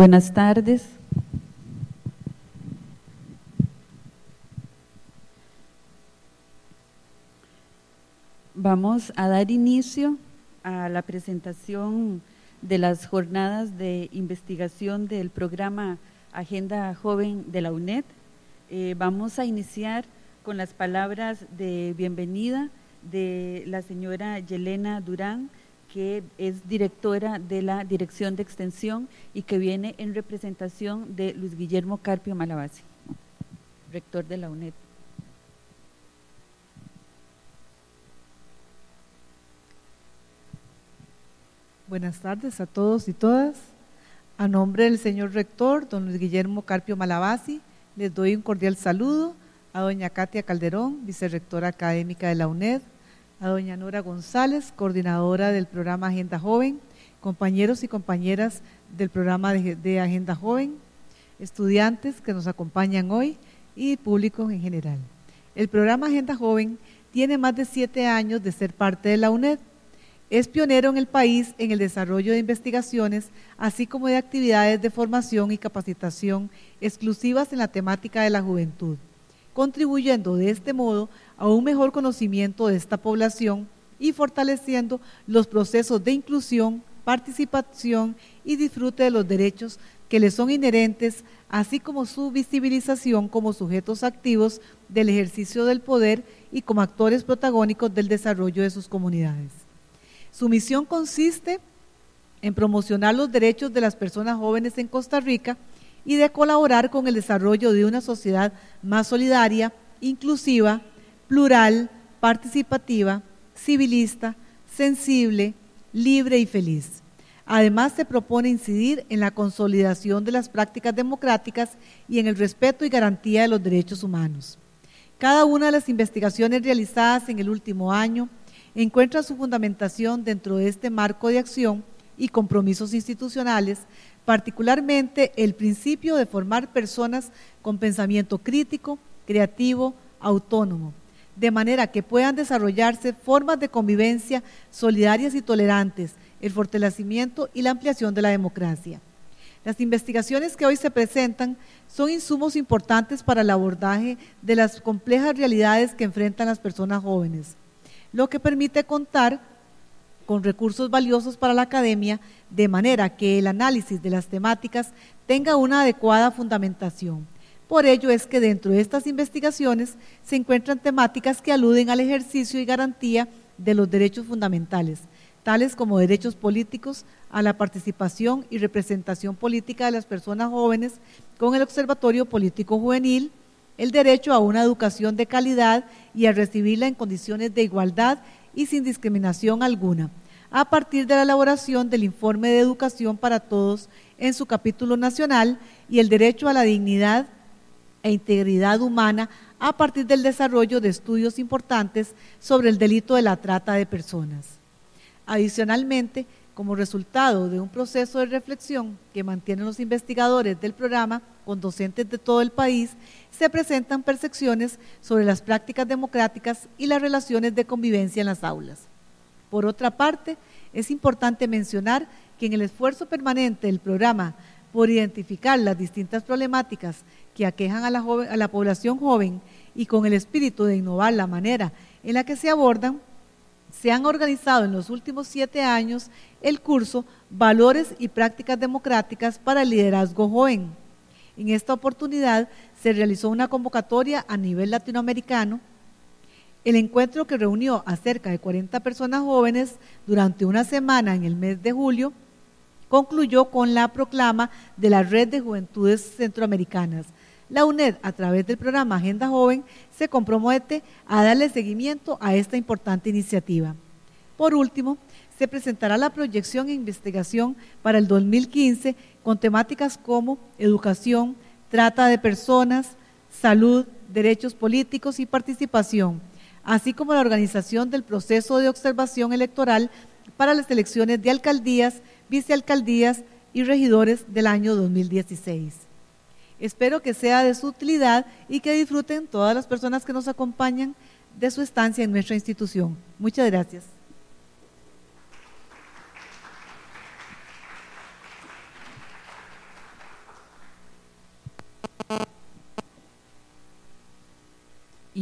Buenas tardes. Vamos a dar inicio a la presentación de las jornadas de investigación del programa Agenda Joven de la UNED. Vamos a iniciar con las palabras de bienvenida de la señora Yelena Durán, que es directora de la Dirección de Extensión y que viene en representación de Luis Guillermo Carpio Malabasi, rector de la UNED. Buenas tardes a todos y todas. A nombre del señor rector, don Luis Guillermo Carpio Malabasi, les doy un cordial saludo a doña Katia Calderón, vicerrectora académica de la UNED, a doña Nora González, coordinadora del programa Agenda Joven, compañeros y compañeras del programa de Agenda Joven, estudiantes que nos acompañan hoy y público en general. El programa Agenda Joven tiene más de 7 años de ser parte de la UNED. Es pionero en el país en el desarrollo de investigaciones, así como de actividades de formación y capacitación exclusivas en la temática de la juventud, contribuyendo de este modo a un mejor conocimiento de esta población y fortaleciendo los procesos de inclusión, participación y disfrute de los derechos que les son inherentes, así como su visibilización como sujetos activos del ejercicio del poder y como actores protagónicos del desarrollo de sus comunidades. Su misión consiste en promocionar los derechos de las personas jóvenes en Costa Rica y de colaborar con el desarrollo de una sociedad más solidaria, inclusiva, plural, participativa, civilista, sensible, libre y feliz. Además, se propone incidir en la consolidación de las prácticas democráticas y en el respeto y garantía de los derechos humanos. Cada una de las investigaciones realizadas en el último año encuentra su fundamentación dentro de este marco de acción y compromisos institucionales, particularmente el principio de formar personas con pensamiento crítico, creativo, autónomo, de manera que puedan desarrollarse formas de convivencia solidarias y tolerantes, el fortalecimiento y la ampliación de la democracia. Las investigaciones que hoy se presentan son insumos importantes para el abordaje de las complejas realidades que enfrentan las personas jóvenes, lo que permite contar con recursos valiosos para la academia, de manera que el análisis de las temáticas tenga una adecuada fundamentación. Por ello es que dentro de estas investigaciones se encuentran temáticas que aluden al ejercicio y garantía de los derechos fundamentales, tales como derechos políticos, a la participación y representación política de las personas jóvenes con el Observatorio Político Juvenil, el derecho a una educación de calidad y a recibirla en condiciones de igualdad y sin discriminación alguna, a partir de la elaboración del Informe de Educación para Todos en su capítulo nacional y el derecho a la dignidad e integridad humana a partir del desarrollo de estudios importantes sobre el delito de la trata de personas. Adicionalmente, como resultado de un proceso de reflexión que mantienen los investigadores del programa con docentes de todo el país, se presentan percepciones sobre las prácticas democráticas y las relaciones de convivencia en las aulas. Por otra parte, es importante mencionar que en el esfuerzo permanente del programa por identificar las distintas problemáticas que aquejan a la población joven y con el espíritu de innovar la manera en la que se abordan, se han organizado en los últimos 7 años el curso Valores y Prácticas Democráticas para el Liderazgo Joven. En esta oportunidad se realizó una convocatoria a nivel latinoamericano. El encuentro, que reunió a cerca de 40 personas jóvenes durante una semana en el mes de julio, concluyó con la proclama de la Red de Juventudes Centroamericanas. La UNED, a través del programa Agenda Joven, se compromete a darle seguimiento a esta importante iniciativa. Por último, se presentará la proyección e investigación para el 2015 con temáticas como educación, trata de personas, salud, derechos políticos y participación, así como la organización del proceso de observación electoral para las elecciones de alcaldías, vicealcaldías y regidores del año 2016. Espero que sea de su utilidad y que disfruten todas las personas que nos acompañan de su estancia en nuestra institución. Muchas gracias.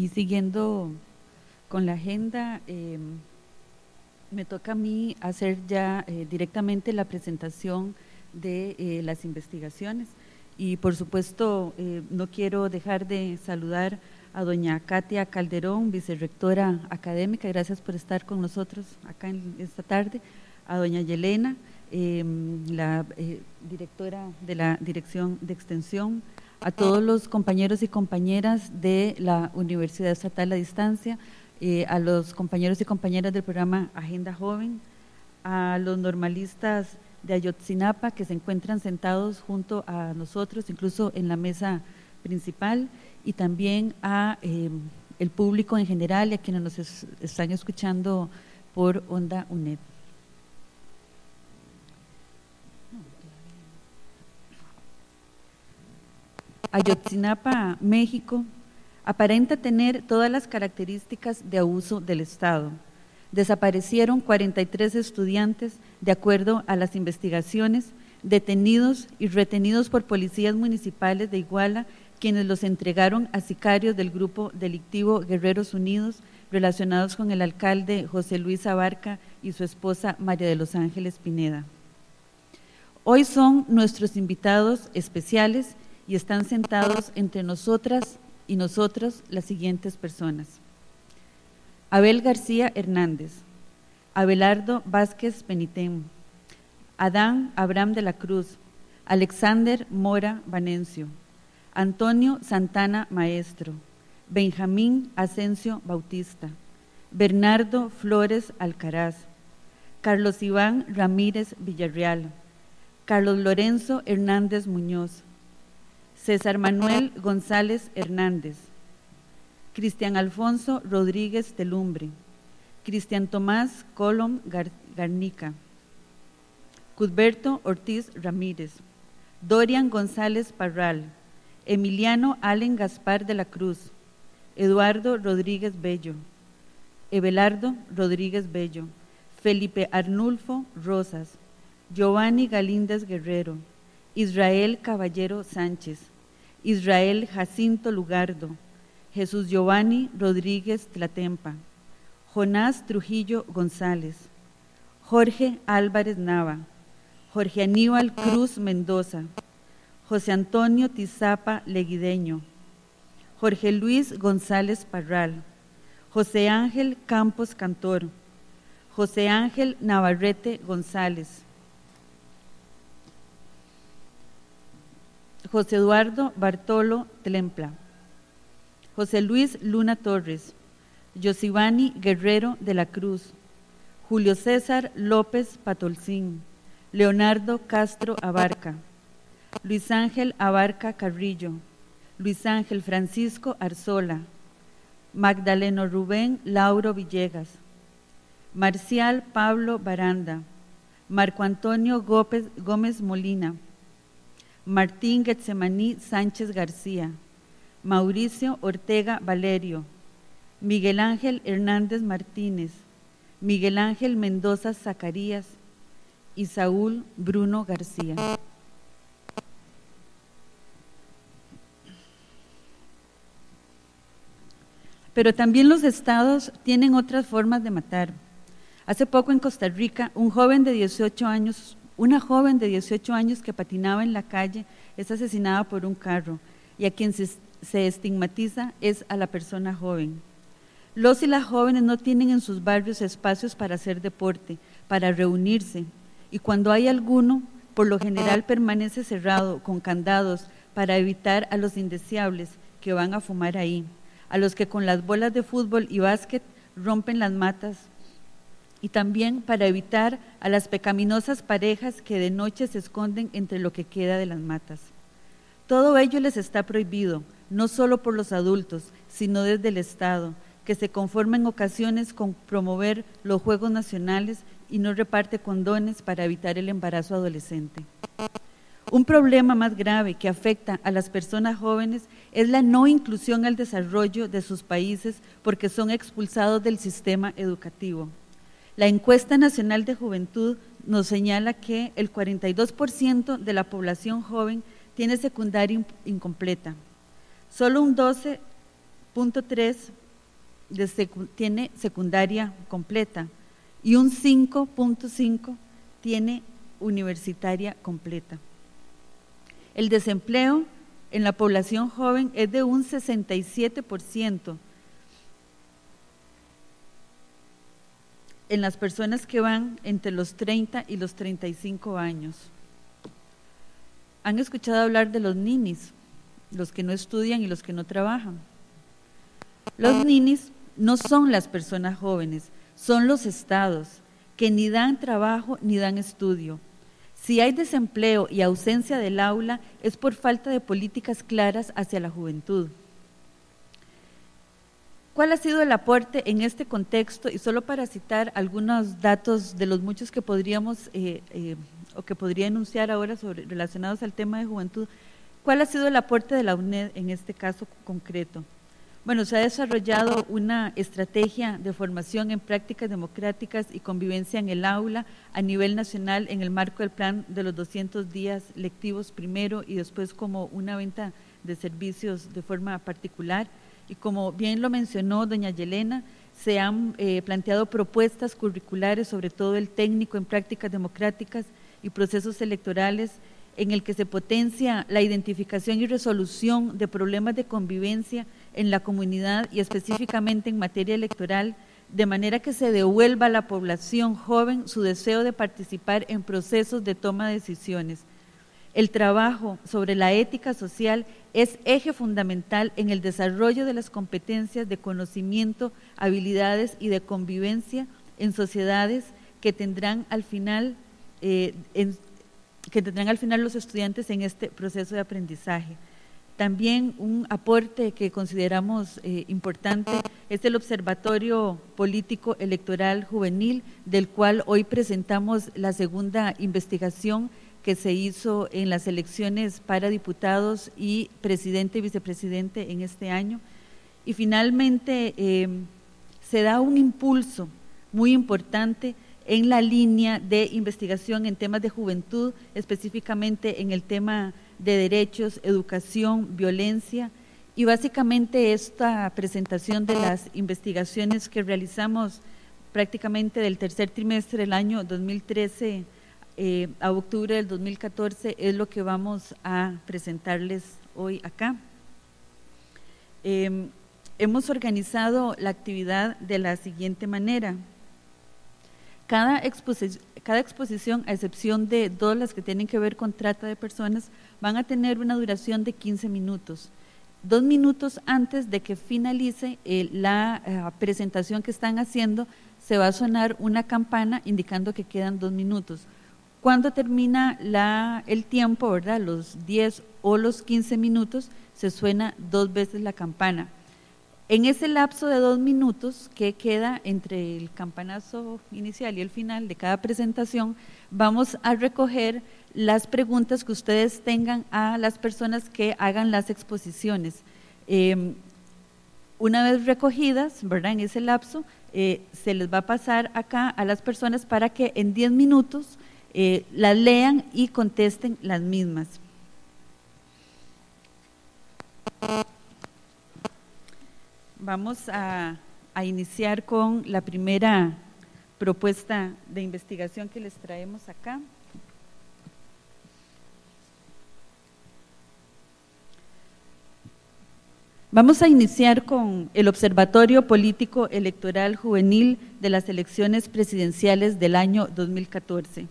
siguiendo con la agenda, me toca a mí hacer ya directamente la presentación de las investigaciones. Y por supuesto, no quiero dejar de saludar a doña Katia Calderón, vicerrectora académica, gracias por estar con nosotros acá esta tarde, a doña Yelena, la directora de la Dirección de Extensión, a todos los compañeros y compañeras de la Universidad Estatal a Distancia, a los compañeros y compañeras del programa Agenda Joven, a los normalistas de Ayotzinapa que se encuentran sentados junto a nosotros, incluso en la mesa principal, y también a el público en general y a quienes nos están escuchando por Onda UNED. Ayotzinapa, México, aparenta tener todas las características de abuso del Estado. Desaparecieron 43 estudiantes de acuerdo a las investigaciones, detenidos y retenidos por policías municipales de Iguala, quienes los entregaron a sicarios del grupo delictivo Guerreros Unidos, relacionados con el alcalde José Luis Abarca y su esposa María de los Ángeles Pineda. Hoy son nuestros invitados especiales y están sentados entre nosotras y nosotros las siguientes personas: Abel García Hernández, Abelardo Vázquez Penitén, Adán Abraham de la Cruz, Alexander Mora Vanencio, Antonio Santana Maestro, Benjamín Asensio Bautista, Bernardo Flores Alcaraz, Carlos Iván Ramírez Villarreal, Carlos Lorenzo Hernández Muñoz, César Manuel González Hernández, Cristian Alfonso Rodríguez Telumbre, Cristian Tomás Colom Garnica, Cusberto Ortiz Ramírez, Dorian González Parral, Emiliano Allen Gaspar de la Cruz, Eduardo Rodríguez Bello, Ebelardo Rodríguez Bello, Felipe Arnulfo Rosas, Giovanni Galíndez Guerrero, Israel Caballero Sánchez, Israel Jacinto Lugardo, Jesús Giovanni Rodríguez Tlatempa, Jonás Trujillo González, Jorge Álvarez Nava, Jorge Aníbal Cruz Mendoza, José Antonio Tizapa Leguideño, Jorge Luis González Parral, José Ángel Campos Cantor, José Ángel Navarrete González, José Eduardo Bartolo Tlempla, José Luis Luna Torres, Yosivani Guerrero de la Cruz, Julio César López Patolcín, Leonardo Castro Abarca, Luis Ángel Abarca Carrillo, Luis Ángel Francisco Arzola, Magdaleno Rubén Lauro Villegas, Marcial Pablo Baranda, Marco Antonio Gómez Molina, Martín Getsemaní Sánchez García, Mauricio Ortega Valerio, Miguel Ángel Hernández Martínez, Miguel Ángel Mendoza Zacarías y Saúl Bruno García. Pero también los estados tienen otras formas de matar. Hace poco en Costa Rica, una joven de 18 años que patinaba en la calle es asesinada por un carro, y a quien se estigmatiza es a la persona joven. Los y las jóvenes no tienen en sus barrios espacios para hacer deporte, para reunirse, y cuando hay alguno, por lo general permanece cerrado con candados para evitar a los indeseables que van a fumar ahí, a los que con las bolas de fútbol y básquet rompen las matas, y también para evitar a las pecaminosas parejas que de noche se esconden entre lo que queda de las matas. Todo ello les está prohibido, no solo por los adultos, sino desde el Estado, que se conforma en ocasiones con promover los Juegos Nacionales y no reparte condones para evitar el embarazo adolescente. Un problema más grave que afecta a las personas jóvenes es la no inclusión al desarrollo de sus países porque son expulsados del sistema educativo. La encuesta nacional de juventud nos señala que el 42% de la población joven tiene secundaria incompleta. Solo un 12.3% tiene secundaria completa y un 5.5 tiene universitaria completa. El desempleo en la población joven es de un 67%. En las personas que van entre los 30 y los 35 años. ¿Han escuchado hablar de los ninis? Los que no estudian y los que no trabajan. Los ninis no son las personas jóvenes, son los estados que ni dan trabajo ni dan estudio. Si hay desempleo y ausencia del aula es por falta de políticas claras hacia la juventud. ¿Cuál ha sido el aporte en este contexto? Y solo para citar algunos datos de los muchos que podríamos o que podría enunciar ahora relacionados al tema de juventud, ¿cuál ha sido el aporte de la UNED en este caso concreto? Bueno, se ha desarrollado una estrategia de formación en prácticas democráticas y convivencia en el aula a nivel nacional en el marco del plan de los 200 días lectivos primero y después como una venta de servicios de forma particular. Y como bien lo mencionó doña Yelena, se han planteado propuestas curriculares, sobre todo el técnico en prácticas democráticas y procesos electorales, en el que se potencia la identificación y resolución de problemas de convivencia en la comunidad y específicamente en materia electoral, de manera que se devuelva a la población joven su deseo de participar en procesos de toma de decisiones. El trabajo sobre la ética social es eje fundamental en el desarrollo de las competencias de conocimiento, habilidades y de convivencia en sociedades que tendrán al final los estudiantes en este proceso de aprendizaje. También un aporte que consideramos importante es el Observatorio Político Electoral Juvenil, del cual hoy presentamos la segunda investigación que se hizo en las elecciones para diputados y presidente y vicepresidente en este año. Y finalmente se da un impulso muy importante en la línea de investigación en temas de juventud, específicamente en el tema de derechos, educación, violencia, y básicamente esta presentación de las investigaciones que realizamos prácticamente del tercer trimestre del año 2013 a octubre del 2014 es lo que vamos a presentarles hoy acá. Hemos organizado la actividad de la siguiente manera. Cada exposición, a excepción de todas las que tienen que ver con trata de personas, van a tener una duración de 15 minutos. 2 minutos antes de que finalice la presentación que están haciendo, se va a sonar una campana indicando que quedan 2 minutos. Cuando termina el tiempo, ¿verdad?, los 10 o los 15 minutos, se suena 2 veces la campana. En ese lapso de 2 minutos que queda entre el campanazo inicial y el final de cada presentación, vamos a recoger las preguntas que ustedes tengan a las personas que hagan las exposiciones. Una vez recogidas, ¿verdad?, en ese lapso, se les va a pasar acá a las personas para que en 10 minutos las lean y contesten las mismas. Vamos a iniciar con la primera propuesta de investigación que les traemos acá. Vamos a iniciar con el Observatorio Político Electoral Juvenil de las elecciones presidenciales del año 2014.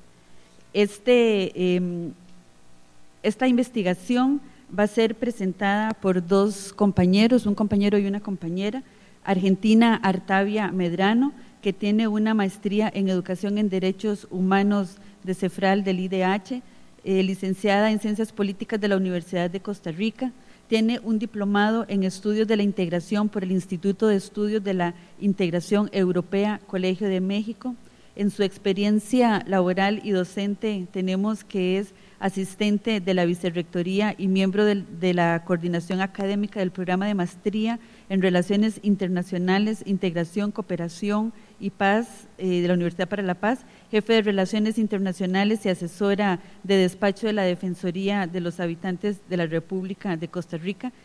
Esta investigación va a ser presentada por 2 compañeros, un compañero y una compañera, Argentina Artavia Medrano, que tiene una maestría en Educación en Derechos Humanos de CEFRAL del IDH, licenciada en Ciencias Políticas de la Universidad de Costa Rica, tiene un diplomado en Estudios de la Integración por el Instituto de Estudios de la Integración Europea, Colegio de México. En su experiencia laboral y docente tenemos que es asistente de la Vicerrectoría y miembro de la Coordinación Académica del Programa de Maestría en Relaciones Internacionales, Integración, Cooperación y Paz de la Universidad para la Paz, jefe de Relaciones Internacionales y asesora de despacho de la Defensoría de los Habitantes de la República de Costa Rica.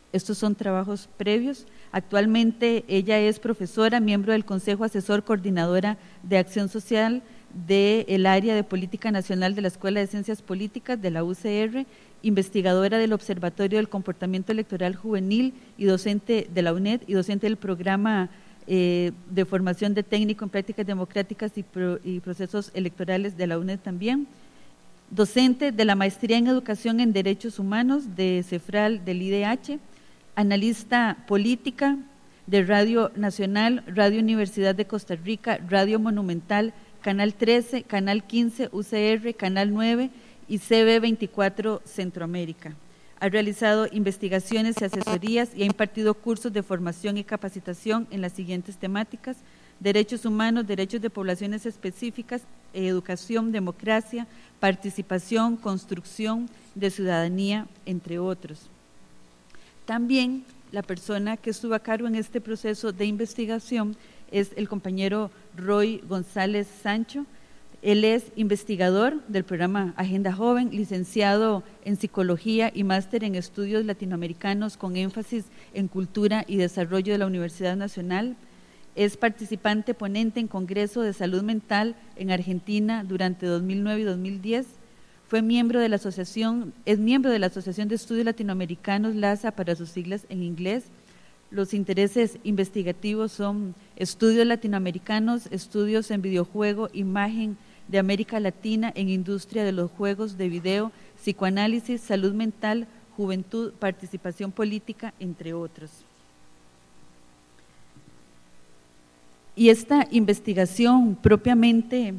Estos son trabajos previos. Actualmente ella es profesora, miembro del Consejo Asesor, coordinadora de Acción Social del área de Política Nacional de la Escuela de Ciencias Políticas de la UCR, investigadora del Observatorio del Comportamiento Electoral Juvenil y docente de la UNED y docente del programa de formación de técnico en prácticas democráticas y procesos electorales de la UNED también. Docente de la Maestría en Educación en Derechos Humanos de CEFRAL del IDH, analista política de Radio Nacional, Radio Universidad de Costa Rica, Radio Monumental, Canal 13, Canal 15, UCR, Canal 9 y CB24 Centroamérica. Ha realizado investigaciones y asesorías y ha impartido cursos de formación y capacitación en las siguientes temáticas: derechos humanos, derechos de poblaciones específicas, educación, democracia, participación, construcción de ciudadanía, entre otros. También la persona que estuvo a cargo en este proceso de investigación es el compañero Roy González Sancho. Él es investigador del programa Agenda Joven, licenciado en Psicología y máster en Estudios Latinoamericanos con énfasis en Cultura y Desarrollo de la Universidad Nacional. Es participante ponente en Congreso de Salud Mental en Argentina durante 2009 y 2010. Es miembro de la Asociación de Estudios Latinoamericanos, LASA, para sus siglas en inglés. Los intereses investigativos son estudios latinoamericanos, estudios en videojuego, imagen de América Latina en industria de los juegos de video, psicoanálisis, salud mental, juventud, participación política, entre otros. Y esta investigación propiamente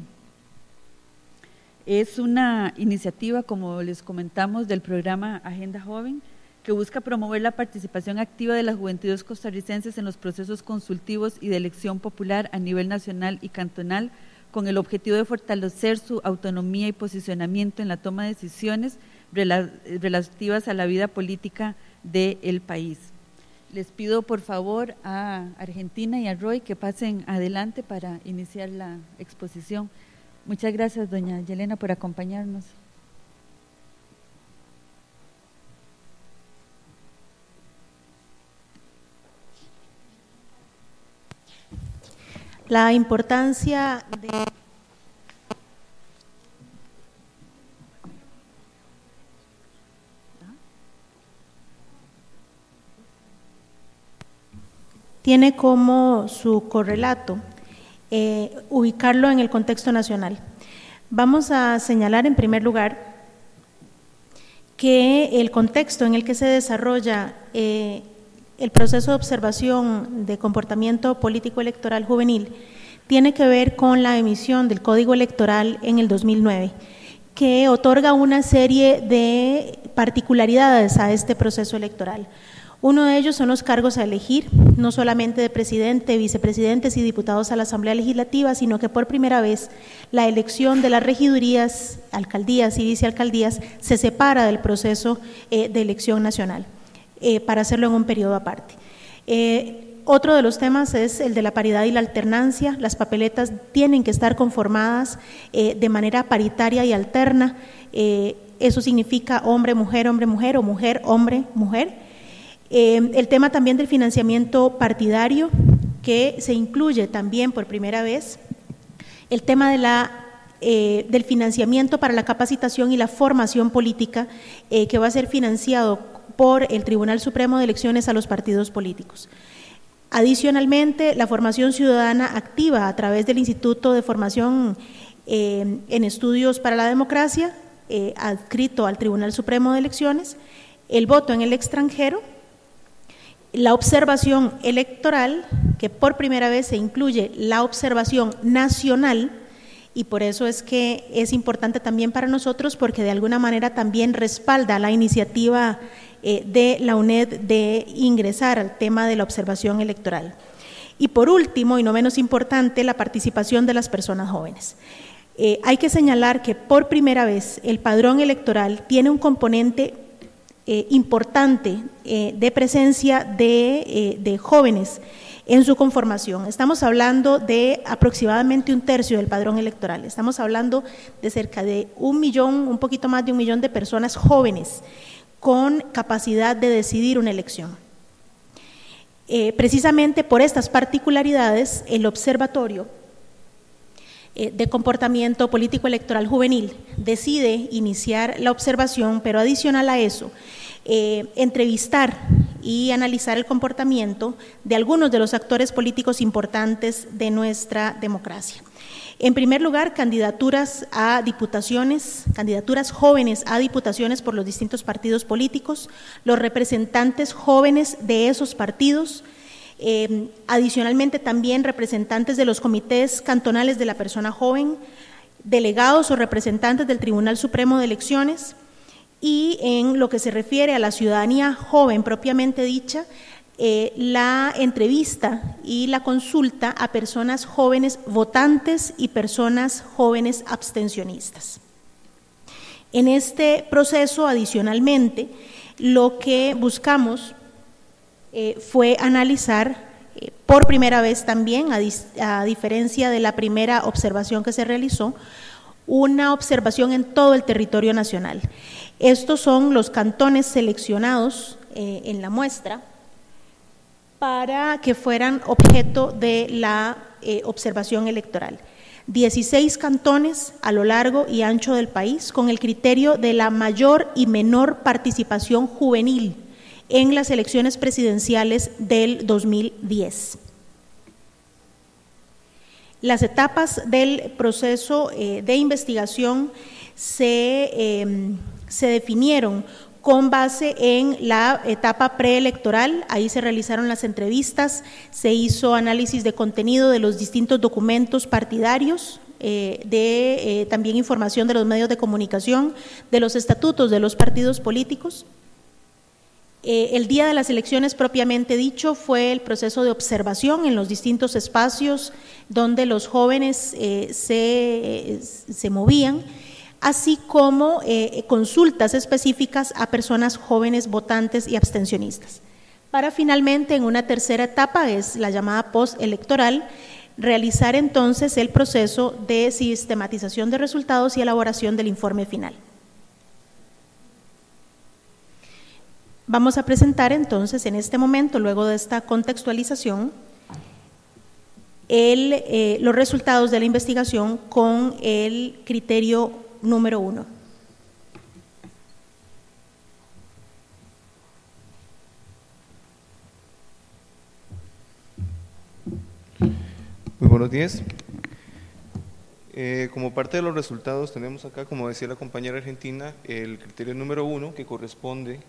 es una iniciativa, como les comentamos, del programa Agenda Joven, que busca promover la participación activa de las juventudes costarricenses en los procesos consultivos y de elección popular a nivel nacional y cantonal, con el objetivo de fortalecer su autonomía y posicionamiento en la toma de decisiones relativas a la vida política del país. Les pido por favor a Argentina y a Roy que pasen adelante para iniciar la exposición. Muchas gracias, doña Yelena, por acompañarnos. La importancia de tiene como su correlato ubicarlo en el contexto nacional. Vamos a señalar en primer lugar que el contexto en el que se desarrolla el proceso de observación de comportamiento político electoral juvenil tiene que ver con la emisión del Código Electoral en el 2009, que otorga una serie de particularidades a este proceso electoral. Uno de ellos son los cargos a elegir, no solamente de presidente, vicepresidentes y diputados a la Asamblea Legislativa, sino que por primera vez la elección de las regidurías, alcaldías y vicealcaldías se separa del proceso de elección nacional, para hacerlo en un periodo aparte. Otro de los temas es el de la paridad y la alternancia. Las papeletas tienen que estar conformadas de manera paritaria y alterna. Eso significa hombre-mujer o mujer-hombre-mujer. El tema también del financiamiento partidario, que se incluye también por primera vez. El tema de del financiamiento para la capacitación y la formación política, que va a ser financiado por el Tribunal Supremo de Elecciones a los partidos políticos. Adicionalmente, la formación ciudadana activa a través del Instituto de Formación en Estudios para la Democracia, adscrito al Tribunal Supremo de Elecciones, el voto en el extranjero, la observación electoral, que por primera vez se incluye la observación nacional, y por eso es que es importante también para nosotros, porque de alguna manera también respalda la iniciativa de la UNED de ingresar al tema de la observación electoral. Y por último, y no menos importante, la participación de las personas jóvenes. Hay que señalar que por primera vez el padrón electoral tiene un componente importante de presencia de jóvenes en su conformación. Estamos hablando de aproximadamente 1/3 del padrón electoral. Estamos hablando de cerca de 1 millón, un poquito más de 1 millón de personas jóvenes, con capacidad de decidir una elección. Precisamente por estas particularidades, el Observatorio de Comportamiento Político Electoral Juvenil decide iniciar la observación, pero adicional a eso, entrevistar y analizar el comportamiento de algunos de los actores políticos importantes de nuestra democracia. En primer lugar, candidaturas a diputaciones, candidaturas jóvenes a diputaciones por los distintos partidos políticos, los representantes jóvenes de esos partidos, adicionalmente también representantes de los comités cantonales de la persona joven, delegados o representantes del Tribunal Supremo de Elecciones, y en lo que se refiere a la ciudadanía joven propiamente dicha, la entrevista y la consulta a personas jóvenes votantes y personas jóvenes abstencionistas. En este proceso, adicionalmente, lo que buscamos fue analizar por primera vez también, a diferencia de la primera observación que se realizó, una observación en todo el territorio nacional. Estos son los cantones seleccionados en la muestra para que fueran objeto de la observación electoral. 16 cantones a lo largo y ancho del país, con el criterio de la mayor y menor participación juvenil en las elecciones presidenciales del 2010. Las etapas del proceso de investigación se definieron con base en la etapa preelectoral. Ahí se realizaron las entrevistas, se hizo análisis de contenido de los distintos documentos partidarios, también información de los medios de comunicación, de los estatutos de los partidos políticos. El día de las elecciones propiamente dicho fue el proceso de observación en los distintos espacios donde los jóvenes se movían, así como consultas específicas a personas jóvenes votantes y abstencionistas. Para finalmente, en una tercera etapa, es la llamada postelectoral, realizar entonces el proceso de sistematización de resultados y elaboración del informe final. Vamos a presentar entonces en este momento, luego de esta contextualización, los resultados de la investigación con el criterio número 1. Muy buenos días. Como parte de los resultados tenemos acá, como decía la compañera argentina, el criterio número 1, que corresponde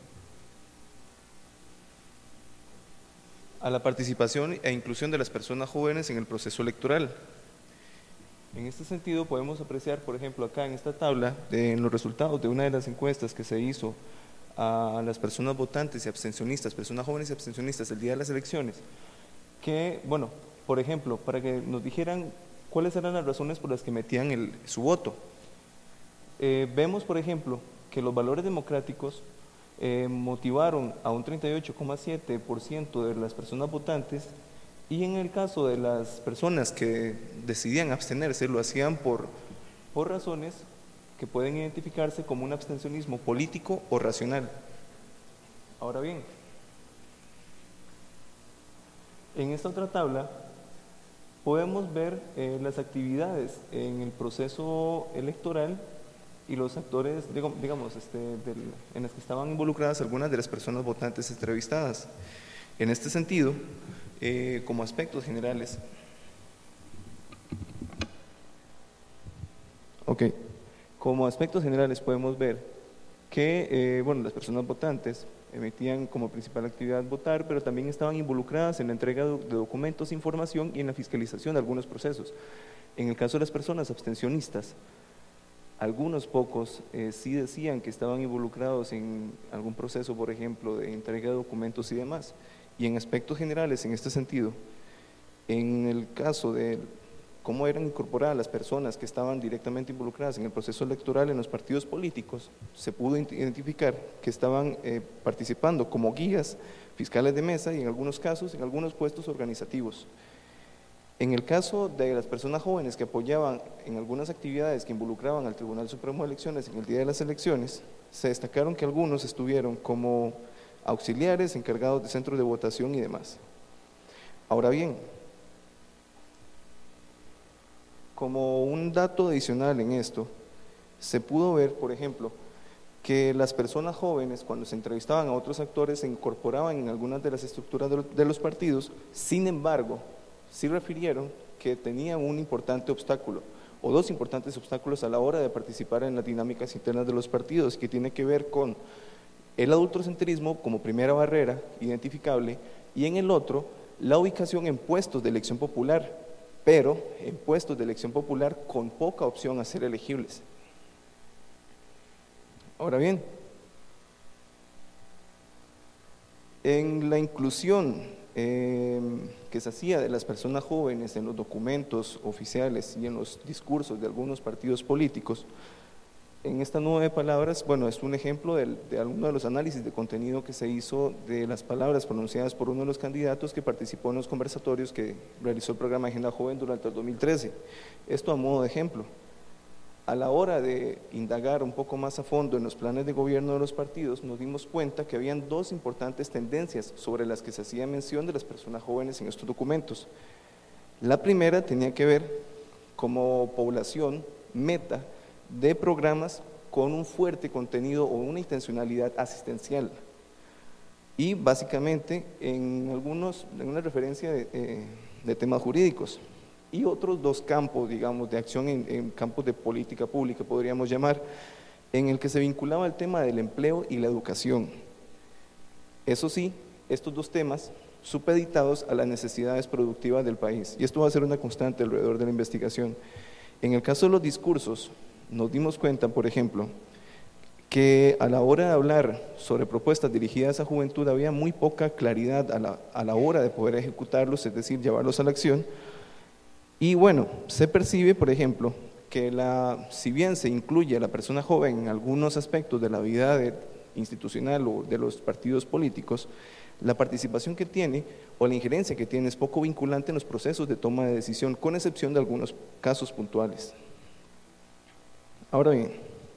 a la participación e inclusión de las personas jóvenes en el proceso electoral. En este sentido podemos apreciar, por ejemplo, acá en esta tabla, en los resultados de una de las encuestas que se hizo a las personas votantes y abstencionistas, personas jóvenes y abstencionistas el día de las elecciones, que, bueno, por ejemplo, para que nos dijeran cuáles eran las razones por las que metían su voto. Vemos, por ejemplo, que los valores democráticos motivaron a un 38,7% de las personas votantes, y en el caso de las personas que decidían abstenerse, lo hacían por razones que pueden identificarse como un abstencionismo político o racional. Ahora bien, en esta otra tabla podemos ver las actividades en el proceso electoral y los actores, digamos, en las que estaban involucradas algunas de las personas votantes entrevistadas. En este sentido, como aspectos generales, como aspectos generales podemos ver que, bueno, las personas votantes emitían como principal actividad votar, pero también estaban involucradas en la entrega de documentos, información y en la fiscalización de algunos procesos. En el caso de las personas abstencionistas, algunos pocos sí decían que estaban involucrados en algún proceso, por ejemplo, de entrega de documentos y demás. Y en aspectos generales, en este sentido, en el caso de cómo eran incorporadas las personas que estaban directamente involucradas en el proceso electoral en los partidos políticos, se pudo identificar que estaban participando como guías, fiscales de mesa y en algunos casos, en algunos puestos organizativos. En el caso de las personas jóvenes que apoyaban en algunas actividades que involucraban al Tribunal Supremo de Elecciones en el día de las elecciones, se destacaron que algunos estuvieron como auxiliares, encargados de centros de votación y demás. Ahora bien, como un dato adicional en esto, se pudo ver, por ejemplo, que las personas jóvenes, cuando se entrevistaban a otros actores, se incorporaban en algunas de las estructuras de los partidos. Sin embargo, sí refirieron que tenían un importante obstáculo, o dos importantes obstáculos a la hora de participar en las dinámicas internas de los partidos, que tiene que ver con el adultocentrismo como primera barrera identificable, y en el otro, la ubicación en puestos de elección popular, pero en puestos de elección popular con poca opción a ser elegibles. Ahora bien, en la inclusión que se hacía de las personas jóvenes en los documentos oficiales y en los discursos de algunos partidos políticos, en estas 9 palabras, bueno, es un ejemplo de alguno de los análisis de contenido que se hizo de las palabras pronunciadas por uno de los candidatos que participó en los conversatorios que realizó el programa Agenda Joven durante el 2013. Esto a modo de ejemplo. A la hora de indagar un poco más a fondo en los planes de gobierno de los partidos, nos dimos cuenta que habían 2 importantes tendencias sobre las que se hacía mención de las personas jóvenes en estos documentos. La primera tenía que ver como población meta de programas con un fuerte contenido o una intencionalidad asistencial, y básicamente en una referencia de temas jurídicos, y otros 2 campos, digamos, de acción en campos de política pública, podríamos llamar, en el que se vinculaba el tema del empleo y la educación. Eso sí, estos 2 temas supeditados a las necesidades productivas del país, y esto va a ser una constante alrededor de la investigación. En el caso de los discursos, nos dimos cuenta, por ejemplo, que a la hora de hablar sobre propuestas dirigidas a juventud había muy poca claridad a la hora de poder ejecutarlos, es decir, llevarlos a la acción. Y bueno, se percibe, por ejemplo, que si bien se incluye a la persona joven en algunos aspectos de la vida institucional o de los partidos políticos, la participación que tiene o la injerencia que tiene es poco vinculante en los procesos de toma de decisión, con excepción de algunos casos puntuales. Ahora bien,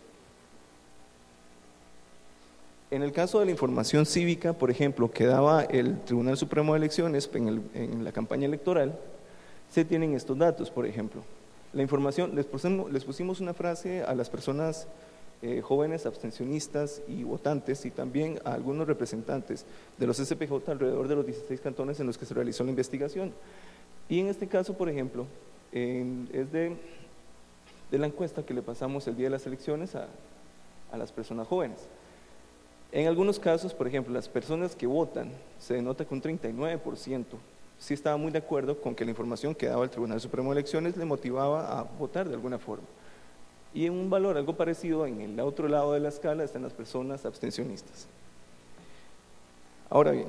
en el caso de la información cívica, por ejemplo, que daba el Tribunal Supremo de Elecciones en la campaña electoral, se tienen estos datos, por ejemplo. La información, les pusimos una frase a las personas jóvenes abstencionistas y votantes, y también a algunos representantes de los SPJ alrededor de los 16 cantones en los que se realizó la investigación. Y en este caso, por ejemplo, es de la encuesta que le pasamos el día de las elecciones a las personas jóvenes. En algunos casos, por ejemplo, las personas que votan, se denota que un 39% sí estaba muy de acuerdo con que la información que daba el Tribunal Supremo de Elecciones le motivaba a votar de alguna forma. Y en un valor algo parecido, en el otro lado de la escala, están las personas abstencionistas. Ahora bien,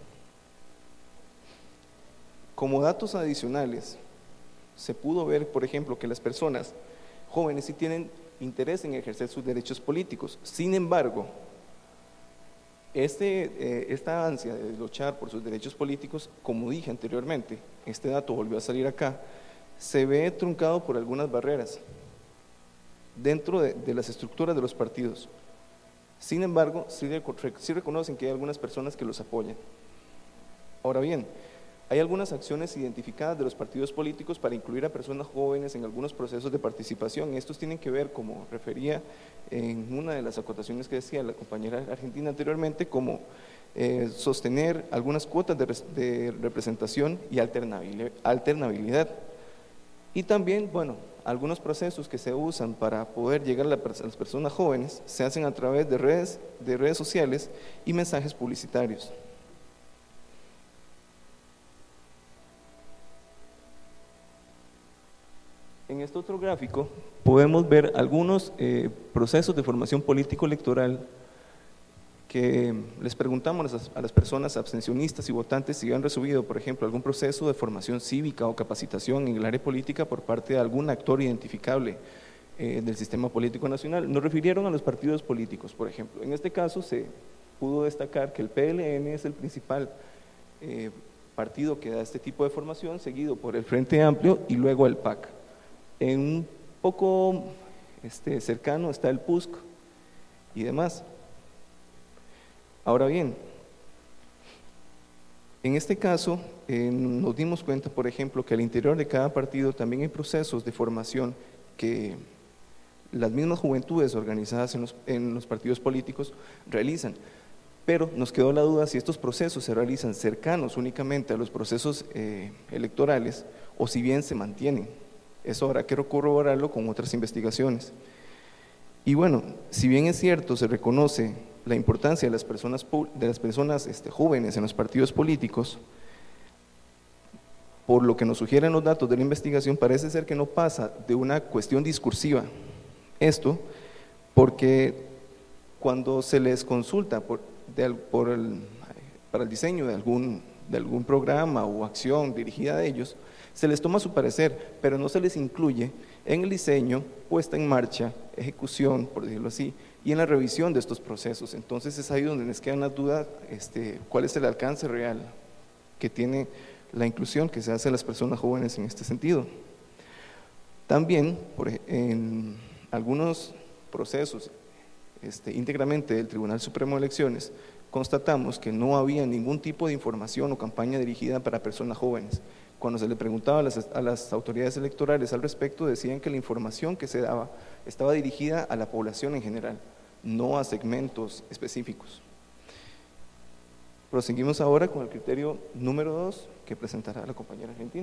como datos adicionales, se pudo ver, por ejemplo, que las personas jóvenes sí tienen interés en ejercer sus derechos políticos. Sin embargo, esta ansia de luchar por sus derechos políticos, como dije anteriormente, este dato volvió a salir acá, se ve truncado por algunas barreras dentro de las estructuras de los partidos. Sin embargo, sí reconocen que hay algunas personas que los apoyan. Ahora bien, hay algunas acciones identificadas de los partidos políticos para incluir a personas jóvenes en algunos procesos de participación. Estos tienen que ver, como refería en una de las acotaciones que decía la compañera argentina anteriormente, como sostener algunas cuotas de representación y alternabilidad. Y también, bueno, algunos procesos que se usan para poder llegar a las personas jóvenes se hacen a través de redes sociales y mensajes publicitarios. En este otro gráfico podemos ver algunos procesos de formación político-electoral que les preguntamos a las personas abstencionistas y votantes si han recibido, por ejemplo, algún proceso de formación cívica o capacitación en el área política por parte de algún actor identificable del sistema político nacional. Nos refirieron a los partidos políticos, por ejemplo. En este caso se pudo destacar que el PLN es el principal partido que da este tipo de formación, seguido por el Frente Amplio y luego el PAC. En un poco cercano está el PUSC y demás. Ahora bien, en este caso nos dimos cuenta, por ejemplo, que al interior de cada partido también hay procesos de formación que las mismas juventudes organizadas en los partidos políticos realizan, pero nos quedó la duda si estos procesos se realizan cercanos únicamente a los procesos electorales o si bien se mantienen. Eso habrá que corroborarlo con otras investigaciones. Y bueno, si bien es cierto, se reconoce la importancia de las personas jóvenes en los partidos políticos, por lo que nos sugieren los datos de la investigación, parece ser que no pasa de una cuestión discursiva. Esto porque cuando se les consulta para el diseño de algún programa o acción dirigida a ellos, se les toma su parecer, pero no se les incluye en el diseño, puesta en marcha, ejecución, por decirlo así, y en la revisión de estos procesos. Entonces es ahí donde les quedan las dudas, cuál es el alcance real que tiene la inclusión que se hace a las personas jóvenes en este sentido. También, en algunos procesos íntegramente del Tribunal Supremo de Elecciones, constatamos que no había ningún tipo de información o campaña dirigida para personas jóvenes. Cuando se le preguntaba a las autoridades electorales al respecto, decían que la información que se daba estaba dirigida a la población en general, no a segmentos específicos. Proseguimos ahora con el criterio número 2 que presentará la compañera argentina.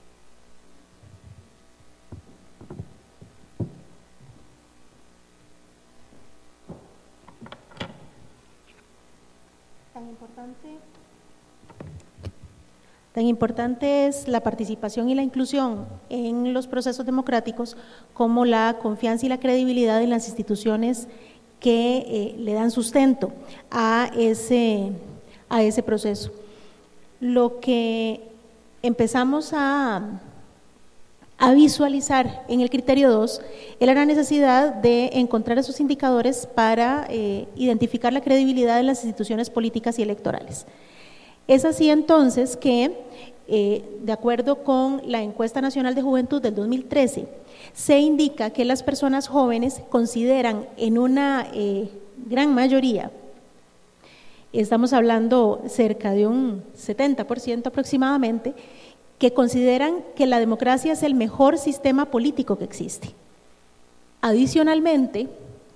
Tan importante es la participación y la inclusión en los procesos democráticos como la confianza y la credibilidad en las instituciones que le dan sustento a ese proceso. Lo que empezamos a visualizar en el criterio 2 era la necesidad de encontrar esos indicadores para identificar la credibilidad de las instituciones políticas y electorales. Es así entonces que, de acuerdo con la Encuesta Nacional de Juventud del 2013, se indica que las personas jóvenes consideran en una gran mayoría, estamos hablando cerca de un 70% aproximadamente, que consideran que la democracia es el mejor sistema político que existe. Adicionalmente,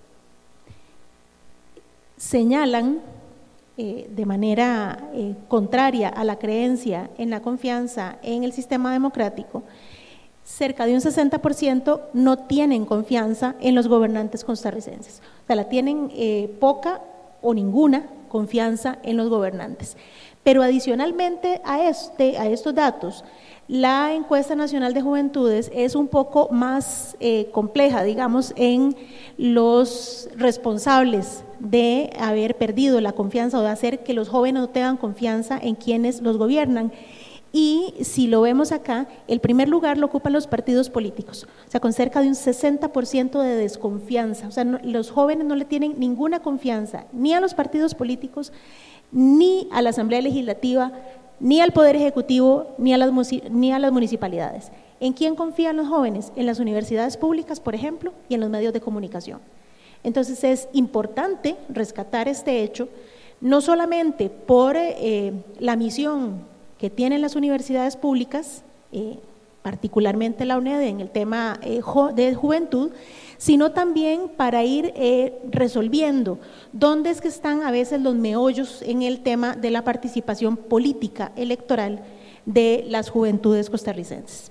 señalan de manera contraria a la creencia en la confianza en el sistema democrático, cerca de un 60% no tienen confianza en los gobernantes costarricenses, o sea, la tienen poca o ninguna confianza en los gobernantes. Pero adicionalmente a estos datos, la Encuesta Nacional de Juventudes es un poco más compleja, digamos, en los responsables de haber perdido la confianza o de hacer que los jóvenes no tengan confianza en quienes los gobiernan. Y si lo vemos acá, el primer lugar lo ocupan los partidos políticos, o sea, con cerca de un 60% de desconfianza. O sea, los jóvenes no le tienen ninguna confianza ni a los partidos políticos, ni a la Asamblea Legislativa, ni al Poder Ejecutivo, ni a las municipalidades. ¿En quién confían los jóvenes? En las universidades públicas, por ejemplo, y en los medios de comunicación. Entonces es importante rescatar este hecho, no solamente por la misión que tienen las universidades públicas, particularmente la UNED en el tema de juventud, sino también para ir resolviendo dónde es que están a veces los meollos en el tema de la participación política electoral de las juventudes costarricenses.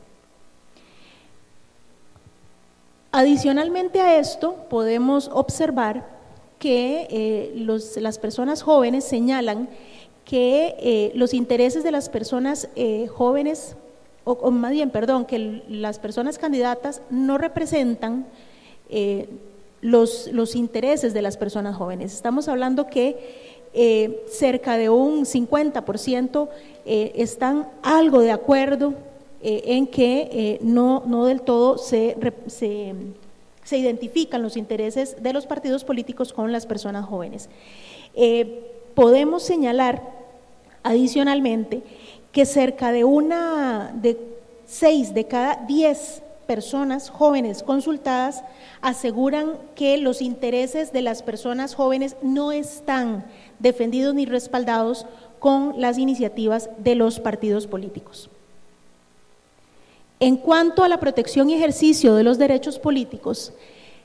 Adicionalmente a esto, podemos observar que las personas jóvenes señalan que los intereses de las personas jóvenes, o más bien, perdón, que las personas candidatas no representan los intereses de las personas jóvenes. Estamos hablando que cerca de un 50% están algo de acuerdo en que no del todo se identifican los intereses de los partidos políticos con las personas jóvenes. Podemos señalar adicionalmente que cerca de 6 de cada 10 personas jóvenes consultadas aseguran que los intereses de las personas jóvenes no están defendidos ni respaldados con las iniciativas de los partidos políticos. En cuanto a la protección y ejercicio de los derechos políticos,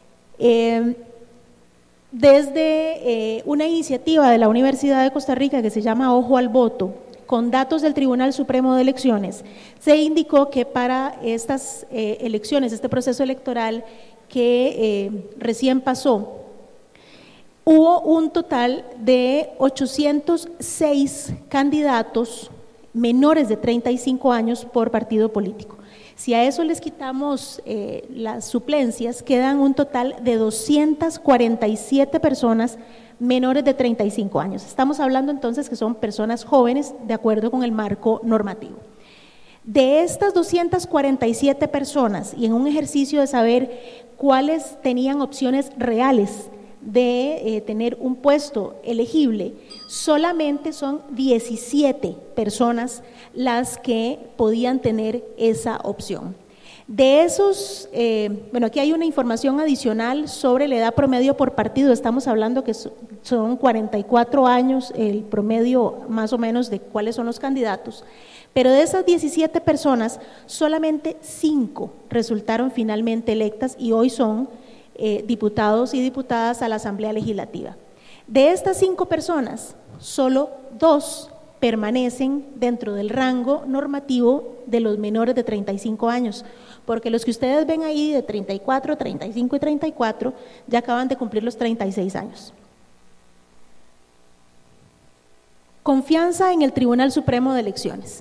desde una iniciativa de la Universidad de Costa Rica que se llama Ojo al Voto, con datos del Tribunal Supremo de Elecciones, se indicó que para estas elecciones, este proceso electoral que recién pasó, hubo un total de 806 candidatos menores de 35 años por partido político. Si a eso les quitamos las suplencias, quedan un total de 247 personas menores de 35 años. Estamos hablando entonces que son personas jóvenes de acuerdo con el marco normativo. De estas 247 personas, y en un ejercicio de saber cuáles tenían opciones reales de tener un puesto elegible, solamente son 17 personas las que podían tener esa opción. De esos, aquí hay una información adicional sobre la edad promedio por partido. Estamos hablando que son 44 años el promedio más o menos de cuáles son los candidatos, pero de esas 17 personas solamente 5 resultaron finalmente electas y hoy son diputados y diputadas a la Asamblea Legislativa. De estas 5 personas, solo 2 permanecen dentro del rango normativo de los menores de 35 años, porque los que ustedes ven ahí de 34, 35 y 34 ya acaban de cumplir los 36 años. Confianza en el Tribunal Supremo de Elecciones.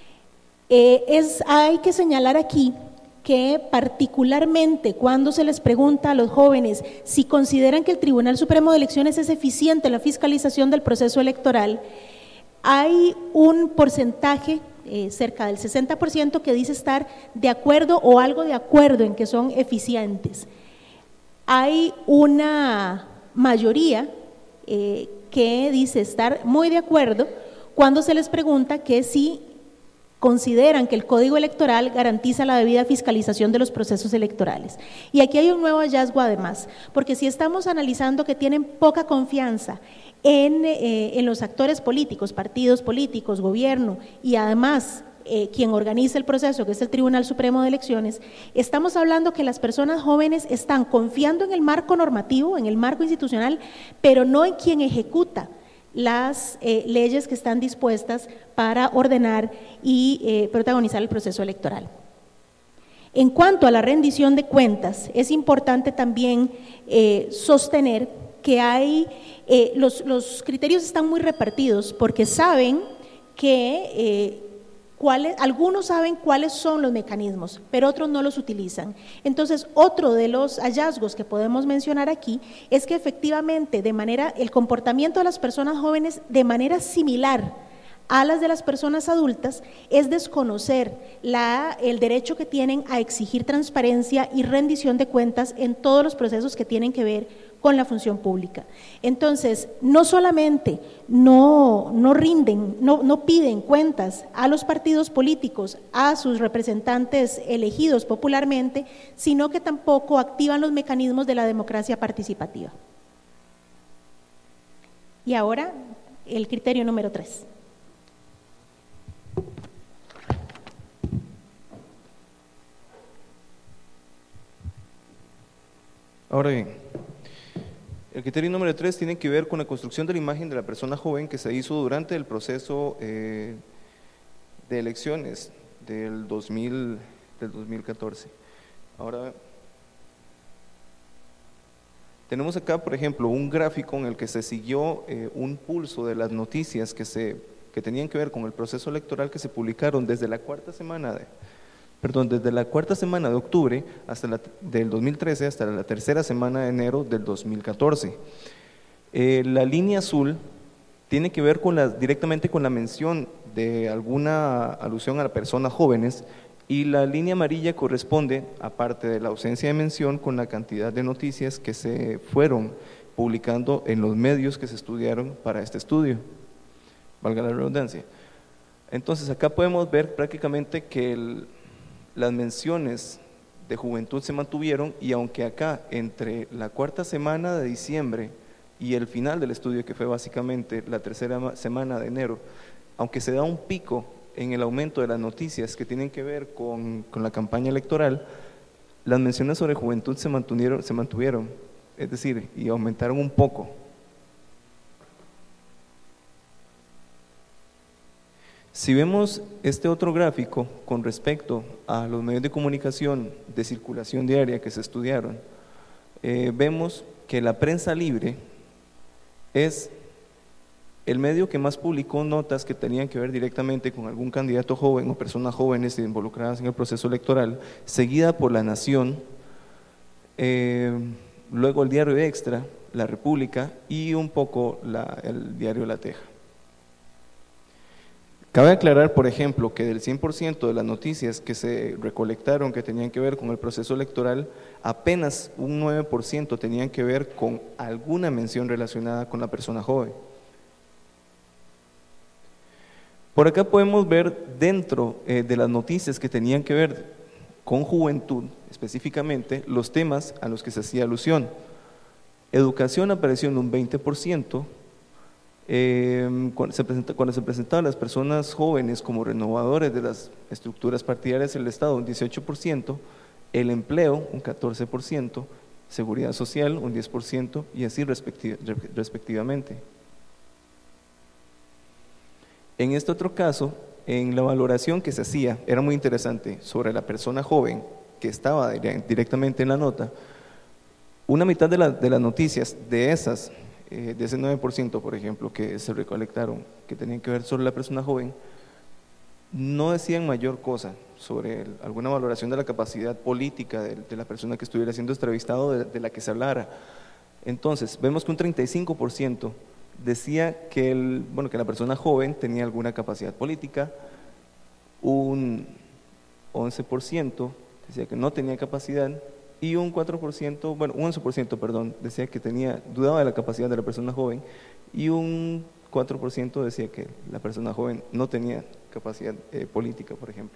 Hay que señalar aquí que particularmente cuando se les pregunta a los jóvenes si consideran que el Tribunal Supremo de Elecciones es eficiente en la fiscalización del proceso electoral, hay un porcentaje, cerca del 60%, que dice estar de acuerdo o algo de acuerdo en que son eficientes. Hay una mayoría que dice estar muy de acuerdo cuando se les pregunta que si consideran que el Código Electoral garantiza la debida fiscalización de los procesos electorales. Y aquí hay un nuevo hallazgo además, porque si estamos analizando que tienen poca confianza en los actores políticos, partidos políticos, gobierno y además quien organiza el proceso, que es el Tribunal Supremo de Elecciones, estamos hablando que las personas jóvenes están confiando en el marco normativo, en el marco institucional, pero no en quien ejecuta las leyes que están dispuestas para ordenar y protagonizar el proceso electoral. En cuanto a la rendición de cuentas, es importante también sostener que hay, los criterios están muy repartidos porque saben que algunos saben cuáles son los mecanismos, pero otros no los utilizan. Entonces, otro de los hallazgos que podemos mencionar aquí es que efectivamente el comportamiento de las personas jóvenes de manera similar a las de las personas adultas es desconocer el derecho que tienen a exigir transparencia y rendición de cuentas en todos los procesos que tienen que ver con la función pública. Entonces, no solamente no piden cuentas a los partidos políticos, a sus representantes elegidos popularmente, sino que tampoco activan los mecanismos de la democracia participativa. Y ahora, el criterio número 3. Ahora bien, el criterio número 3 tiene que ver con la construcción de la imagen de la persona joven que se hizo durante el proceso de elecciones del 2014. Ahora, tenemos acá, por ejemplo, un gráfico en el que se siguió un pulso de las noticias que tenían que ver con el proceso electoral que se publicaron desde la cuarta semana de octubre del 2013 hasta la tercera semana de enero del 2014. La línea azul tiene que ver directamente con la mención de alguna alusión a las personas jóvenes y la línea amarilla corresponde, aparte de la ausencia de mención, con la cantidad de noticias que se fueron publicando en los medios que se estudiaron para este estudio, valga la redundancia. Entonces acá podemos ver prácticamente que las menciones de juventud se mantuvieron, y aunque acá entre la cuarta semana de diciembre y el final del estudio, que fue básicamente la tercera semana de enero, aunque se da un pico en el aumento de las noticias que tienen que ver con la campaña electoral, las menciones sobre juventud se mantuvieron, es decir, y aumentaron un poco. Si vemos este otro gráfico con respecto a los medios de comunicación de circulación diaria que se estudiaron, vemos que la prensa libre es el medio que más publicó notas que tenían que ver directamente con algún candidato joven o personas jóvenes involucradas en el proceso electoral, seguida por La Nación, luego el Diario Extra, La República y un poco el diario La Teja. Cabe aclarar, por ejemplo, que del 100% de las noticias que se recolectaron que tenían que ver con el proceso electoral, apenas un 9% tenían que ver con alguna mención relacionada con la persona joven. Por acá podemos ver dentro de las noticias que tenían que ver con juventud, específicamente, los temas a los que se hacía alusión. Educación apareció en un 20%, cuando se presentaban las personas jóvenes como renovadores de las estructuras partidarias del Estado, un 18%, el empleo, un 14%, seguridad social, un 10%, y así respectivamente. En este otro caso, en la valoración que se hacía, era muy interesante, sobre la persona joven que estaba directamente en la nota, una mitad de las noticias de ese 9%, por ejemplo, que se recolectaron, que tenían que ver sobre la persona joven, no decían mayor cosa sobre alguna valoración de la capacidad política de la persona que estuviera siendo entrevistado, de la que se hablara. Entonces, vemos que un 35% decía que la persona joven tenía alguna capacidad política, un 11% decía que no tenía capacidad, y un 11%, decía que dudaba de la capacidad de la persona joven, y un 4% decía que la persona joven no tenía capacidad política, por ejemplo.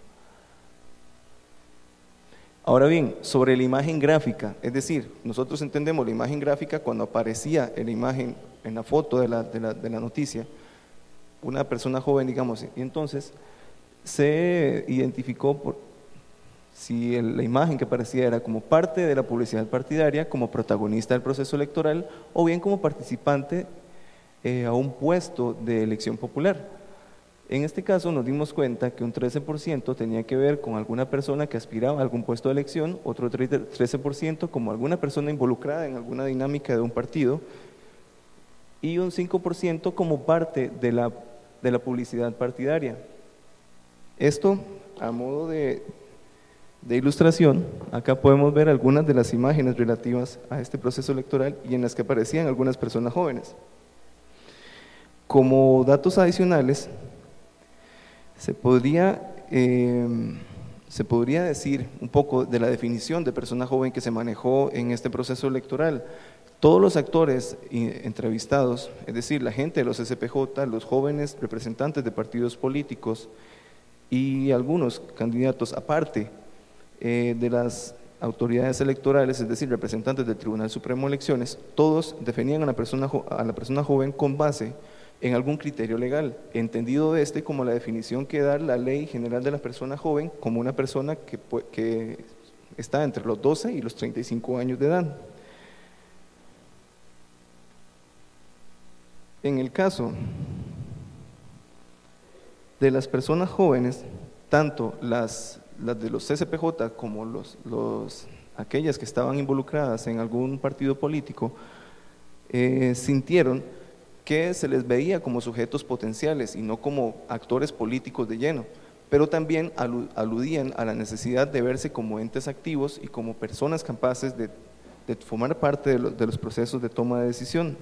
Ahora bien, sobre la imagen gráfica, es decir, nosotros entendemos la imagen gráfica cuando aparecía en la imagen, en la foto de la noticia, una persona joven, digamos, y entonces se identificó si la imagen que aparecía era como parte de la publicidad partidaria, como protagonista del proceso electoral, o bien como participante a un puesto de elección popular. En este caso nos dimos cuenta que un 13% tenía que ver con alguna persona que aspiraba a algún puesto de elección, otro 13% como alguna persona involucrada en alguna dinámica de un partido, y un 5% como parte de la publicidad partidaria. Esto, a modo de ilustración, acá podemos ver algunas de las imágenes relativas a este proceso electoral y en las que aparecían algunas personas jóvenes. Como datos adicionales, se podría decir un poco de la definición de persona joven que se manejó en este proceso electoral. Todos los actores entrevistados, es decir, la gente de los SPJ, los jóvenes representantes de partidos políticos y algunos candidatos aparte de las autoridades electorales, es decir, representantes del Tribunal Supremo de Elecciones, todos definían a la persona joven con base en algún criterio legal, entendido como la definición que da la Ley General de la Persona Joven como una persona que está entre los 12 y los 35 años de edad. En el caso de las personas jóvenes, tanto las de los CSPJ como aquellas que estaban involucradas en algún partido político, sintieron que se les veía como sujetos potenciales y no como actores políticos de lleno, pero también aludían a la necesidad de verse como entes activos y como personas capaces de formar parte de los procesos de toma de decisión.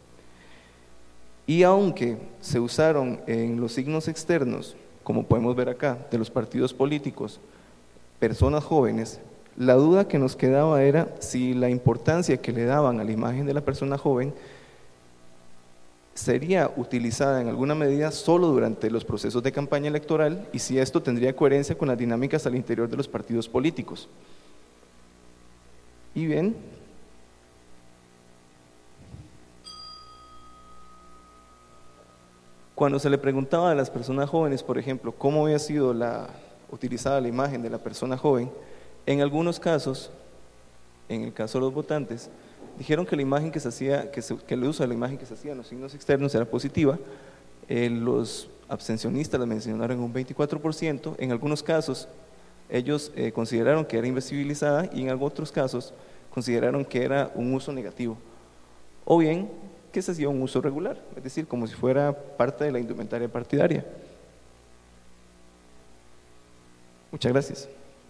Y aunque se usaron en los signos externos, como podemos ver acá, de los partidos políticos, personas jóvenes, la duda que nos quedaba era si la importancia que le daban a la imagen de la persona joven sería utilizada en alguna medida solo durante los procesos de campaña electoral y si esto tendría coherencia con las dinámicas al interior de los partidos políticos. Y bien, cuando se le preguntaba a las personas jóvenes, por ejemplo, cómo había sido utilizada la imagen de la persona joven, en algunos casos, en el caso de los votantes, dijeron que la imagen que se hacía, que el uso de la imagen que se hacía en los signos externos era positiva. Los abstencionistas la mencionaron en un 24%, en algunos casos ellos consideraron que era invisibilizada y en otros casos consideraron que era un uso negativo, o bien que se hacía un uso regular, es decir, como si fuera parte de la indumentaria partidaria. Muchas gracias.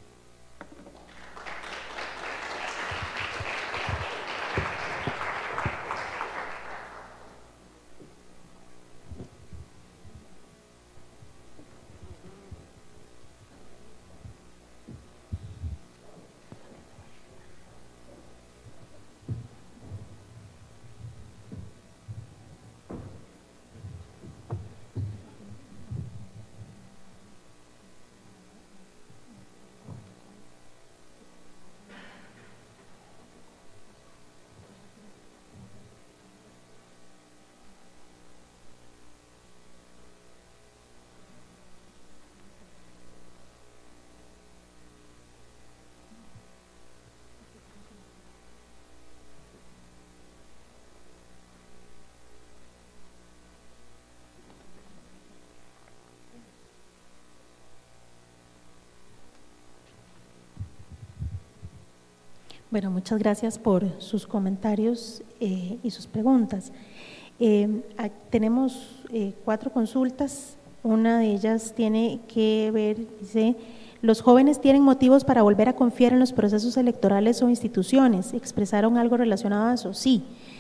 Bueno, muchas gracias por sus comentarios y sus preguntas. Tenemos 4 consultas. Una de ellas tiene que ver, dice, ¿los jóvenes tienen motivos para volver a confiar en los procesos electorales o instituciones? ¿Expresaron algo relacionado a eso? Sí.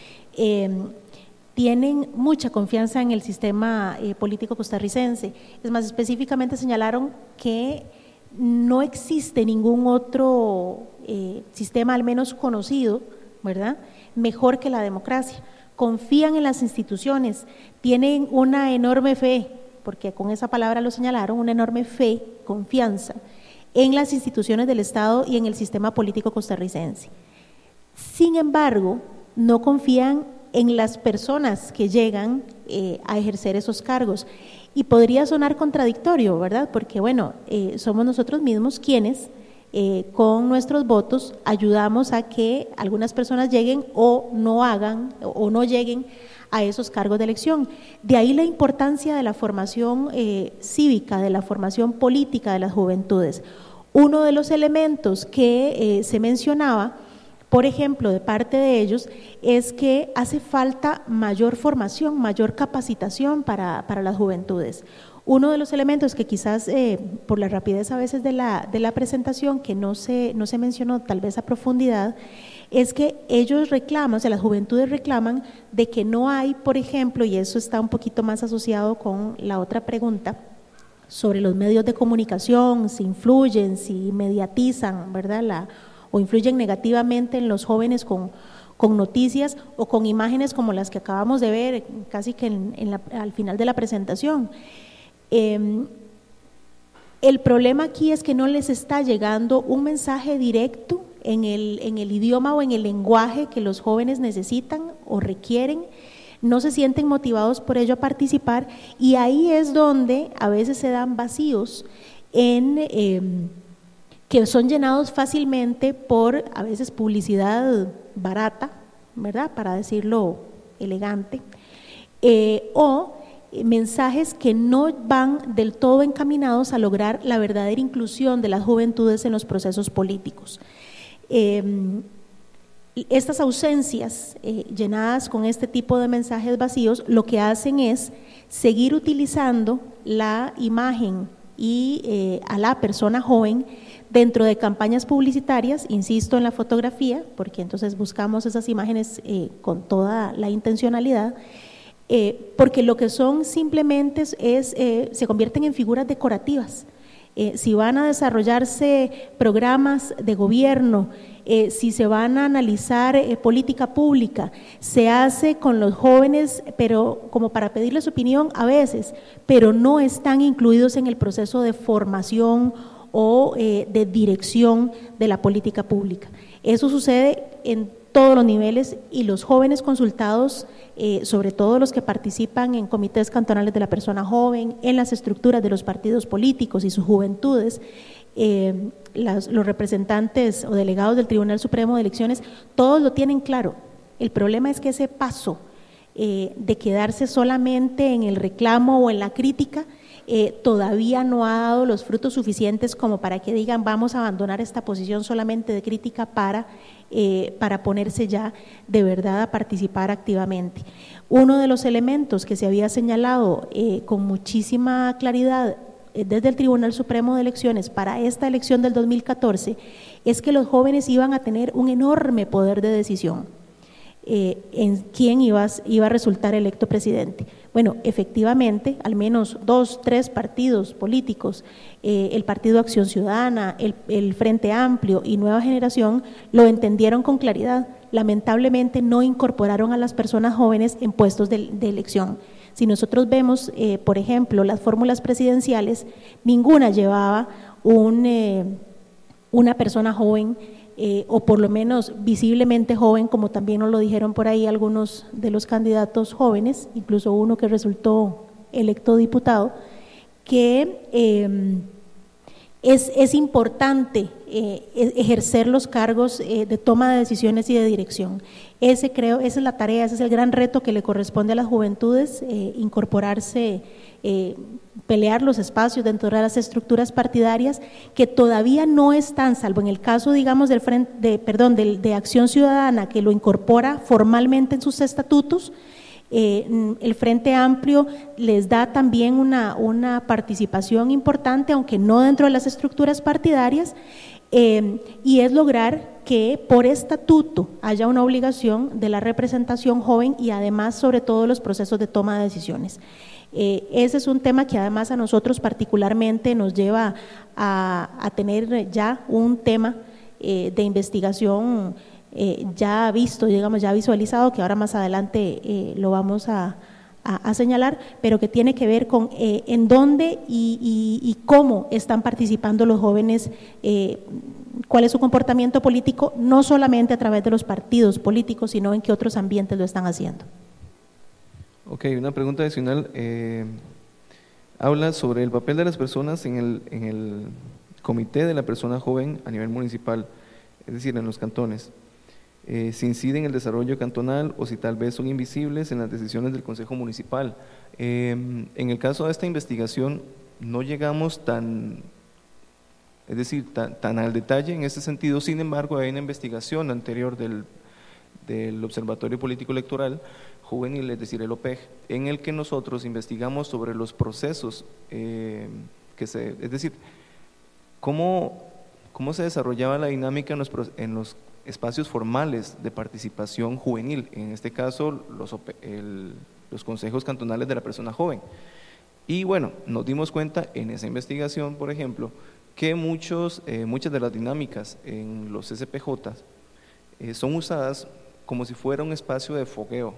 Tienen mucha confianza en el sistema político costarricense. Es más, específicamente señalaron que no existe ningún otro sistema, al menos conocido, ¿verdad?, mejor que la democracia. Confían en las instituciones, tienen una enorme fe, porque con esa palabra lo señalaron, una enorme fe, confianza en las instituciones del Estado y en el sistema político costarricense. Sin embargo, no confían en las personas que llegan a ejercer esos cargos. Y podría sonar contradictorio, ¿verdad? Porque, bueno, somos nosotros mismos quienes, con nuestros votos, ayudamos a que algunas personas lleguen o no hagan o no lleguen a esos cargos de elección. De ahí la importancia de la formación cívica, de la formación política de las juventudes. Uno de los elementos que se mencionaba, por ejemplo, de parte de ellos, es que hace falta mayor formación, mayor capacitación para las juventudes. Uno de los elementos que quizás por la rapidez a veces de la presentación, que no se mencionó tal vez a profundidad, es que ellos reclaman, o sea, las juventudes reclaman de que no hay, por ejemplo, y eso está un poquito más asociado con la otra pregunta, sobre los medios de comunicación, si influyen, si mediatizan, ¿verdad?, o influyen negativamente en los jóvenes con noticias o con imágenes como las que acabamos de ver casi que al final de la presentación. El problema aquí es que no les está llegando un mensaje directo en el idioma o en el lenguaje que los jóvenes necesitan o requieren, no se sienten motivados por ello a participar, y ahí es donde a veces se dan vacíos que son llenados fácilmente por a veces publicidad barata, ¿verdad?, para decirlo elegante, o mensajes que no van del todo encaminados a lograr la verdadera inclusión de las juventudes en los procesos políticos. Estas ausencias llenadas con este tipo de mensajes vacíos lo que hacen es seguir utilizando la imagen y a la persona joven dentro de campañas publicitarias, insisto en la fotografía, porque entonces buscamos esas imágenes con toda la intencionalidad, porque lo que son simplemente se convierten en figuras decorativas. si van a desarrollarse programas de gobierno, si se van a analizar política pública, se hace con los jóvenes, pero como para pedirles opinión a veces, pero no están incluidos en el proceso de formación o de dirección de la política pública. Eso sucede en todos los niveles y los jóvenes consultados, sobre todo los que participan en comités cantonales de la persona joven, en las estructuras de los partidos políticos y sus juventudes, los representantes o delegados del Tribunal Supremo de Elecciones, todos lo tienen claro. El problema es que ese paso de quedarse solamente en el reclamo o en la crítica todavía no ha dado los frutos suficientes como para que digan vamos a abandonar esta posición solamente de crítica para ponerse ya de verdad a participar activamente. Uno de los elementos que se había señalado con muchísima claridad desde el Tribunal Supremo de Elecciones para esta elección del 2014 es que los jóvenes iban a tener un enorme poder de decisión en quién iba a resultar electo presidente. Bueno, efectivamente, al menos 2, 3 partidos políticos, el Partido Acción Ciudadana, el Frente Amplio y Nueva Generación, lo entendieron con claridad. Lamentablemente no incorporaron a las personas jóvenes en puestos de elección. Si nosotros vemos, por ejemplo, las fórmulas presidenciales, ninguna llevaba una persona joven, o por lo menos visiblemente joven, como también nos lo dijeron por ahí algunos de los candidatos jóvenes, incluso uno que resultó electo diputado, que es importante ejercer los cargos de toma de decisiones y de dirección. Esa es la tarea, ese es el gran reto que le corresponde a las juventudes, incorporarse, pelear los espacios dentro de las estructuras partidarias que todavía no están, salvo en el caso, digamos, de Acción Ciudadana, que lo incorpora formalmente en sus estatutos. El Frente Amplio les da también una participación importante, aunque no dentro de las estructuras partidarias, y es lograr que por estatuto haya una obligación de la representación joven y además sobre todo los procesos de toma de decisiones. Ese es un tema que además a nosotros particularmente nos lleva a tener ya un tema de investigación ya visto, digamos, ya visualizado, que ahora más adelante lo vamos a señalar, pero que tiene que ver con en dónde y cómo están participando los jóvenes, cuál es su comportamiento político, no solamente a través de los partidos políticos, sino en qué otros ambientes lo están haciendo. Ok, una pregunta adicional. Habla sobre el papel de las personas en el comité de la persona joven a nivel municipal, es decir, en los cantones. Si incide en el desarrollo cantonal o si tal vez son invisibles en las decisiones del Consejo Municipal. En el caso de esta investigación no llegamos tan al detalle en ese sentido. Sin embargo, hay una investigación anterior del Observatorio Político Electoral Juvenil, es decir, el OPEG, en el que nosotros investigamos sobre los procesos, es decir, cómo se desarrollaba la dinámica en los espacios formales de participación juvenil, en este caso los consejos cantonales de la persona joven. Y bueno, nos dimos cuenta en esa investigación, por ejemplo, que muchas de las dinámicas en los SPJ son usadas como si fuera un espacio de fogueo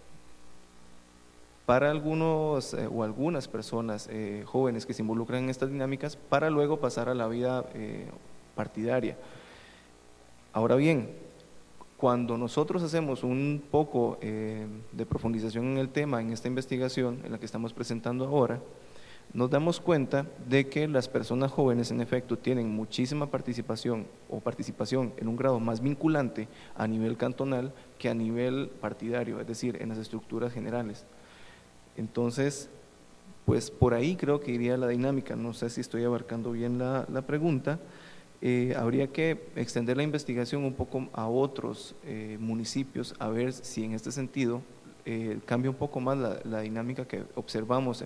para algunos o algunas personas jóvenes que se involucran en estas dinámicas para luego pasar a la vida partidaria. Ahora bien, cuando nosotros hacemos un poco de profundización en el tema, en esta investigación en la que estamos presentando ahora, nos damos cuenta de que las personas jóvenes en efecto tienen muchísima participación en un grado más vinculante a nivel cantonal que a nivel partidario, es decir, en las estructuras generales. Entonces, pues por ahí creo que iría la dinámica. No sé si estoy abarcando bien la pregunta. Habría que extender la investigación un poco a otros municipios, a ver si en este sentido cambia un poco más la dinámica que observamos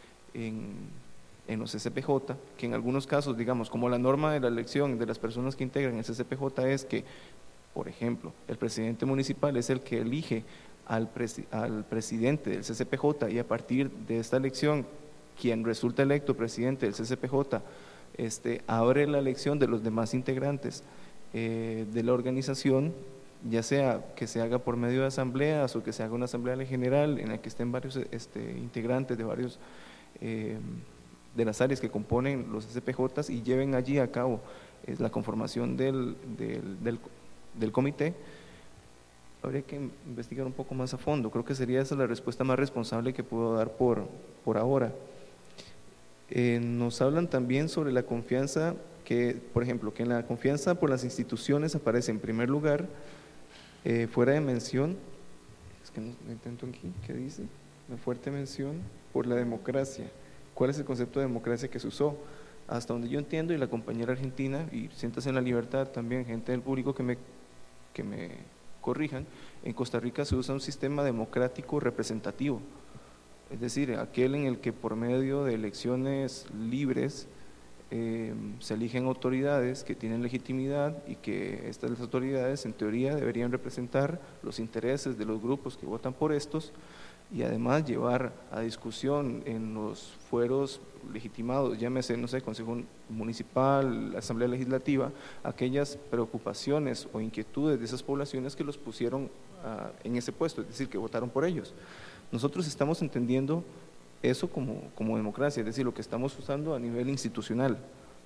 en los SPJ, que en algunos casos, digamos, como la norma de la elección de las personas que integran el SPJ es que, por ejemplo, el presidente municipal es el que elige al presidente del CCPJ y a partir de esta elección, quien resulta electo presidente del CCPJ abre la elección de los demás integrantes de la organización, ya sea que se haga por medio de asambleas o que se haga una asamblea general en la que estén varios integrantes de varios de las áreas que componen los SPJs y lleven allí a cabo la conformación del comité. Habría que investigar un poco más a fondo. Creo que sería esa la respuesta más responsable que puedo dar por ahora. Nos hablan también sobre la confianza, que por ejemplo, que en la confianza por las instituciones aparece en primer lugar, fuera de mención, es que no intento aquí, ¿qué dice? Una fuerte mención por la democracia. ¿Cuál es el concepto de democracia que se usó? Hasta donde yo entiendo, y la compañera argentina, y siéntase en la libertad también, gente del público que me corrijan, en Costa Rica se usa un sistema democrático representativo, es decir, aquel en el que por medio de elecciones libres se eligen autoridades que tienen legitimidad y que estas autoridades en teoría deberían representar los intereses de los grupos que votan por estos y además llevar a discusión en los fueros legitimados, llámese, no sé, Consejo Municipal, Asamblea Legislativa, aquellas preocupaciones o inquietudes de esas poblaciones que los pusieron en ese puesto, es decir, que votaron por ellos. Nosotros estamos entendiendo eso como democracia, es decir, lo que estamos usando a nivel institucional.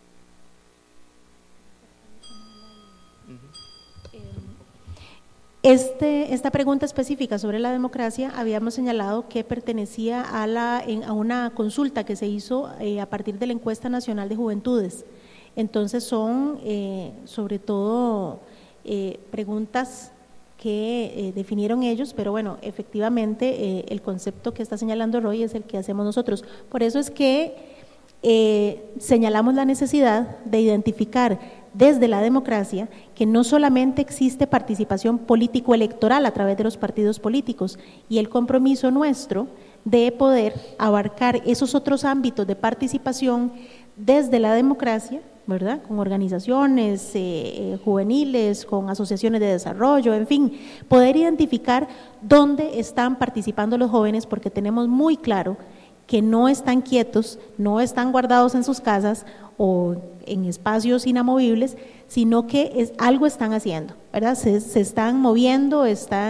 Esta pregunta específica sobre la democracia habíamos señalado que pertenecía a una consulta que se hizo a partir de la encuesta nacional de juventudes. Entonces son sobre todo preguntas que definieron ellos, pero bueno, efectivamente el concepto que está señalando Roy es el que hacemos nosotros. Por eso es que señalamos la necesidad de identificar desde la democracia que no solamente existe participación político-electoral a través de los partidos políticos y el compromiso nuestro de poder abarcar esos otros ámbitos de participación desde la democracia, ¿verdad? Con organizaciones juveniles, con asociaciones de desarrollo, en fin, poder identificar dónde están participando los jóvenes, porque tenemos muy claro que no están quietos, no están guardados en sus casas o en espacios inamovibles, sino que algo están haciendo, ¿verdad? Se están moviendo,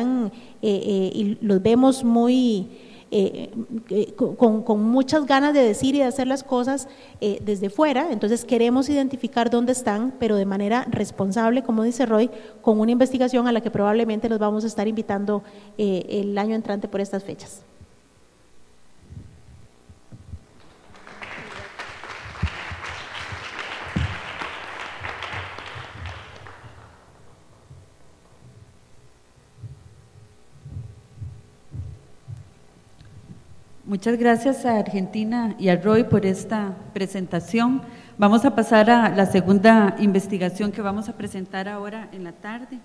y los vemos muy con muchas ganas de decir y de hacer las cosas desde fuera. Entonces queremos identificar dónde están, pero de manera responsable, como dice Roy, con una investigación a la que probablemente los vamos a estar invitando el año entrante por estas fechas. Muchas gracias a Argentina y a Roy por esta presentación. Vamos a pasar a la segunda investigación que vamos a presentar ahora en la tarde.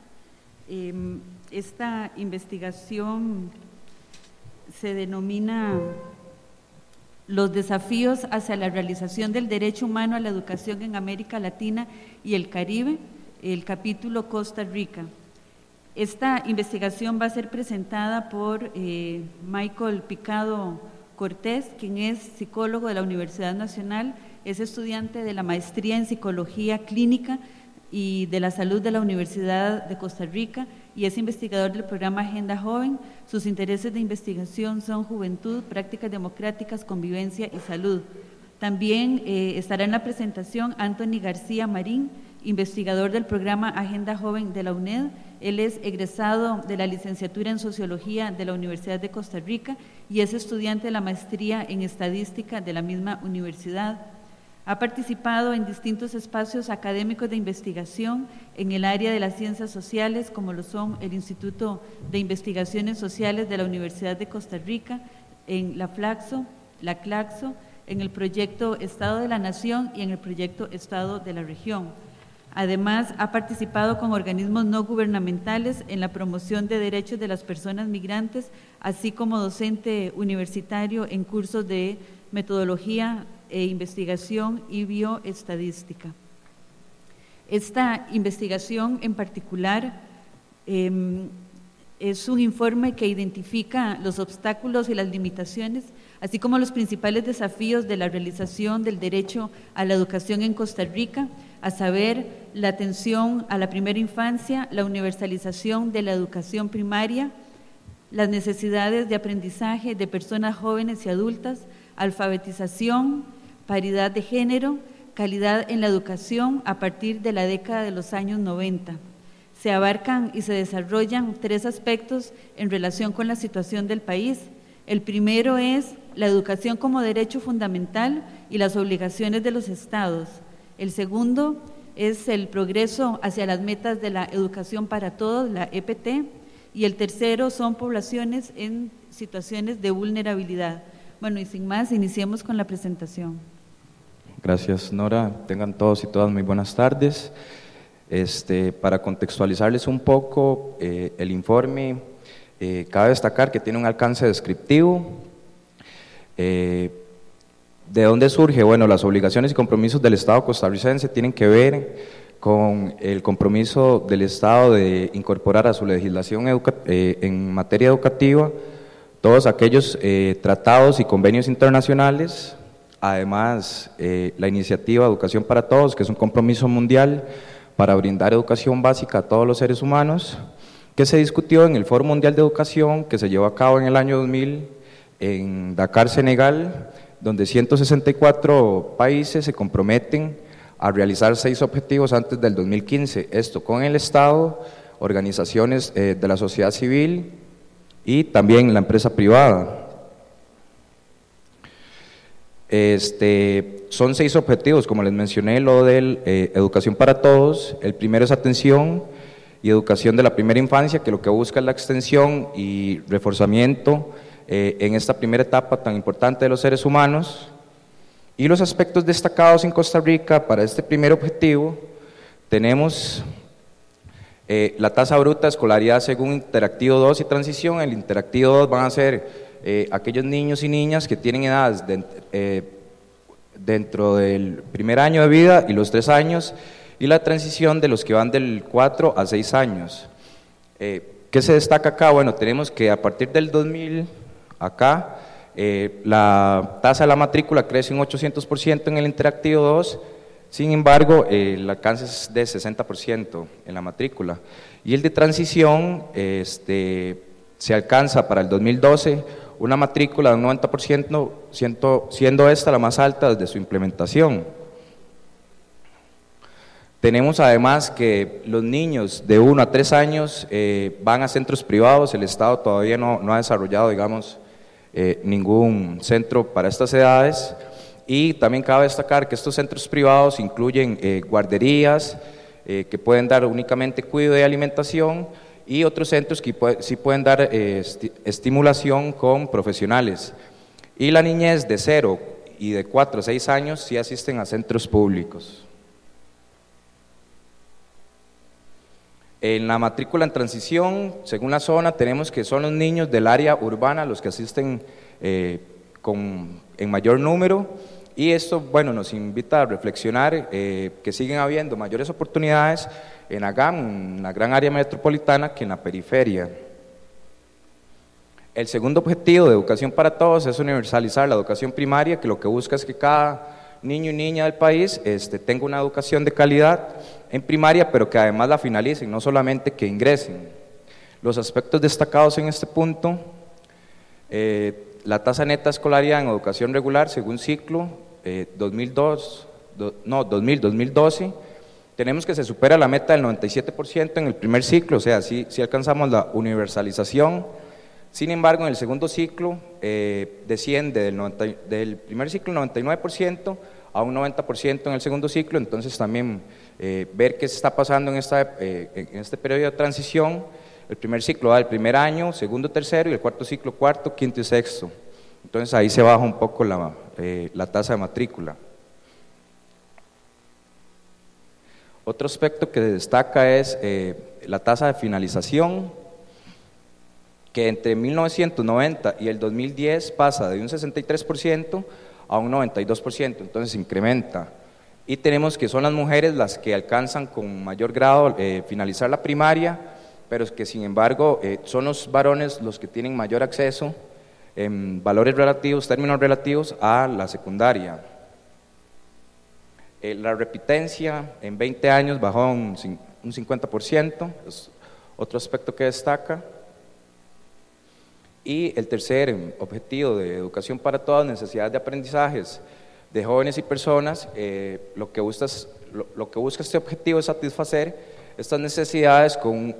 Esta investigación se denomina Los desafíos hacia la realización del derecho humano a la educación en América Latina y el Caribe, el capítulo Costa Rica. Esta investigación va a ser presentada por Michael Picado Cortés, quien es psicólogo de la Universidad Nacional, es estudiante de la maestría en Psicología Clínica y de la Salud de la Universidad de Costa Rica y es investigador del programa Agenda Joven. Sus intereses de investigación son juventud, prácticas democráticas, convivencia y salud. También estará en la presentación Anthony García Marín, investigador del programa Agenda Joven de la UNED. Él es egresado de la licenciatura en Sociología de la Universidad de Costa Rica y es estudiante de la maestría en Estadística de la misma universidad. Ha participado en distintos espacios académicos de investigación en el área de las ciencias sociales, como lo son el Instituto de Investigaciones Sociales de la Universidad de Costa Rica, en la FLACSO, la CLACSO, en el proyecto Estado de la Nación y en el proyecto Estado de la Región. Además, ha participado con organismos no gubernamentales en la promoción de derechos de las personas migrantes, así como docente universitario en cursos de metodología e investigación y bioestadística. Esta investigación en particular es un informe que identifica los obstáculos y las limitaciones así como los principales desafíos de la realización del derecho a la educación en Costa Rica, a saber, la atención a la primera infancia, la universalización de la educación primaria, las necesidades de aprendizaje de personas jóvenes y adultas, alfabetización, paridad de género, calidad en la educación a partir de la década de los años 90. Se abarcan y se desarrollan 3 aspectos en relación con la situación del país. El primero es la educación como derecho fundamental y las obligaciones de los estados. El segundo es el progreso hacia las metas de la educación para todos, la EPT, y el tercero son poblaciones en situaciones de vulnerabilidad. Bueno, y sin más, iniciemos con la presentación. Gracias, Nora. Tengan todos y todas muy buenas tardes. Para contextualizarles un poco el informe, cabe destacar que tiene un alcance descriptivo. ¿De dónde surge? Bueno, las obligaciones y compromisos del Estado costarricense tienen que ver con el compromiso del Estado de incorporar a su legislación en materia educativa todos aquellos tratados y convenios internacionales. Además, la iniciativa Educación para Todos, que es un compromiso mundial para brindar educación básica a todos los seres humanos, que se discutió en el Foro Mundial de Educación, que se llevó a cabo en el año 2000 en Dakar, Senegal, donde 164 países se comprometen a realizar 6 objetivos antes del 2015, esto con el Estado, organizaciones de la sociedad civil y también la empresa privada. Son 6 objetivos, como les mencioné, lo de educación para todos. El primero es atención y educación de la primera infancia, que lo que busca es la extensión y reforzamiento en esta primera etapa tan importante de los seres humanos. Y los aspectos destacados en Costa Rica para este primer objetivo, tenemos la tasa bruta de escolaridad según Interactivo 2 y Transición. El Interactivo 2 van a ser aquellos niños y niñas que tienen edades dentro del primer año de vida y los 3 años, y la transición de los que van del 4 a 6 años. ¿Qué se destaca acá? Bueno, tenemos que a partir del 2000, acá, la tasa de la matrícula crece un 800% en el Interactivo 2, sin embargo, el alcance es de 60% en la matrícula. Y el de transición se alcanza para el 2012 una matrícula de un 90%, siendo esta la más alta desde su implementación. Tenemos además que los niños de 1 a 3 años van a centros privados. El Estado todavía no ha desarrollado, digamos, ningún centro para estas edades, y también cabe destacar que estos centros privados incluyen guarderías que pueden dar únicamente cuidado y alimentación, y otros centros que sí pueden dar estimulación con profesionales. Y la niñez de 0 y de 4 a 6 años sí asisten a centros públicos. En la matrícula en transición, según la zona, tenemos que son los niños del área urbana los que asisten en mayor número, y esto, bueno, nos invita a reflexionar que siguen habiendo mayores oportunidades en AGAM, en la gran área metropolitana, que en la periferia. El segundo objetivo de Educación para Todos es universalizar la educación primaria, que lo que busca es que cada niño y niña del país tenga una educación de calidad en primaria, pero que además la finalicen, no solamente que ingresen. Los aspectos destacados en este punto: la tasa neta de escolaridad en educación regular según ciclo 2000-2012, tenemos que se supera la meta del 97% en el primer ciclo, o sea, sí alcanzamos la universalización. Sin embargo, en el segundo ciclo desciende del primer ciclo 99% a un 90% en el segundo ciclo. Entonces también ver qué se está pasando en este periodo de transición. El primer ciclo da el primer año, segundo, tercero, y el cuarto ciclo, cuarto, quinto y sexto. Entonces ahí se baja un poco la tasa de matrícula. Otro aspecto que destaca es la tasa de finalización, que entre 1990 y el 2010 pasa de un 63% a un 92%, entonces incrementa. Y tenemos que son las mujeres las que alcanzan con mayor grado finalizar la primaria, pero es que sin embargo son los varones los que tienen mayor acceso en valores relativos, términos relativos a la secundaria. La repitencia en 20 años bajó un 50%, es otro aspecto que destaca. Y el tercer objetivo de educación para todas, necesidades de aprendizajes de jóvenes y personas, lo que busca este objetivo es satisfacer estas necesidades con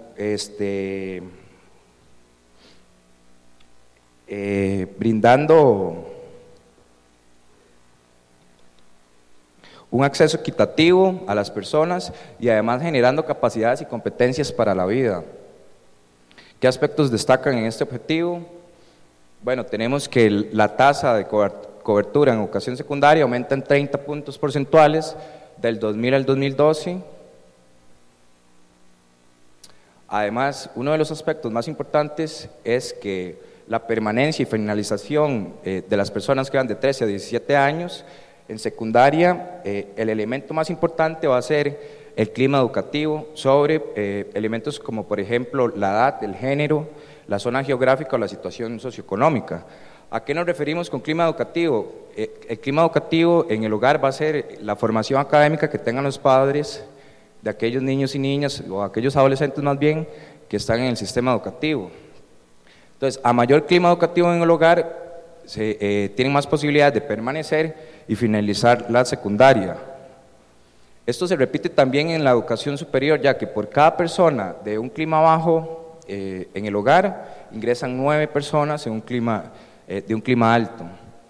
brindando un acceso equitativo a las personas y además generando capacidades y competencias para la vida. ¿Qué aspectos destacan en este objetivo? Bueno, tenemos que la tasa de cobertura en educación secundaria aumenta en 30 puntos porcentuales del 2000 al 2012. Además, uno de los aspectos más importantes es que la permanencia y finalización de las personas que van de 13 a 17 años en secundaria, el elemento más importante va a ser el clima educativo sobre elementos como por ejemplo la edad, el género, la zona geográfica o la situación socioeconómica. ¿A qué nos referimos con clima educativo? El clima educativo en el hogar va a ser la formación académica que tengan los padres de aquellos niños y niñas o aquellos adolescentes más bien que están en el sistema educativo. Entonces, a mayor clima educativo en el hogar, tienen más posibilidades de permanecer y finalizar la secundaria. Esto se repite también en la educación superior, ya que por cada persona de un clima bajo en el hogar, ingresan 9 personas en un clima, de un clima alto.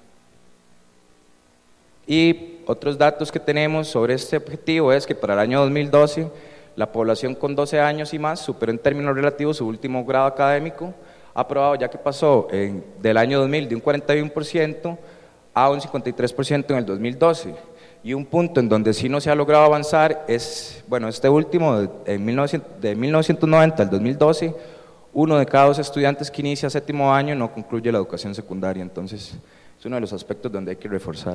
Y otros datos que tenemos sobre este objetivo es que para el año 2012, la población con 12 años y más superó en términos relativos su último grado académico aprobado, ya que pasó del año 2000 de un 41% a un 53% en el 2012. Y un punto en donde sí no se ha logrado avanzar es, bueno, este último, de 1990 al 2012, 1 de cada 2 estudiantes que inicia 7º año no concluye la educación secundaria. Entonces, es uno de los aspectos donde hay que reforzar.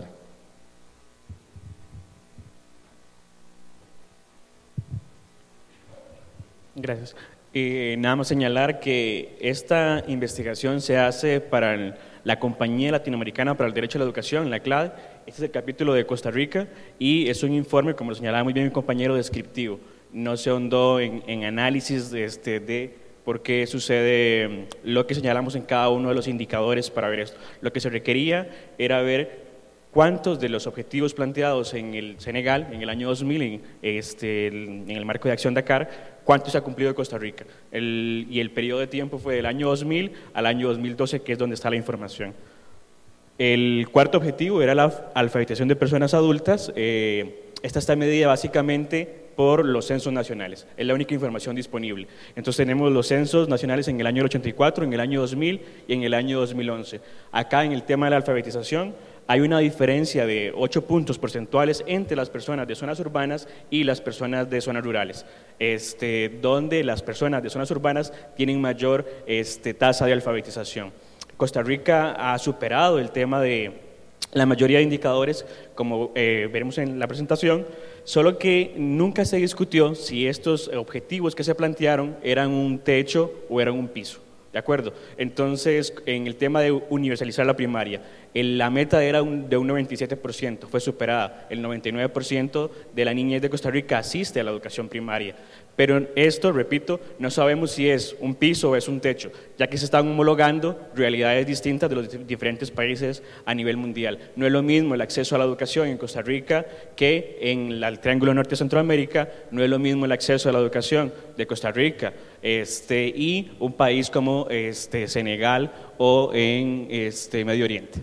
Gracias. Nada más señalar que esta investigación se hace para la Compañía Latinoamericana para el Derecho a la Educación, la CLAD. Este es el capítulo de Costa Rica y es un informe, como lo señalaba muy bien mi compañero, descriptivo. No se ahondó en análisis de por qué sucede lo que señalamos en cada uno de los indicadores para ver esto. Lo que se requería era ver cuántos de los objetivos planteados en el Senegal en el año 2000, en el marco de Acción Dakar, cuánto se ha cumplido en Costa Rica. Y el periodo de tiempo fue del año 2000 al año 2012, que es donde está la información. El cuarto objetivo era la alfabetización de personas adultas. Esta está medida básicamente por los censos nacionales, es la única información disponible. Entonces tenemos los censos nacionales en el año 84, en el año 2000 y en el año 2011. Acá en el tema de la alfabetización hay una diferencia de 8 puntos porcentuales entre las personas de zonas urbanas y las personas de zonas rurales, donde las personas de zonas urbanas tienen mayor tasa de alfabetización. Costa Rica ha superado el tema de la mayoría de indicadores, como veremos en la presentación, solo que nunca se discutió si estos objetivos que se plantearon eran un techo o eran un piso. ¿De acuerdo? Entonces, en el tema de universalizar la primaria, la meta era de un 97%, fue superada. El 99% de la niñez de Costa Rica asiste a la educación primaria. Pero esto, repito, no sabemos si es un piso o es un techo, ya que se están homologando realidades distintas de los diferentes países a nivel mundial. No es lo mismo el acceso a la educación en Costa Rica que en el Triángulo Norte de Centroamérica, no es lo mismo el acceso a la educación de Costa Rica y un país como Senegal o en Medio Oriente.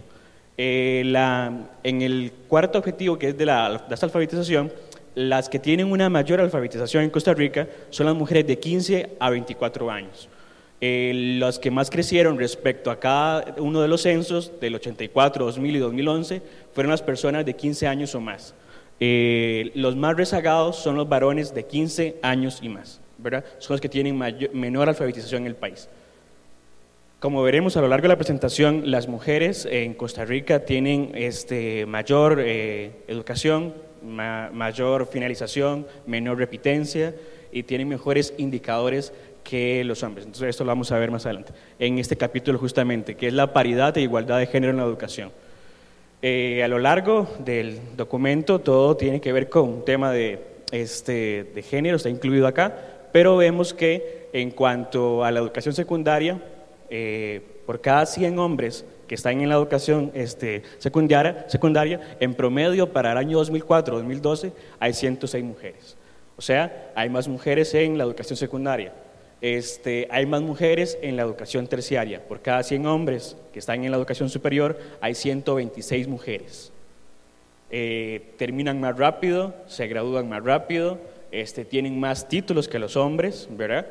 En el cuarto objetivo, que es de la alfabetización, las que tienen una mayor alfabetización en Costa Rica son las mujeres de 15 a 24 años. Los que más crecieron respecto a cada uno de los censos, del 84, 2000 y 2011, fueron las personas de 15 años o más. Los más rezagados son los varones de 15 años y más, ¿verdad? Son los que tienen menor alfabetización en el país. Como veremos a lo largo de la presentación, las mujeres en Costa Rica tienen mayor educación, mayor finalización, menor repitencia y tienen mejores indicadores que los hombres. Entonces esto lo vamos a ver más adelante, en este capítulo justamente, que es la paridad e igualdad de género en la educación. A lo largo del documento todo tiene que ver con un tema de género, está incluido acá, pero vemos que en cuanto a la educación secundaria, por cada 100 hombres que están en la educación secundaria, en promedio para el año 2004-2012 hay 106 mujeres. O sea, hay más mujeres en la educación secundaria. Hay más mujeres en la educación terciaria. Por cada 100 hombres que están en la educación superior, hay 126 mujeres. Terminan más rápido, se gradúan más rápido, tienen más títulos que los hombres, ¿verdad?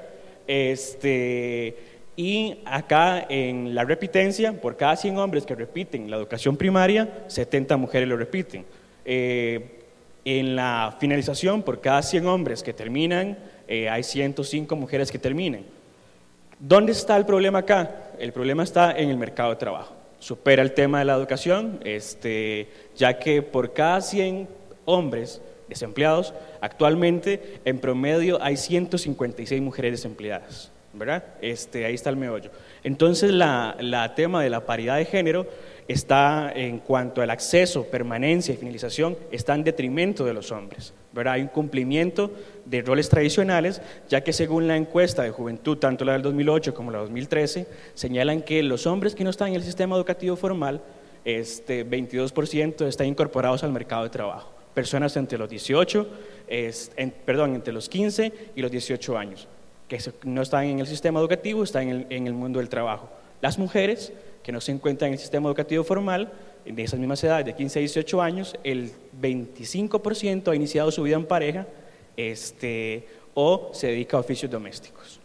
Y acá en la repitencia, por cada 100 hombres que repiten la educación primaria, 70 mujeres lo repiten. En la finalización, por cada 100 hombres que terminan, hay 105 mujeres que terminan. ¿Dónde está el problema acá? El problema está en el mercado de trabajo. Supera el tema de la educación, ya que por cada 100 hombres desempleados, actualmente en promedio hay 156 mujeres desempleadas, ¿verdad? Ahí está el meollo. Entonces la tema de la paridad de género está, en cuanto al acceso, permanencia y finalización, está en detrimento de los hombres, ¿verdad? Hay un cumplimiento de roles tradicionales, ya que según la encuesta de juventud, tanto la del 2008 como la del 2013, señalan que los hombres que no están en el sistema educativo formal, 22% están incorporados al mercado de trabajo. Personas entre los 15 y los 18 años, que no están en el sistema educativo, están en el mundo del trabajo. Las mujeres que no se encuentran en el sistema educativo formal, de esas mismas edades, de 15 a 18 años, el 25% ha iniciado su vida en pareja o se dedica a oficios domésticos.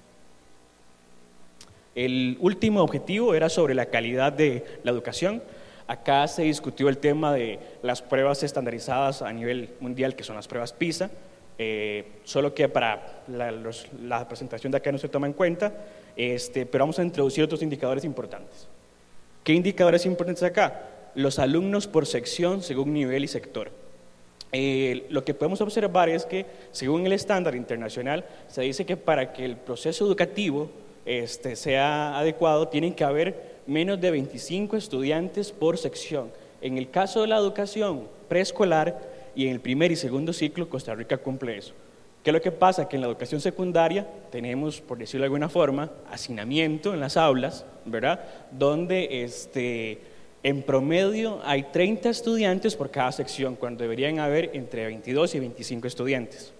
El último objetivo era sobre la calidad de la educación. Acá se discutió el tema de las pruebas estandarizadas a nivel mundial, que son las pruebas PISA, solo que para la presentación de acá no se toma en cuenta, pero vamos a introducir otros indicadores importantes. ¿Qué indicadores importantes acá? Los alumnos por sección según nivel y sector. Lo que podemos observar es que, según el estándar internacional, se dice que para que el proceso educativo sea adecuado, tienen que haber menos de 25 estudiantes por sección. En el caso de la educación preescolar y en el primer y segundo ciclo, Costa Rica cumple eso. ¿Qué es lo que pasa? Que en la educación secundaria tenemos, por decirlo de alguna forma, hacinamiento en las aulas, ¿verdad? Donde en promedio hay 30 estudiantes por cada sección, cuando deberían haber entre 22 y 25 estudiantes.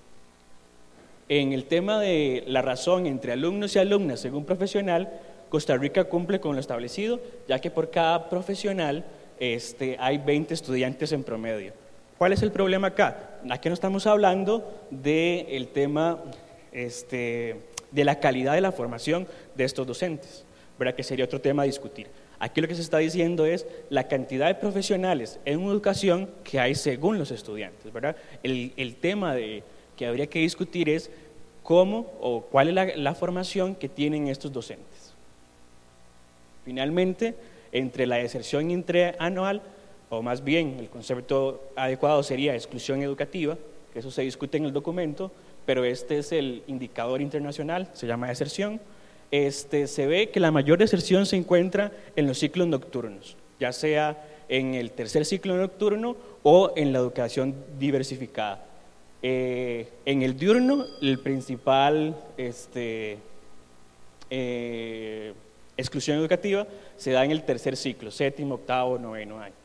En el tema de la razón entre alumnos y alumnas según profesional, Costa Rica cumple con lo establecido, ya que por cada profesional hay 20 estudiantes en promedio. ¿Cuál es el problema acá? Aquí no estamos hablando del tema de la calidad de la formación de estos docentes, ¿verdad? Que sería otro tema a discutir. Aquí lo que se está diciendo es la cantidad de profesionales en educación que hay según los estudiantes, ¿verdad? El tema que habría que discutir es cómo o cuál es la formación que tienen estos docentes. Finalmente, entre la deserción interanual, o más bien el concepto adecuado sería exclusión educativa, que eso se discute en el documento, pero este es el indicador internacional, se llama deserción. Se ve que la mayor deserción se encuentra en los ciclos nocturnos, ya sea en el tercer ciclo nocturno o en la educación diversificada. En el diurno, el principal exclusión educativa se da en el tercer ciclo, séptimo, octavo, noveno año.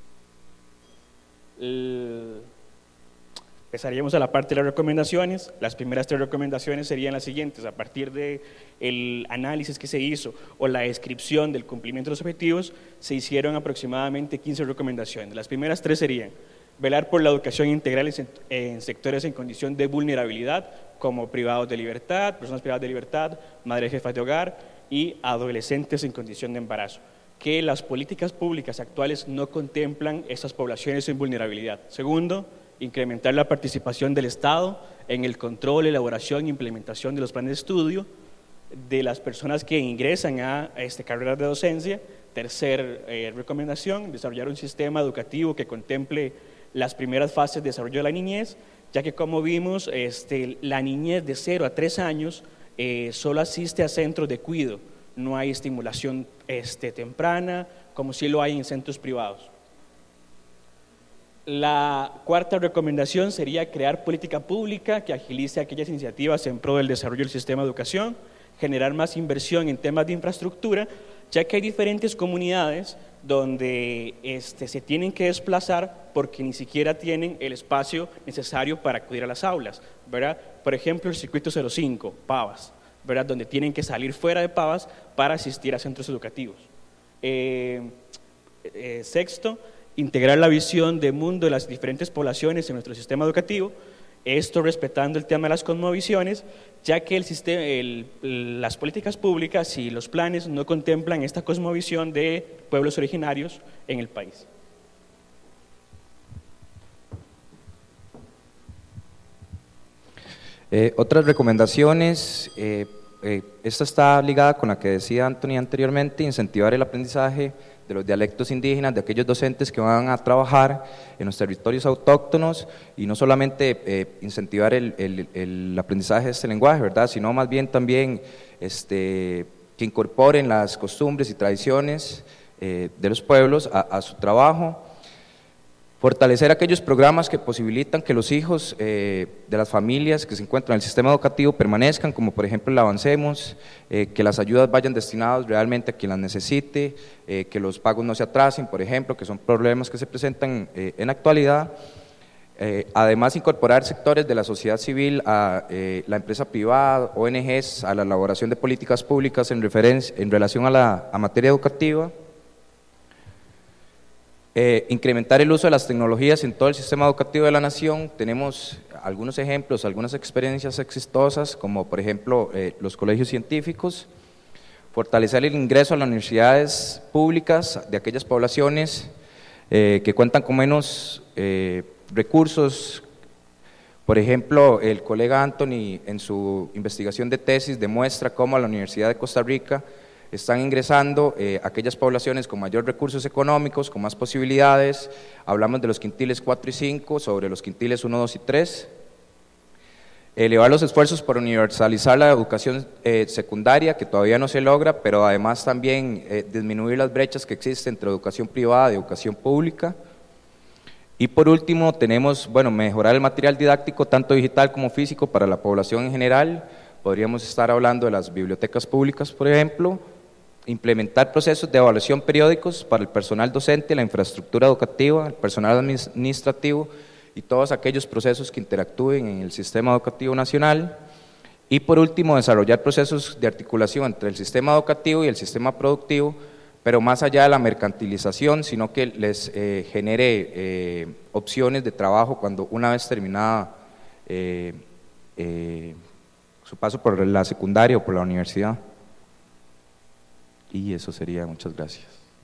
Empezaríamos a la parte de las recomendaciones. Las primeras 3 recomendaciones serían las siguientes: a partir del análisis que se hizo o la descripción del cumplimiento de los objetivos, se hicieron aproximadamente 15 recomendaciones. Las primeras 3 serían velar por la educación integral en sectores en condición de vulnerabilidad, como privados de libertad, personas privadas de libertad, madres jefas de hogar y adolescentes en condición de embarazo, que las políticas públicas actuales no contemplan estas poblaciones en vulnerabilidad. Segundo, incrementar la participación del Estado en el control, elaboración e implementación de los planes de estudio de las personas que ingresan a carreras de docencia. Tercer recomendación, desarrollar un sistema educativo que contemple las primeras fases de desarrollo de la niñez, ya que como vimos, la niñez de 0 a 3 años solo asiste a centros de cuidado, no hay estimulación temprana, como sí lo hay en centros privados. La cuarta recomendación sería crear política pública que agilice aquellas iniciativas en pro del desarrollo del sistema de educación, generar más inversión en temas de infraestructura, ya que hay diferentes comunidades donde se tienen que desplazar porque ni siquiera tienen el espacio necesario para acudir a las aulas, ¿verdad? Por ejemplo, el circuito 05, Pavas, ¿verdad? Donde tienen que salir fuera de Pavas para asistir a centros educativos. Sexto, integrar la visión de mundo de las diferentes poblaciones en nuestro sistema educativo, esto respetando el tema de las cosmovisiones, ya que las políticas públicas y los planes no contemplan esta cosmovisión de pueblos originarios en el país. Otras recomendaciones, esta está ligada con la que decía Anthony anteriormente, incentivar el aprendizaje de los dialectos indígenas, de aquellos docentes que van a trabajar en los territorios autóctonos y no solamente incentivar el aprendizaje de este lenguaje, ¿verdad?, sino más bien también que incorporen las costumbres y tradiciones de los pueblos a su trabajo. Fortalecer aquellos programas que posibilitan que los hijos de las familias que se encuentran en el sistema educativo permanezcan, como por ejemplo el Avancemos, que las ayudas vayan destinadas realmente a quien las necesite, que los pagos no se atrasen, por ejemplo, que son problemas que se presentan en la actualidad. Además, incorporar sectores de la sociedad civil, a la empresa privada, ONGs, a la elaboración de políticas públicas en relación a materia educativa. Incrementar el uso de las tecnologías en todo el sistema educativo de la nación. Tenemos algunos ejemplos, algunas experiencias exitosas, como por ejemplo los colegios científicos. Fortalecer el ingreso a las universidades públicas de aquellas poblaciones que cuentan con menos recursos. Por ejemplo, el colega Anthony en su investigación de tesis demuestra cómo a la Universidad de Costa Rica están ingresando aquellas poblaciones con mayor recursos económicos, con más posibilidades. Hablamos de los quintiles 4 y 5, sobre los quintiles 1, 2 y 3. Elevar los esfuerzos por universalizar la educación secundaria, que todavía no se logra, pero además también disminuir las brechas que existen entre educación privada y educación pública. Y por último tenemos, mejorar el material didáctico, tanto digital como físico, para la población en general. Podríamos estar hablando de las bibliotecas públicas, por ejemplo. Implementar procesos de evaluación periódicos para el personal docente, la infraestructura educativa, el personal administrativo y todos aquellos procesos que interactúen en el sistema educativo nacional. Y por último, desarrollar procesos de articulación entre el sistema educativo y el sistema productivo, pero más allá de la mercantilización, sino que les genere opciones de trabajo cuando una vez terminada su paso por la secundaria o por la universidad. Y eso sería. Muchas gracias.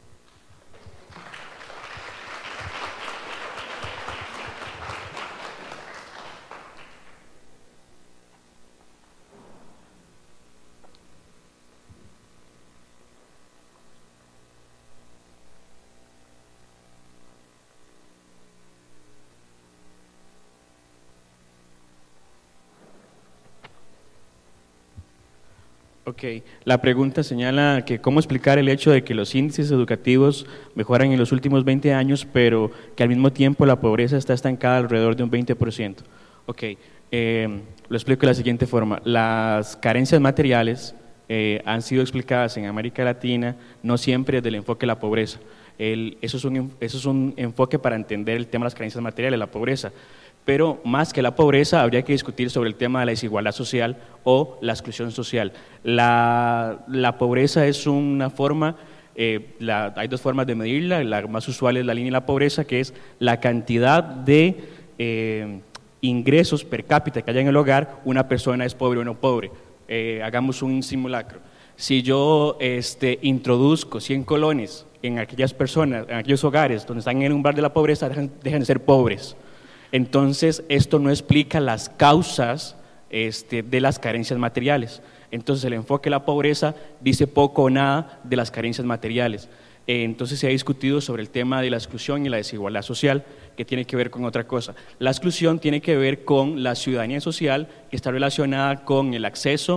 Ok, la pregunta señala que cómo explicar el hecho de que los índices educativos mejoran en los últimos 20 años, pero que al mismo tiempo la pobreza está estancada alrededor de un 20%. Ok, lo explico de la siguiente forma. Las carencias materiales han sido explicadas en América Latina no siempre desde el enfoque de la pobreza. Eso es un enfoque para entender el tema de las carencias materiales, la pobreza. Pero más que la pobreza, habría que discutir sobre el tema de la desigualdad social o la exclusión social. La pobreza es una forma, hay dos formas de medirla. La más usual es la línea de la pobreza, que es la cantidad de ingresos per cápita que haya en el hogar. Una persona es pobre o no pobre. Hagamos un simulacro. Si yo introduzco 100 colones en aquellas personas, en aquellos hogares donde están en el umbral de la pobreza, dejan de ser pobres. Entonces, esto no explica las causas de las carencias materiales. Entonces, el enfoque de la pobreza dice poco o nada de las carencias materiales. Entonces, se ha discutido sobre el tema de la exclusión y la desigualdad social, que tiene que ver con otra cosa. La exclusión tiene que ver con la ciudadanía social, que está relacionada con el acceso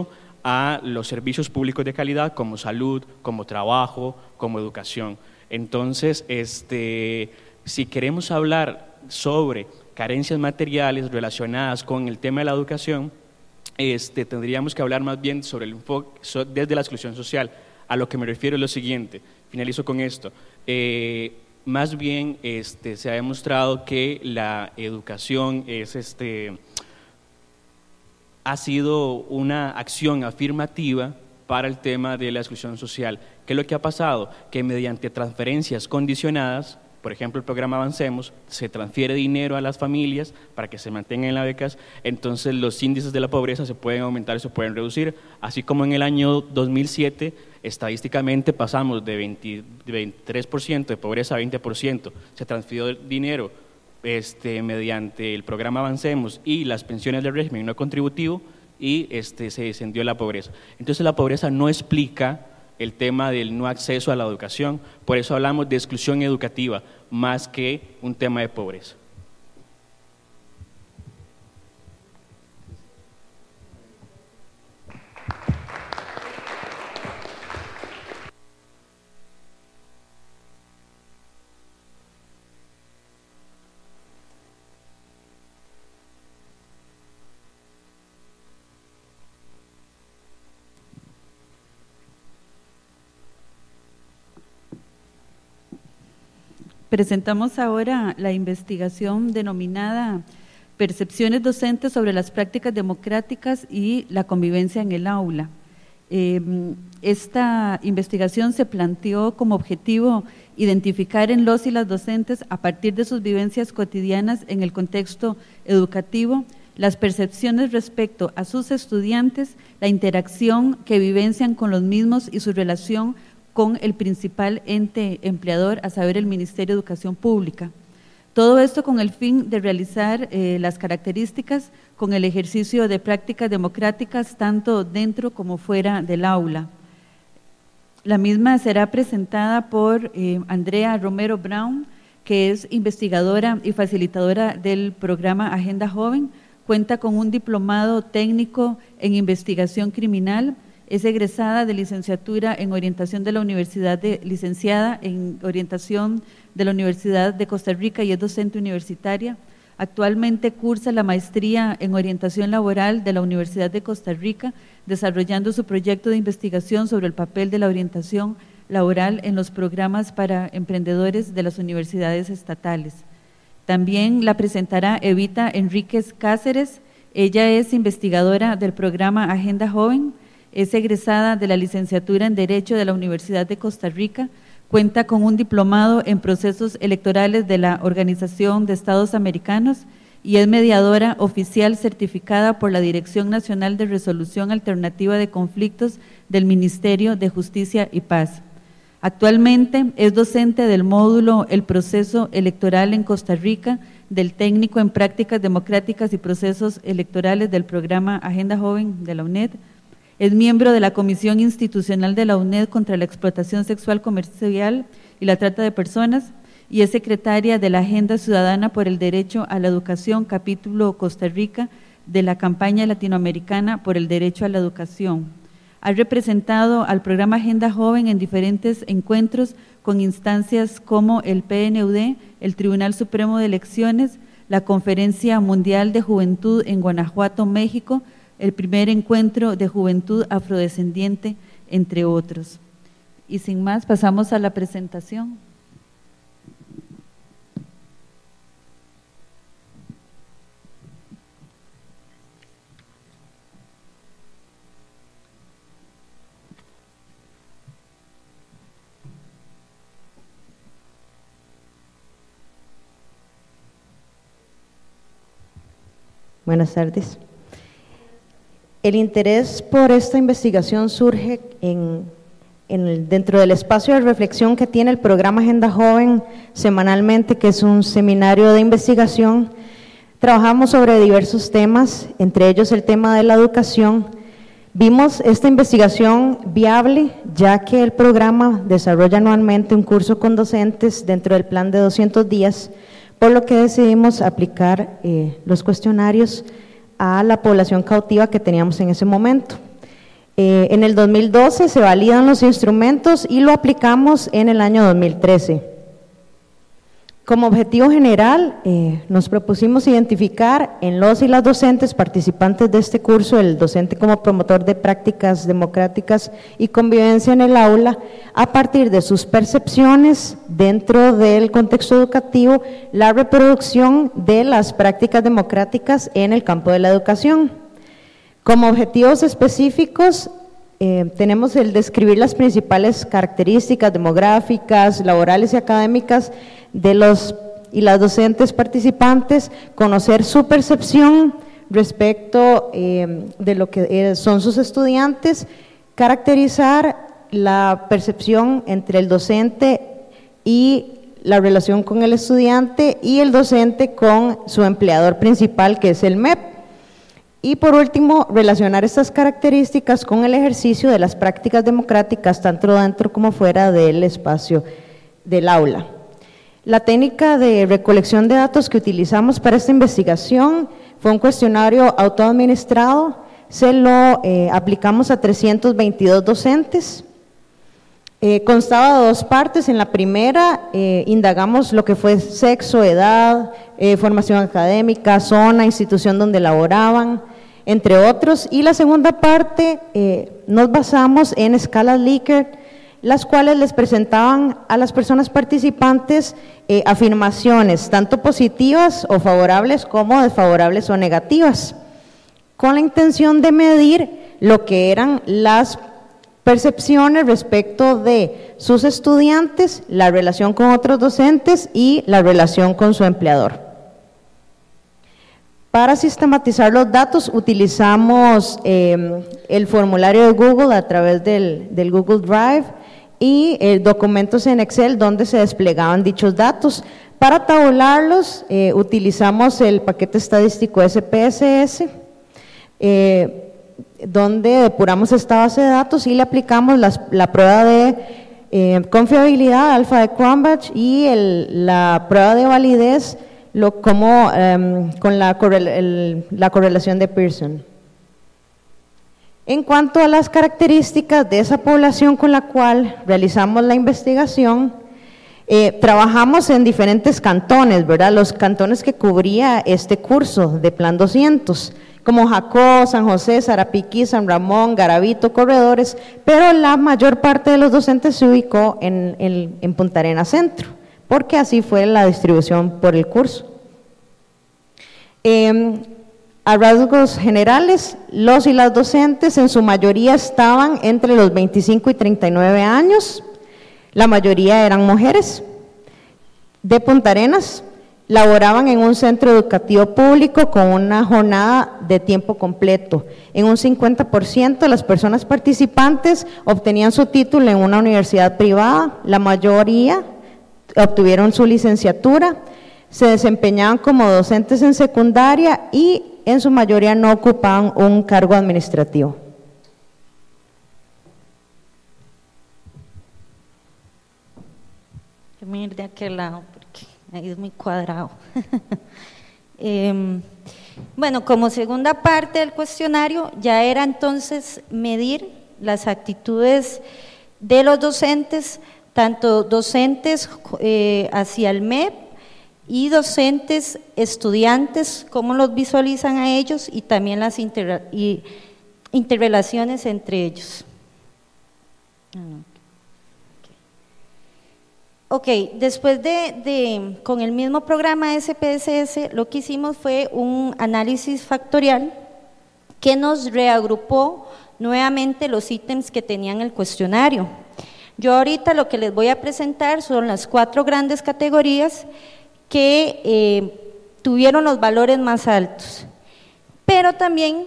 a los servicios públicos de calidad como salud, como trabajo, como educación. Entonces, si queremos hablar sobre carencias materiales relacionadas con el tema de la educación, tendríamos que hablar más bien sobre el enfoque desde la exclusión social. A lo que me refiero es lo siguiente, finalizo con esto. Más bien se ha demostrado que la educación ha sido una acción afirmativa para el tema de la exclusión social. ¿Qué es lo que ha pasado? Que mediante transferencias condicionadas, por ejemplo el programa Avancemos, se transfiere dinero a las familias para que se mantengan en las becas, entonces los índices de la pobreza se pueden aumentar y se pueden reducir, así como en el año 2007 estadísticamente pasamos de 23% de pobreza a 20%, se transfirió dinero mediante el programa Avancemos y las pensiones del régimen no contributivo y se descendió la pobreza. Entonces la pobreza no explica el tema del no acceso a la educación, por eso hablamos de exclusión educativa más que un tema de pobreza. Presentamos ahora la investigación denominada Percepciones docentes sobre las prácticas democráticas y la convivencia en el aula. Esta investigación se planteó como objetivo identificar en los y las docentes, a partir de sus vivencias cotidianas en el contexto educativo, las percepciones respecto a sus estudiantes, la interacción que vivencian con los mismos y su relación con el principal ente empleador, a saber, el Ministerio de Educación Pública. Todo esto con el fin de realizar las características con el ejercicio de prácticas democráticas tanto dentro como fuera del aula. La misma será presentada por Andrea Romero Brown, que es investigadora y facilitadora del programa Agenda Joven, cuenta con un diplomado técnico en investigación criminal, es egresada de licenciatura en orientación de la licenciada en orientación de la Universidad de Costa Rica y es docente universitaria. Actualmente cursa la maestría en orientación laboral de la Universidad de Costa Rica, desarrollando su proyecto de investigación sobre el papel de la orientación laboral en los programas para emprendedores de las universidades estatales. También la presentará Evita Enríquez Cáceres. Ella es investigadora del programa Agenda Joven, es egresada de la licenciatura en Derecho de la Universidad de Costa Rica, cuenta con un diplomado en procesos electorales de la Organización de Estados Americanos y es mediadora oficial certificada por la Dirección Nacional de Resolución Alternativa de Conflictos del Ministerio de Justicia y Paz. Actualmente es docente del módulo El Proceso Electoral en Costa Rica, del técnico en Prácticas Democráticas y Procesos Electorales del programa Agenda Joven de la UNED. Es miembro de la Comisión Institucional de la UNED contra la Explotación Sexual Comercial y la Trata de Personas y es secretaria de la Agenda Ciudadana por el Derecho a la Educación, capítulo Costa Rica, de la Campaña Latinoamericana por el Derecho a la Educación. Ha representado al programa Agenda Joven en diferentes encuentros con instancias como el PNUD, el Tribunal Supremo de Elecciones, la Conferencia Mundial de Juventud en Guanajuato, México, el primer encuentro de juventud afrodescendiente, entre otros. Y sin más, pasamos a la presentación. Buenas tardes. El interés por esta investigación surge dentro del espacio de reflexión que tiene el programa Agenda Joven semanalmente, que es un seminario de investigación. Trabajamos sobre diversos temas, entre ellos el tema de la educación. Vimos esta investigación viable, ya que el programa desarrolla anualmente un curso con docentes dentro del plan de 200 días, por lo que decidimos aplicar los cuestionarios a la población cautiva que teníamos en ese momento. En el 2012 se validan los instrumentos y lo aplicamos en el año 2013. Como objetivo general, nos propusimos identificar en los y las docentes participantes de este curso, el docente como promotor de prácticas democráticas y convivencia en el aula, a partir de sus percepciones dentro del contexto educativo, la reproducción de las prácticas democráticas en el campo de la educación. Como objetivos específicos, tenemos el describir las principales características demográficas, laborales y académicas de los y las docentes participantes, conocer su percepción respecto de lo que son sus estudiantes, caracterizar la percepción entre el docente y la relación con el estudiante y el docente con su empleador principal, que es el MEP. Y por último, relacionar estas características con el ejercicio de las prácticas democráticas, tanto dentro como fuera del espacio del aula. La técnica de recolección de datos que utilizamos para esta investigación fue un cuestionario autoadministrado, se lo aplicamos a 322 docentes. Constaba de 2 partes. En la primera indagamos lo que fue sexo, edad, formación académica, zona, institución donde laboraban, entre otros, y la segunda parte nos basamos en escalas Likert, las cuales les presentaban a las personas participantes afirmaciones tanto positivas o favorables como desfavorables o negativas, con la intención de medir lo que eran las percepciones respecto de sus estudiantes, la relación con otros docentes y la relación con su empleador. Para sistematizar los datos utilizamos el formulario de Google a través del Google Drive y documentos en Excel donde se desplegaban dichos datos. Para tabularlos utilizamos el paquete estadístico SPSS, donde depuramos esta base de datos y le aplicamos la prueba de confiabilidad alfa de Cronbach y la prueba de validez con la correlación de Pearson. En cuanto a las características de esa población con la cual realizamos la investigación, trabajamos en diferentes cantones, ¿verdad? Los cantones que cubría este curso de Plan 200, como Jacó, San José, Sarapiquí, San Ramón, Garavito, Corredores, pero la mayor parte de los docentes se ubicó en Punta Arenas Centro, porque así fue la distribución por el curso. A rasgos generales, los y las docentes en su mayoría estaban entre los 25 y 39 años, la mayoría eran mujeres, de Punta Arenas, laboraban en un centro educativo público con una jornada de tiempo completo. En un 50% las personas participantes obtenían su título en una universidad privada, la mayoría obtuvieron su licenciatura, se desempeñaban como docentes en secundaria y en su mayoría no ocupaban un cargo administrativo. Voy a ir de aquel lado porque ahí es muy cuadrado. Bueno, como segunda parte del cuestionario ya era entonces medir las actitudes de los docentes, tanto docentes hacia el MEP y docentes estudiantes, cómo los visualizan a ellos y también las interrelaciones entre ellos. Ok, después con el mismo programa SPSS, lo que hicimos fue un análisis factorial que nos reagrupó nuevamente los ítems que tenían el cuestionario. Yo ahorita lo que les voy a presentar son las 4 grandes categorías que tuvieron los valores más altos, pero también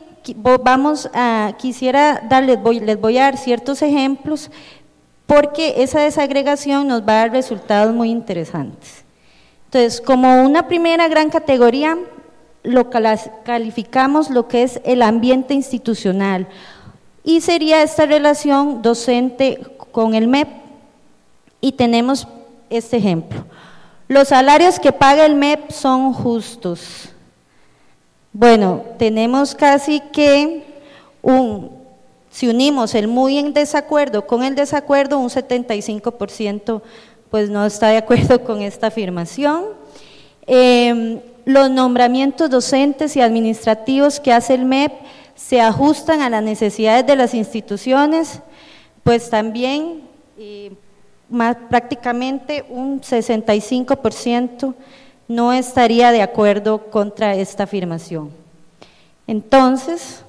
les voy a dar ciertos ejemplos porque esa desagregación nos va a dar resultados muy interesantes. Entonces, como una primera gran categoría, calificamos lo que es el ambiente institucional y sería esta relación docente con el MEP, y tenemos este ejemplo. Los salarios que paga el MEP son justos. Bueno, tenemos casi que un Si unimos el muy en desacuerdo con el desacuerdo, un 75% pues no está de acuerdo con esta afirmación. Los nombramientos docentes y administrativos que hace el MEP se ajustan a las necesidades de las instituciones, pues también prácticamente un 65% no estaría de acuerdo contra esta afirmación. Entonces,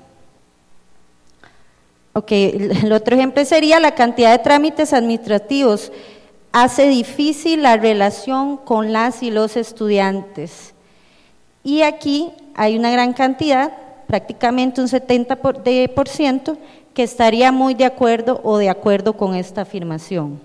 el otro ejemplo sería la cantidad de trámites administrativos hace difícil la relación con las y los estudiantes. Y aquí hay una gran cantidad, prácticamente un 70%, que estaría muy de acuerdo o de acuerdo con esta afirmación.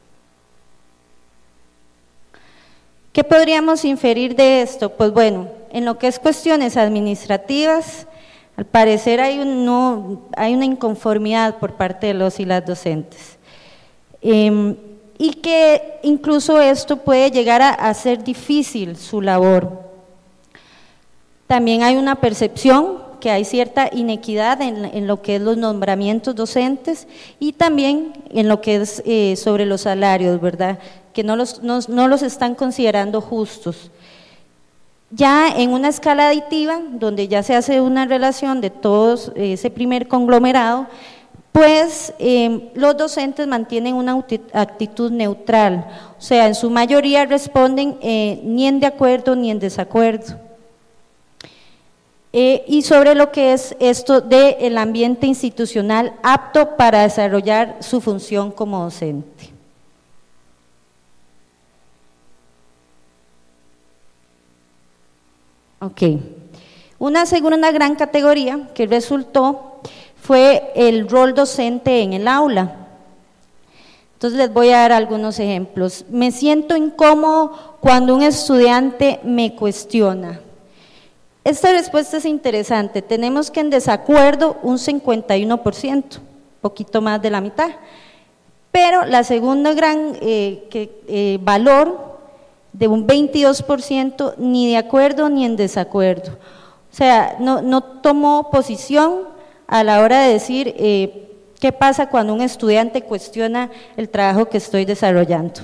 ¿Qué podríamos inferir de esto? Pues bueno, en lo que es cuestiones administrativas, al parecer hay una inconformidad por parte de los y las docentes. Y que incluso esto puede llegar a hacer difícil su labor. También hay una percepción que hay cierta inequidad en lo que es los nombramientos docentes y también en lo que es sobre los salarios, ¿verdad? Que no los están considerando justos. Ya en una escala aditiva, donde ya se hace una relación de todos ese primer conglomerado, pues los docentes mantienen una actitud neutral, o sea, en su mayoría responden ni en de acuerdo ni en desacuerdo. Y sobre lo que es esto del ambiente institucional apto para desarrollar su función como docente. Una segunda gran categoría que resultó fue el rol docente en el aula. Entonces les voy a dar algunos ejemplos. Me siento incómodo cuando un estudiante me cuestiona. Esta respuesta es interesante. Tenemos que en desacuerdo un 51%, poquito más de la mitad. Pero la segunda gran valor de un 22%, ni de acuerdo ni en desacuerdo. O sea, no tomó posición a la hora de decir qué pasa cuando un estudiante cuestiona el trabajo que estoy desarrollando.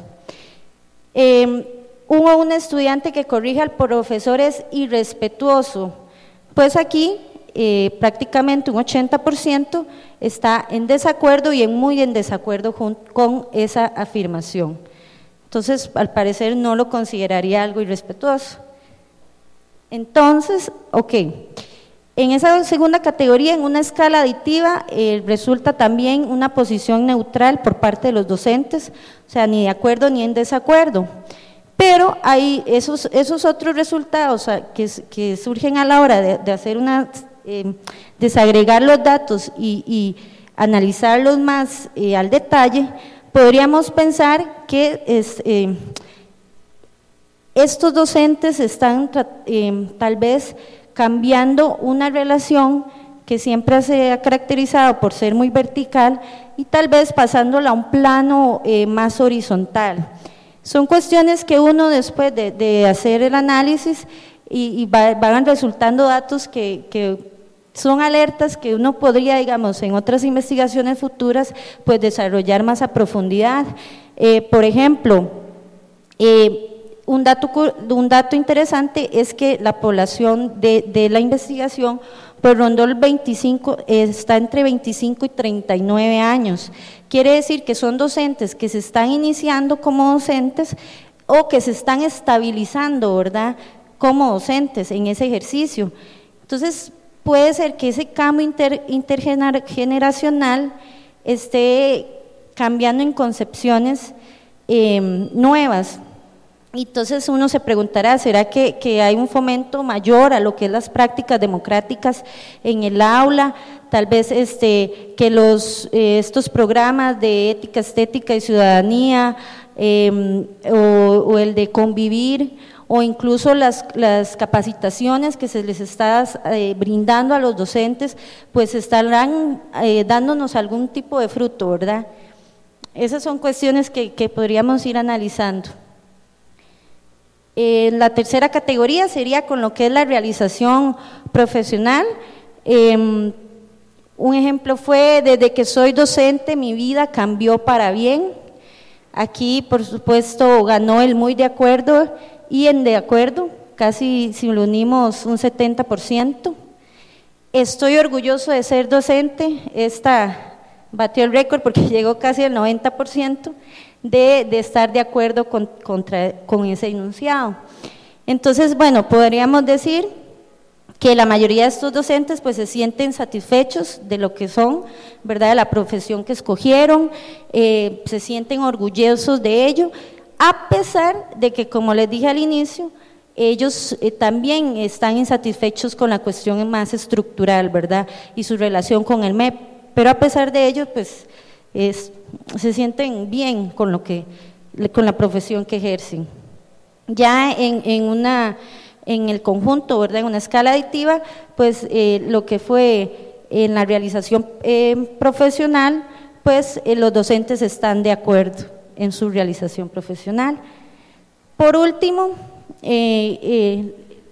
Hubo un estudiante que corrige al profesor es irrespetuoso, pues aquí prácticamente un 80% está en desacuerdo y muy en desacuerdo con esa afirmación. Entonces, al parecer no lo consideraría algo irrespetuoso. Entonces, en esa segunda categoría, en una escala aditiva, resulta también una posición neutral por parte de los docentes, o sea, ni de acuerdo ni en desacuerdo. Pero hay esos otros resultados que surgen a la hora de hacer desagregar los datos y analizarlos más al detalle. Podríamos pensar que estos docentes están tal vez cambiando una relación que siempre se ha caracterizado por ser muy vertical y tal vez pasándola a un plano más horizontal. Son cuestiones que uno después de hacer el análisis y van resultando datos que son alertas que uno podría, digamos, en otras investigaciones futuras, pues desarrollar más a profundidad. Por ejemplo, un dato interesante es que la población de la investigación pues rondó el 25, está entre 25 y 39 años. Quiere decir que son docentes que se están iniciando como docentes o que se están estabilizando, ¿verdad?, como docentes en ese ejercicio. Entonces, puede ser que ese cambio intergeneracional esté cambiando en concepciones nuevas. Entonces uno se preguntará, ¿será que hay un fomento mayor a lo que es las prácticas democráticas en el aula? Tal vez que estos programas de ética, estética y ciudadanía o el de convivir o incluso las capacitaciones que se les está brindando a los docentes, pues estarán dándonos algún tipo de fruto, ¿verdad? Esas son cuestiones que podríamos ir analizando. La tercera categoría sería con lo que es la realización profesional. Un ejemplo fue: desde que soy docente mi vida cambió para bien. Aquí, por supuesto, ganó el muy de acuerdo y en de acuerdo, casi si lo unimos un 70%. Estoy orgulloso de ser docente, esta batió el récord porque llegó casi al 90% de estar de acuerdo con ese enunciado. Entonces, bueno, podríamos decir que la mayoría de estos docentes pues se sienten satisfechos de lo que son, ¿verdad?, de la profesión que escogieron, se sienten orgullosos de ello, a pesar de que, como les dije al inicio, ellos también están insatisfechos con la cuestión más estructural, ¿verdad?, y su relación con el MEP, pero a pesar de ello, pues se sienten bien con la profesión que ejercen. Ya en el conjunto, ¿verdad?, en una escala aditiva, pues lo que fue en la realización profesional, pues los docentes están de acuerdo en su realización profesional. Por último, el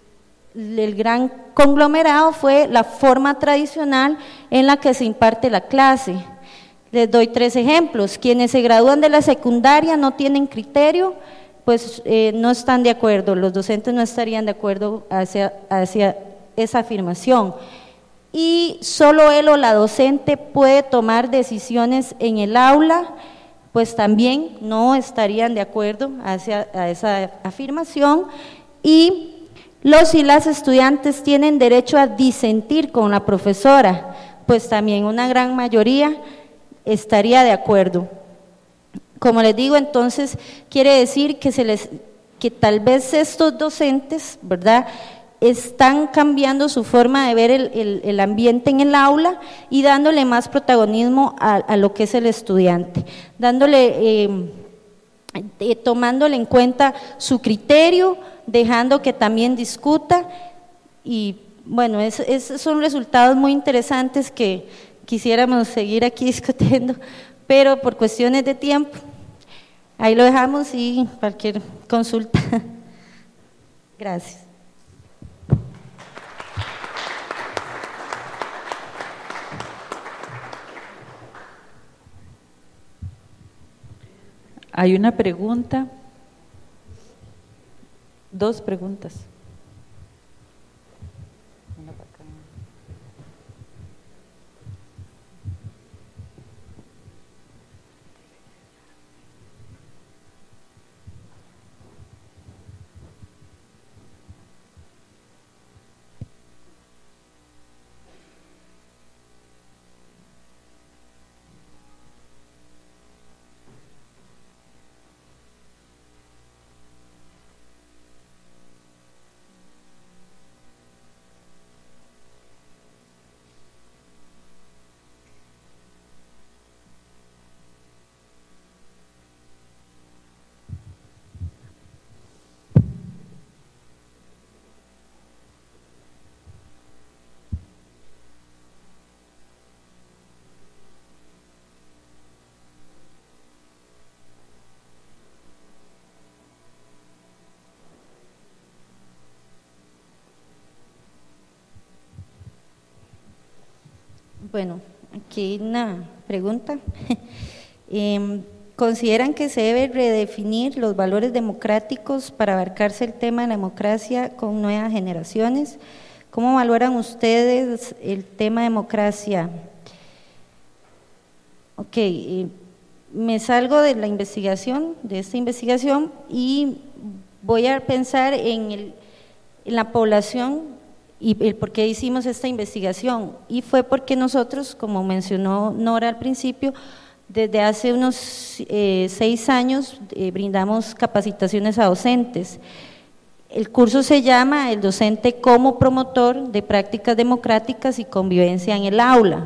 gran conglomerado fue la forma tradicional en la que se imparte la clase. Les doy 3 ejemplos. Quienes se gradúan de la secundaria no tienen criterio, pues no están de acuerdo, los docentes no estarían de acuerdo hacia esa afirmación. Y solo él o la docente puede tomar decisiones en el aula, pues también no estarían de acuerdo a esa afirmación. Y los y las estudiantes tienen derecho a disentir con la profesora, pues también una gran mayoría estaría de acuerdo. Como les digo, entonces quiere decir que tal vez estos docentes, ¿verdad?, están cambiando su forma de ver el ambiente en el aula y dándole más protagonismo a lo que es el estudiante, tomándole en cuenta su criterio, dejando que también discuta. Y bueno, esos son resultados muy interesantes que quisiéramos seguir aquí discutiendo, pero por cuestiones de tiempo ahí lo dejamos, y cualquier consulta. Gracias. Hay una pregunta, 2 preguntas. Bueno, aquí hay una pregunta. ¿Consideran que se debe redefinir los valores democráticos para abarcarse el tema de la democracia con nuevas generaciones? ¿Cómo valoran ustedes el tema democracia? Ok, me salgo de la investigación, de esta investigación, y voy a pensar en la población y el por qué hicimos esta investigación. Y fue porque nosotros, como mencionó Nora al principio, desde hace unos 6 años brindamos capacitaciones a docentes. El curso se llama El docente como promotor de prácticas democráticas y convivencia en el aula.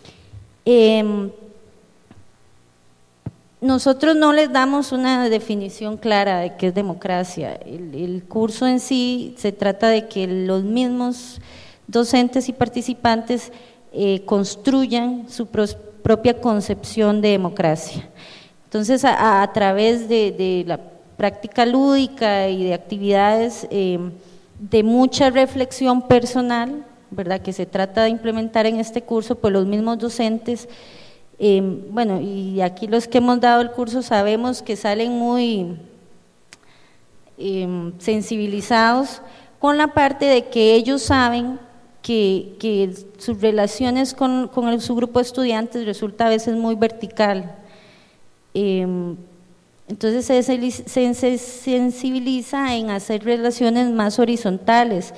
Nosotros no les damos una definición clara de qué es democracia. El curso en sí se trata de que los mismos docentes y participantes construyan su propia concepción de democracia. Entonces, a través de la práctica lúdica y de actividades de mucha reflexión personal, ¿verdad?, que se trata de implementar en este curso, pues los mismos docentes, bueno, y aquí los que hemos dado el curso sabemos que salen muy sensibilizados con la parte de que ellos saben que sus relaciones con su grupo de estudiantes resulta a veces muy vertical. Entonces se sensibiliza en hacer relaciones más horizontales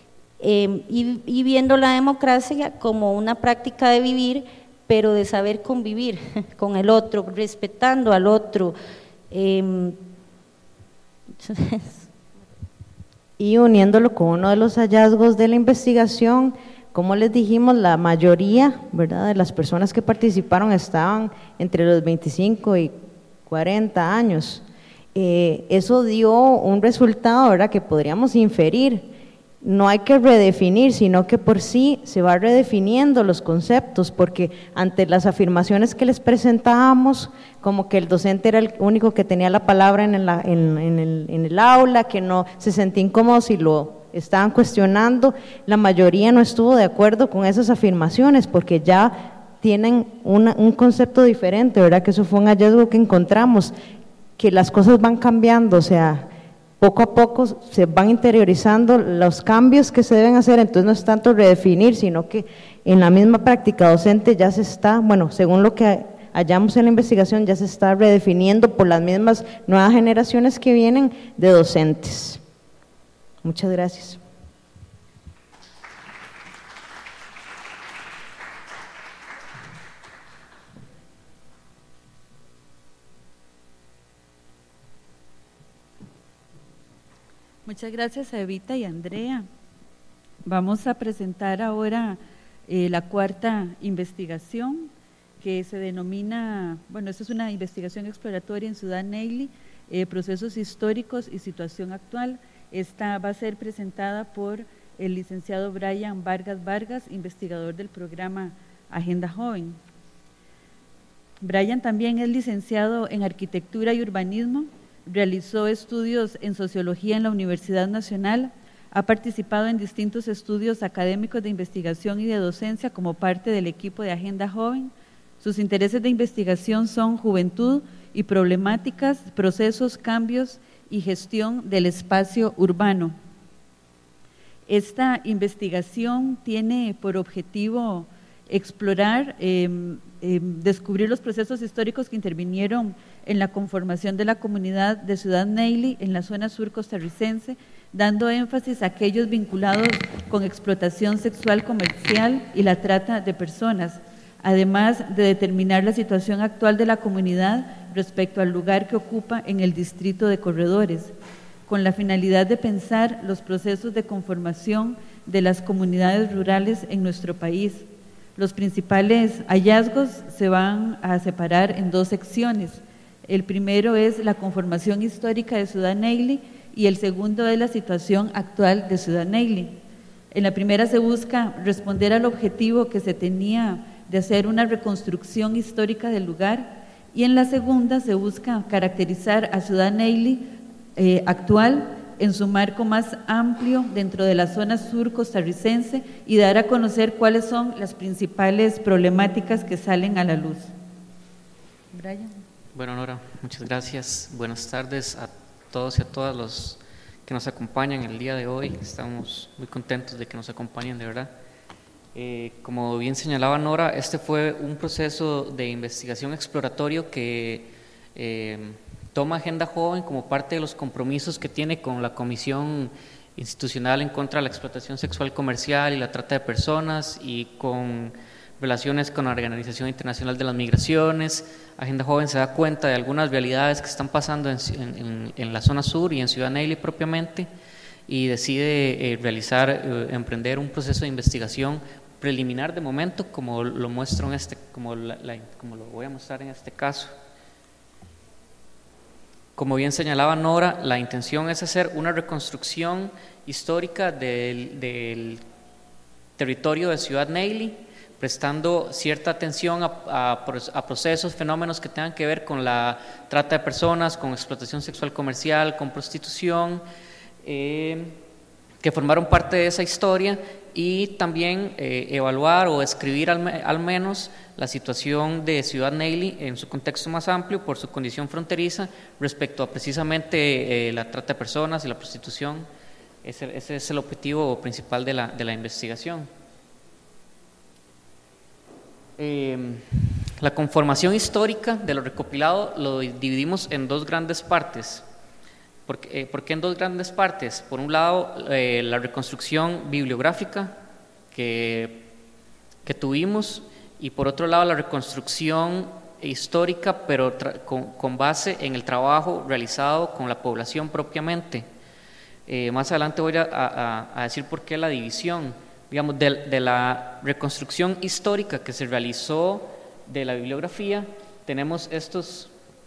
y viendo la democracia como una práctica de vivir, pero de saber convivir con el otro, respetando al otro. Y uniéndolo con uno de los hallazgos de la investigación, como les dijimos, la mayoría, ¿verdad?, de las personas que participaron estaban entre los 25 y 40 años. Eso dio un resultado, ¿verdad?, que podríamos inferir. No hay que redefinir, sino que por sí se va redefiniendo los conceptos, porque ante las afirmaciones que les presentábamos, como que el docente era el único que tenía la palabra en el aula, que no se sentía incómodo si lo estaban cuestionando, la mayoría no estuvo de acuerdo con esas afirmaciones, porque ya tienen un concepto diferente, ¿verdad?, que eso fue un hallazgo que encontramos, que las cosas van cambiando, o sea, poco a poco se van interiorizando los cambios que se deben hacer, entonces no es tanto redefinir, sino que en la misma práctica docente ya se está, bueno, según lo que hallamos en la investigación, ya se está redefiniendo por las mismas nuevas generaciones que vienen de docentes. Muchas gracias. Muchas gracias a Evita y Andrea. Vamos a presentar ahora la cuarta investigación, que se denomina, bueno, esta es una investigación exploratoria en Ciudad Neily, procesos históricos y situación actual. Esta va a ser presentada por el licenciado Brian Vargas, investigador del programa Agenda Joven. Brian también es licenciado en Arquitectura y Urbanismo, realizó estudios en Sociología en la Universidad Nacional, ha participado en distintos estudios académicos de investigación y de docencia como parte del equipo de Agenda Joven. Sus intereses de investigación son juventud y problemáticas, procesos, cambios y gestión del espacio urbano. Esta investigación tiene por objetivo explorar, descubrir los procesos históricos que intervinieron en la conformación de la comunidad de Ciudad Neily en la zona sur costarricense, dando énfasis a aquellos vinculados con explotación sexual comercial y la trata de personas, además de determinar la situación actual de la comunidad respecto al lugar que ocupa en el distrito de Corredores, con la finalidad de pensar los procesos de conformación de las comunidades rurales en nuestro país. Los principales hallazgos se van a separar en dos secciones. El primero es la conformación histórica de Ciudad Neily y el segundo es la situación actual de Ciudad Neily. En la primera se busca responder al objetivo que se tenía de hacer una reconstrucción histórica del lugar, y en la segunda se busca caracterizar a Ciudad Neily actual en su marco más amplio dentro de la zona sur costarricense y dar a conocer cuáles son las principales problemáticas que salen a la luz. Brian. Bueno, Nora, muchas gracias. Buenas tardes a todos y a todas los que nos acompañan el día de hoy. Estamos muy contentos de que nos acompañen, de verdad. Como bien señalaba Nora, este fue un proceso de investigación exploratorio que toma Agenda Joven como parte de los compromisos que tiene con la Comisión Institucional en contra de la Explotación Sexual Comercial y la Trata de Personas y con relaciones con la Organización Internacional de las Migraciones. Agenda Joven se da cuenta de algunas realidades que están pasando en la zona sur y en Ciudad Neily propiamente y decide emprender un proceso de investigación preliminar de momento, como lo muestro como lo voy a mostrar en este caso. Como bien señalaba Nora, la intención es hacer una reconstrucción histórica del territorio de Ciudad Neily, prestando cierta atención a procesos, fenómenos que tengan que ver con la trata de personas, con explotación sexual comercial, con prostitución, que formaron parte de esa historia y también evaluar o escribir al menos la situación de Ciudad Neily en su contexto más amplio por su condición fronteriza respecto a precisamente la trata de personas y la prostitución. Ese es el objetivo principal de la investigación. La conformación histórica de lo recopilado lo dividimos en dos grandes partes. ¿Por qué en dos grandes partes? Por un lado, la reconstrucción bibliográfica que tuvimos, y por otro lado, la reconstrucción histórica, pero con base en el trabajo realizado con la población propiamente. Más adelante voy a decir por qué la división. Digamos, de la reconstrucción histórica que se realizó de la bibliografía, tenemos estos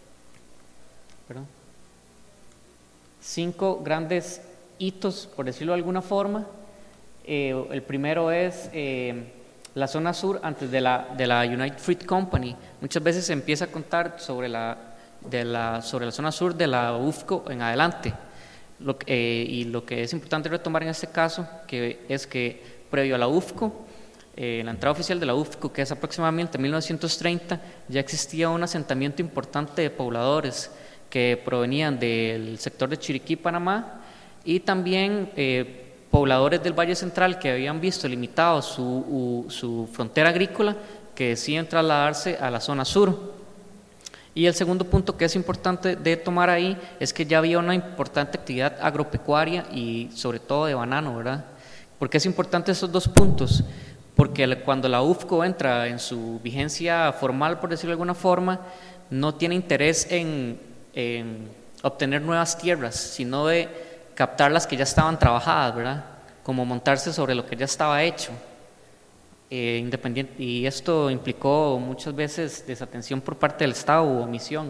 5 grandes hitos, por decirlo de alguna forma. El primero es la zona sur antes de la United Fruit Company. Muchas veces se empieza a contar sobre la zona sur de la UFCO en adelante. Y lo que es importante retomar en este caso es que previo a la UFCO, la entrada oficial de la UFCO, que es aproximadamente 1930, ya existía un asentamiento importante de pobladores que provenían del sector de Chiriquí, Panamá, y también pobladores del Valle Central que habían visto limitado su frontera agrícola, que deciden trasladarse a la zona sur. Y el segundo punto que es importante de tomar ahí es que ya había una importante actividad agropecuaria y sobre todo de banano, ¿verdad? ¿Por qué es importante esos dos puntos? Porque cuando la UFCO entra en su vigencia formal, por decirlo de alguna forma, no tiene interés en obtener nuevas tierras, sino de captar las que ya estaban trabajadas, ¿verdad? Como montarse sobre lo que ya estaba hecho. Independiente, y esto implicó muchas veces desatención por parte del Estado u omisión.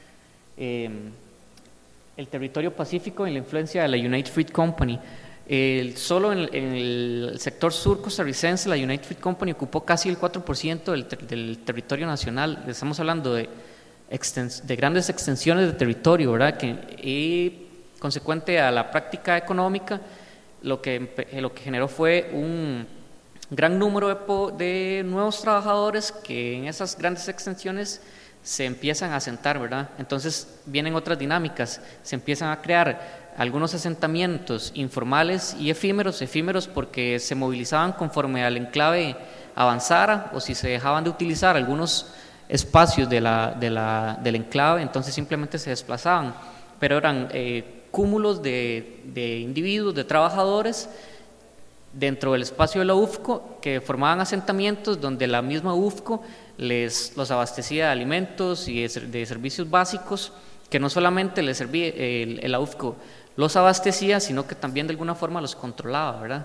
El territorio pacífico y la influencia de la United Fruit Company. Solo en el sector sur costarricense, la United Fruit Company ocupó casi el 4% del territorio nacional. Estamos hablando de grandes extensiones de territorio, ¿verdad? Y consecuente a la práctica económica, lo que generó fue un gran número de nuevos trabajadores que en esas grandes extensiones se empiezan a asentar, ¿verdad? Entonces vienen otras dinámicas, se empiezan a crear algunos asentamientos informales y efímeros porque se movilizaban conforme al enclave avanzara, o si se dejaban de utilizar algunos espacios del enclave, entonces simplemente se desplazaban, pero eran cúmulos de individuos, de trabajadores dentro del espacio de la UFCO que formaban asentamientos donde la misma UFCO los abastecía de alimentos y de servicios básicos, que no solamente les servía, la UFCO los abastecía, sino que también de alguna forma los controlaba, ¿verdad?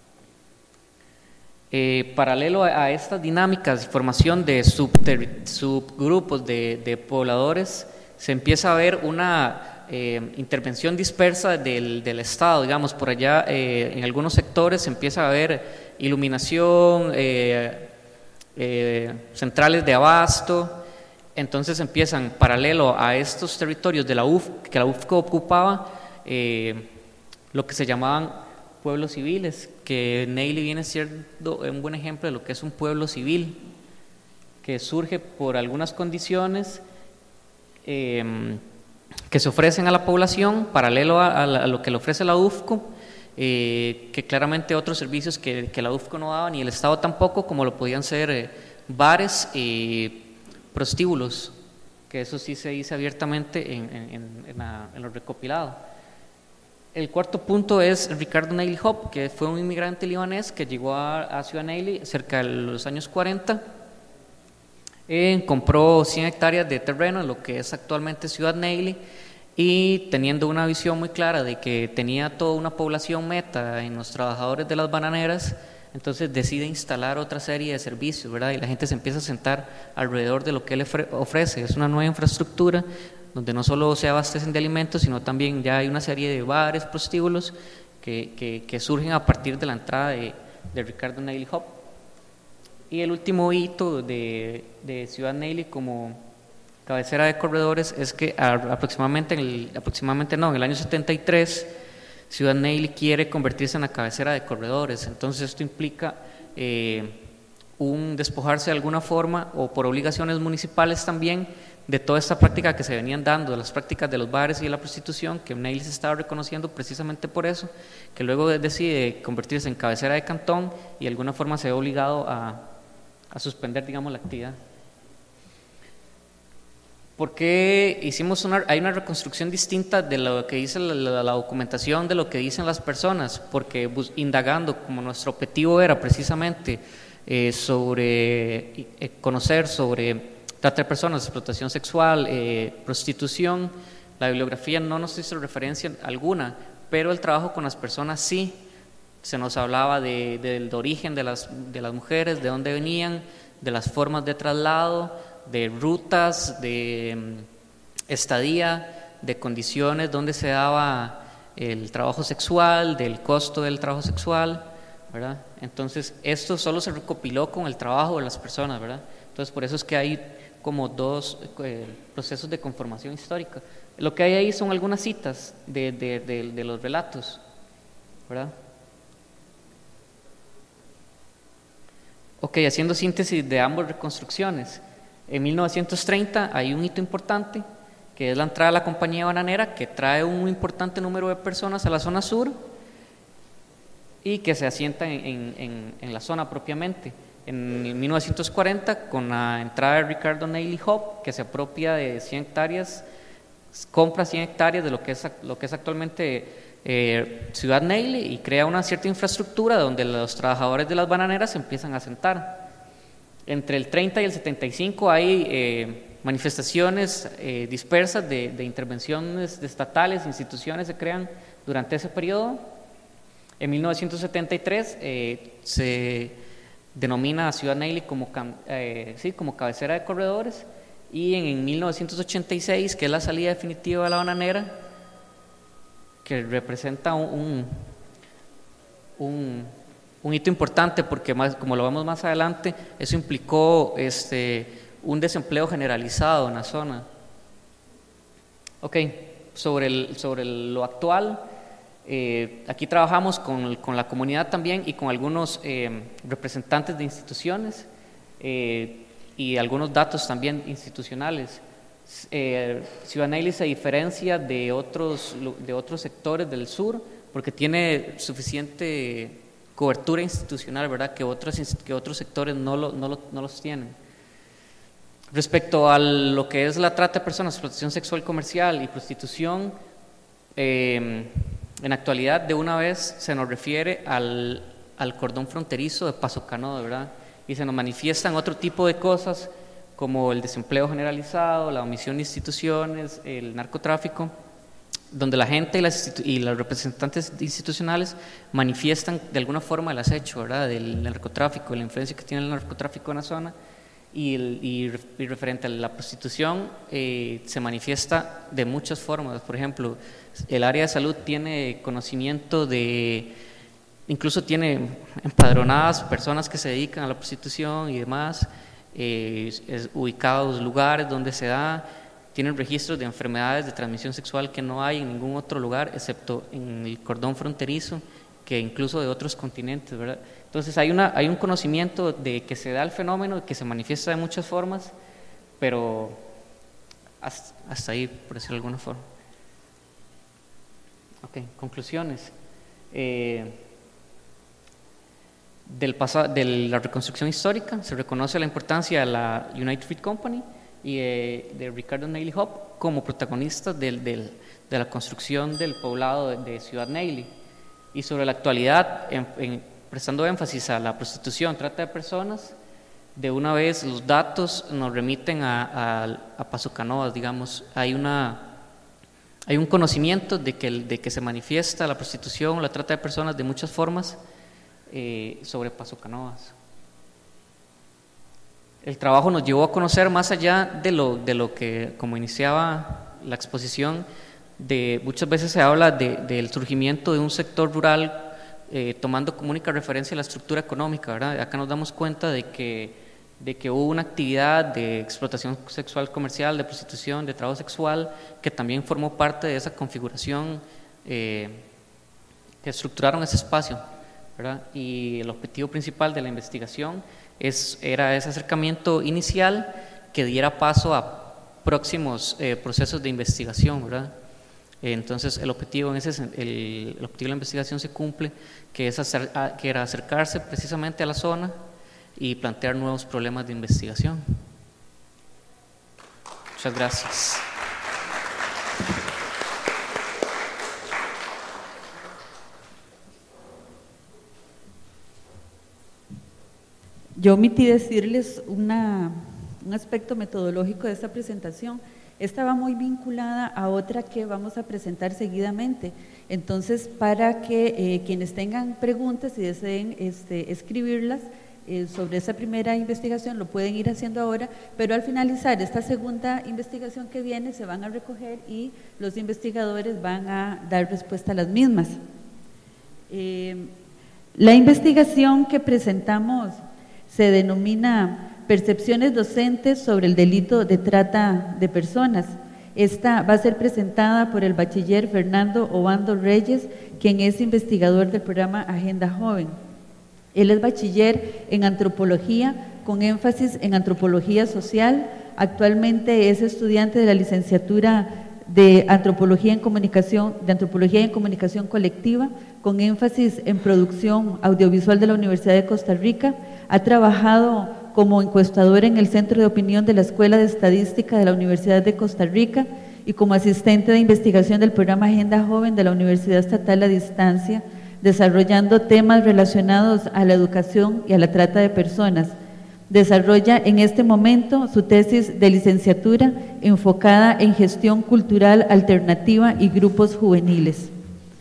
Paralelo a estas dinámicas de formación de subgrupos de pobladores, se empieza a ver una intervención dispersa del Estado, digamos, por allá en algunos sectores se empieza a ver iluminación, centrales de abasto. Entonces empiezan, paralelo a estos territorios de la UFCO, que la UFCO ocupaba, lo que se llamaban pueblos civiles, que Neily viene siendo un buen ejemplo de lo que es un pueblo civil, que surge por algunas condiciones que se ofrecen a la población, paralelo a lo que le ofrece la UFCO, que claramente otros servicios que la UFCO no daba, ni el Estado tampoco, como lo podían ser bares y prostíbulos, que eso sí se dice abiertamente en lo recopilado. El cuarto punto es Ricardo Neily Hop, que fue un inmigrante libanés que llegó a Ciudad Neily cerca de los años 40. Compró 100 hectáreas de terreno en lo que es actualmente Ciudad Neily, y teniendo una visión muy clara de que tenía toda una población meta en los trabajadores de las bananeras, entonces decide instalar otra serie de servicios, ¿verdad? Y la gente se empieza a sentar alrededor de lo que él ofrece. Es una nueva infraestructura donde no solo se abastecen de alimentos, sino también ya hay una serie de bares, prostíbulos que surgen a partir de la entrada de Ricardo Neily Hop. Y el último hito de Ciudad Neily como cabecera de corredores es que aproximadamente en el año 73 Ciudad Neily quiere convertirse en la cabecera de corredores, entonces esto implica un despojarse de alguna forma o por obligaciones municipales también de toda esta práctica que se venían dando, de las prácticas de los bares y de la prostitución, que Neily se estaba reconociendo precisamente por eso, que luego decide convertirse en cabecera de cantón y de alguna forma se ve obligado a suspender, digamos, la actividad. ¿Por qué hicimos hay una reconstrucción distinta de lo que dice la documentación, de lo que dicen las personas? Porque indagando, como nuestro objetivo era precisamente conocer sobre trata de personas, explotación sexual, prostitución, la bibliografía no nos hizo referencia alguna, pero el trabajo con las personas sí. Se nos hablaba del origen de las mujeres, de dónde venían, de las formas de traslado, de rutas, de estadía, de condiciones donde se daba el trabajo sexual, del costo del trabajo sexual, ¿verdad? Entonces, esto solo se recopiló con el trabajo de las personas, ¿verdad? Entonces, por eso es que hay como dos procesos de conformación histórica. Lo que hay ahí son algunas citas de los relatos, ¿verdad? Ok, haciendo síntesis de ambas reconstrucciones. En 1930 hay un hito importante, que es la entrada de la compañía bananera, que trae un importante número de personas a la zona sur y que se asienta en la zona propiamente. En 1940, con la entrada de Ricardo Neily Hop, que se apropia de 100 hectáreas, compra 100 hectáreas de lo que es actualmente Ciudad Neily y crea una cierta infraestructura donde los trabajadores de las bananeras se empiezan a sentar. Entre el 30 y el 75 hay manifestaciones dispersas de intervenciones estatales, instituciones se crean durante ese periodo. En 1973 se denomina a Ciudad Neily como cabecera de corredores, y en 1986, que es la salida definitiva de la bananera, que representa un hito importante, porque como lo vemos más adelante, eso implicó un desempleo generalizado en la zona. Ok, sobre lo actual, aquí trabajamos con la comunidad también y con algunos representantes de instituciones y algunos datos también institucionales. Ciudad Neily se diferencia de otros sectores del sur porque tiene suficiente cobertura institucional, ¿verdad?, que otros sectores no los tienen. Respecto a lo que es la trata de personas, explotación sexual comercial y prostitución, en actualidad de una vez se nos refiere al cordón fronterizo de Paso Canoa, ¿verdad?, y se nos manifiestan otro tipo de cosas como el desempleo generalizado, la omisión de instituciones, el narcotráfico, donde la gente y los representantes institucionales manifiestan de alguna forma el acecho, ¿verdad?, del narcotráfico, la influencia que tiene el narcotráfico en la zona, y referente a la prostitución se manifiesta de muchas formas. Por ejemplo, el área de salud tiene conocimiento incluso tiene empadronadas personas que se dedican a la prostitución y demás, ubicados lugares donde se da, tienen registros de enfermedades de transmisión sexual que no hay en ningún otro lugar, excepto en el cordón fronterizo, que incluso de otros continentes, ¿verdad? Entonces hay un conocimiento de que se da el fenómeno, que se manifiesta de muchas formas, pero hasta ahí, por decirlo de alguna forma. Ok, conclusiones. De la reconstrucción histórica se reconoce la importancia de la United Fruit Company y de Ricardo Neily Hop como protagonistas de la construcción del poblado de Ciudad Neily. Y sobre la actualidad, prestando énfasis a la prostitución, trata de personas, de una vez los datos nos remiten a Paso Canoas, digamos. Hay un conocimiento de que se manifiesta la prostitución, la trata de personas de muchas formas sobre Paso Canoas. El trabajo nos llevó a conocer más allá de lo que, como iniciaba la exposición, muchas veces se habla del surgimiento de un sector rural tomando como única referencia la estructura económica, ¿verdad? Acá nos damos cuenta de que hubo una actividad de explotación sexual comercial, de prostitución, de trabajo sexual, que también formó parte de esa configuración estructuraron ese espacio, ¿verdad? Y el objetivo principal de la investigación era ese acercamiento inicial que diera paso a próximos procesos de investigación, ¿verdad? Entonces el objetivo de la investigación se cumple, que era acercarse precisamente a la zona y plantear nuevos problemas de investigación. Muchas gracias. Yo omití decirles un aspecto metodológico de esta presentación. Esta va muy vinculada a otra que vamos a presentar seguidamente. Entonces, para que quienes tengan preguntas y deseen escribirlas sobre esa primera investigación, lo pueden ir haciendo ahora, pero al finalizar esta segunda investigación que viene, se van a recoger y los investigadores van a dar respuesta a las mismas. La investigación que presentamos se denomina Percepciones docentes sobre el delito de trata de personas. Esta va a ser presentada por el bachiller Fernando Obando Reyes, quien es investigador del programa Agenda Joven. Él es bachiller en antropología, con énfasis en antropología social. Actualmente es estudiante de la licenciatura de antropología en comunicación colectiva, con énfasis en producción audiovisual de la Universidad de Costa Rica. Ha trabajado como encuestador en el Centro de Opinión de la Escuela de Estadística de la Universidad de Costa Rica y como asistente de investigación del programa Agenda Joven de la Universidad Estatal a Distancia, desarrollando temas relacionados a la educación y a la trata de personas. Desarrolla en este momento su tesis de licenciatura enfocada en gestión cultural alternativa y grupos juveniles.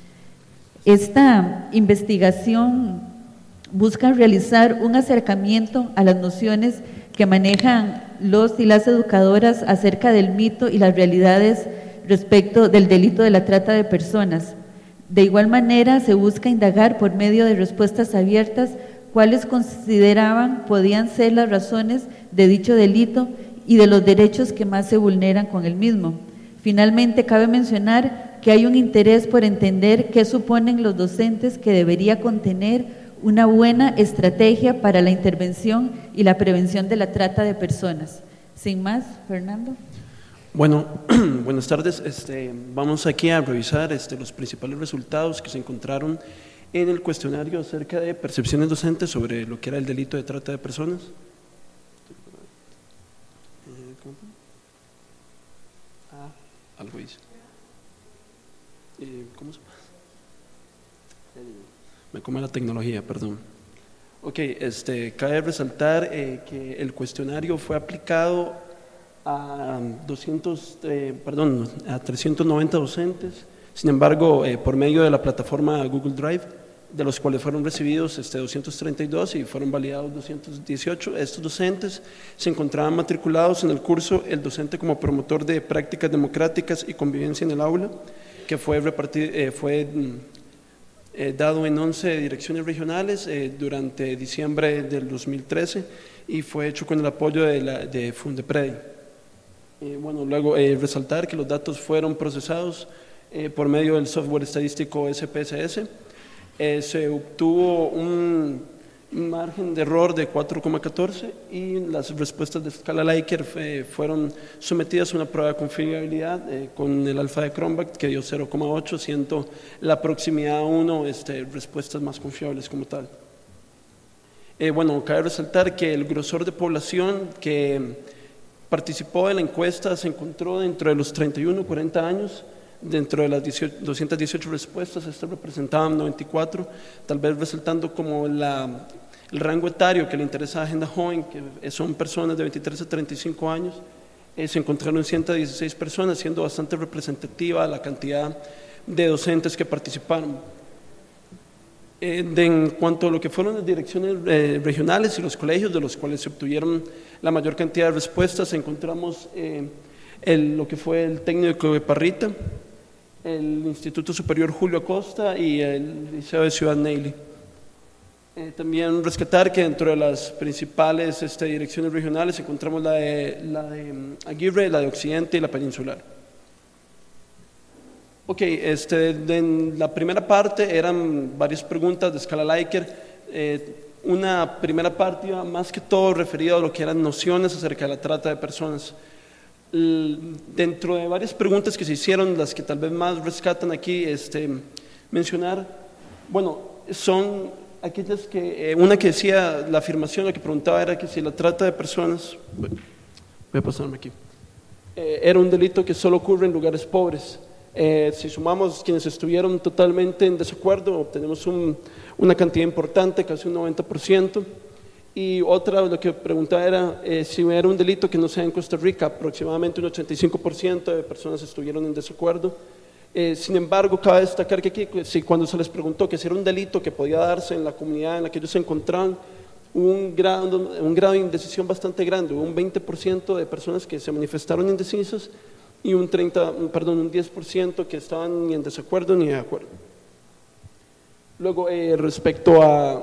Esta investigación busca realizar un acercamiento a las nociones que manejan los y las educadoras acerca del mito y las realidades respecto del delito de la trata de personas. De igual manera, se busca indagar por medio de respuestas abiertas cuáles consideraban podían ser las razones de dicho delito y de los derechos que más se vulneran con el mismo. Finalmente, cabe mencionar que hay un interés por entender qué suponen los docentes que debería contener una buena estrategia para la intervención y la prevención de la trata de personas. Sin más, Fernando. Bueno, buenas tardes. Vamos aquí a revisar los principales resultados que se encontraron en el cuestionario acerca de percepciones docentes sobre lo que era el delito de trata de personas. Algo hice. ¿Cómo se llama? Me come la tecnología, perdón. Ok, cabe resaltar que el cuestionario fue aplicado a 390 docentes, sin embargo, por medio de la plataforma Google Drive, de los cuales fueron recibidos 232 y fueron validados 218. Estos docentes se encontraban matriculados en el curso El docente como promotor de prácticas democráticas y convivencia en el aula, que fue dado en 11 direcciones regionales durante diciembre del 2013 y fue hecho con el apoyo de Fundepredi. Luego resaltar que los datos fueron procesados por medio del software estadístico SPSS. Se obtuvo un margen de error de 4,14 y las respuestas de escala Likert fueron sometidas a una prueba de confiabilidad con el alfa de Cronbach que dio 0,8, siendo la proximidad a 1 respuestas más confiables como tal. Cabe resaltar que el grosor de población que participó en la encuesta se encontró dentro de los 31 y 40 años. Dentro de las 218 respuestas, representaban 94, tal vez resaltando como el rango etario que le interesa a Agenda Joven, que son personas de 23 a 35 años, se encontraron 116 personas, siendo bastante representativa la cantidad de docentes que participaron. En cuanto a lo que fueron las direcciones regionales y los colegios de los cuales se obtuvieron la mayor cantidad de respuestas, encontramos lo que fue el técnico de Parrita, el Instituto Superior Julio Acosta y el Liceo de Ciudad Neily. También rescatar que dentro de las principales direcciones regionales encontramos la de Aguirre, la de Occidente y la Peninsular. Ok, en la primera parte eran varias preguntas de escala Likert. Una primera parte iba más que todo referido a lo que eran nociones acerca de la trata de personas. Dentro de varias preguntas que se hicieron, las que tal vez más rescatan aquí mencionar, bueno, son aquellas que, una que decía, la afirmación, lo que preguntaba era que si la trata de personas, voy a pasarme aquí, era un delito que solo ocurre en lugares pobres. Si sumamos quienes estuvieron totalmente en desacuerdo, obtenemos una cantidad importante, casi un 90%. Y otra, lo que preguntaba era si era un delito que no sea en Costa Rica, aproximadamente un 85% de personas estuvieron en desacuerdo. Sin embargo, cabe destacar que aquí, cuando se les preguntó que si era un delito que podía darse en la comunidad en la que ellos se encontraban, hubo un grado de indecisión bastante grande, hubo un 20% de personas que se manifestaron indecisas y un 10% que estaban ni en desacuerdo ni de acuerdo. Luego, respecto a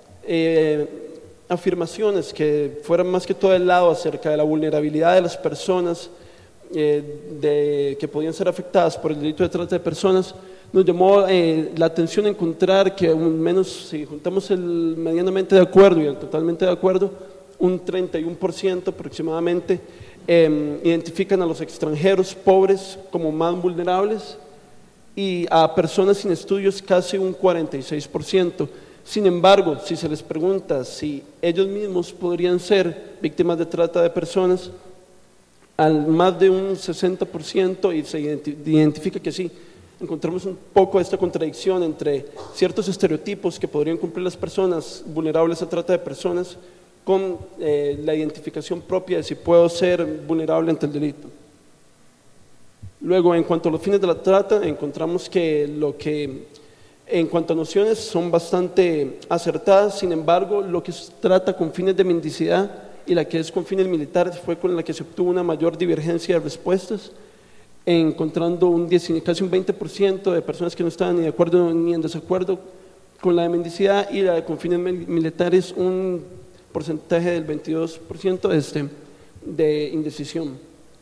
afirmaciones que fueran más que todo del lado acerca de la vulnerabilidad de las personas que podían ser afectadas por el delito de trata de personas, nos llamó la atención encontrar que, al menos si juntamos el medianamente de acuerdo y el totalmente de acuerdo, un 31% aproximadamente identifican a los extranjeros pobres como más vulnerables y a personas sin estudios casi un 46%. Sin embargo, si se les pregunta si ellos mismos podrían ser víctimas de trata de personas, al más de un 60% y se identifica que sí. Encontramos un poco esta contradicción entre ciertos estereotipos que podrían cumplir las personas vulnerables a trata de personas con la identificación propia de si puedo ser vulnerable ante el delito. Luego, en cuanto a los fines de la trata, encontramos que en cuanto a nociones son bastante acertadas. Sin embargo, lo que se trata con fines de mendicidad y la que es con fines militares fue con la que se obtuvo una mayor divergencia de respuestas, encontrando casi un 20% de personas que no estaban ni de acuerdo ni en desacuerdo con la de mendicidad, y la de con fines militares un porcentaje del 22% de indecisión.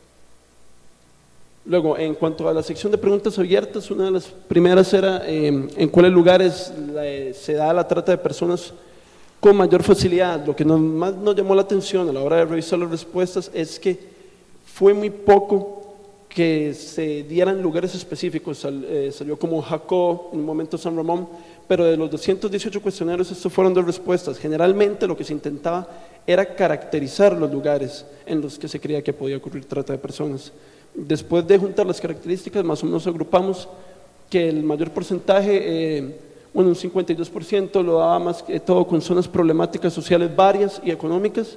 Luego, en cuanto a la sección de preguntas abiertas, una de las primeras era en cuáles lugares se da la trata de personas con mayor facilidad. Lo que más nos llamó la atención a la hora de revisar las respuestas es que fue muy poco que se dieran lugares específicos. Salió como Jacó, en un momento San Ramón, pero de los 218 cuestionarios estos fueron 2 respuestas. Generalmente lo que se intentaba era caracterizar los lugares en los que se creía que podía ocurrir trata de personas. Después de juntar las características, más o menos agrupamos que el mayor porcentaje, un 52%, lo daba más que todo con zonas problemáticas sociales varias y económicas.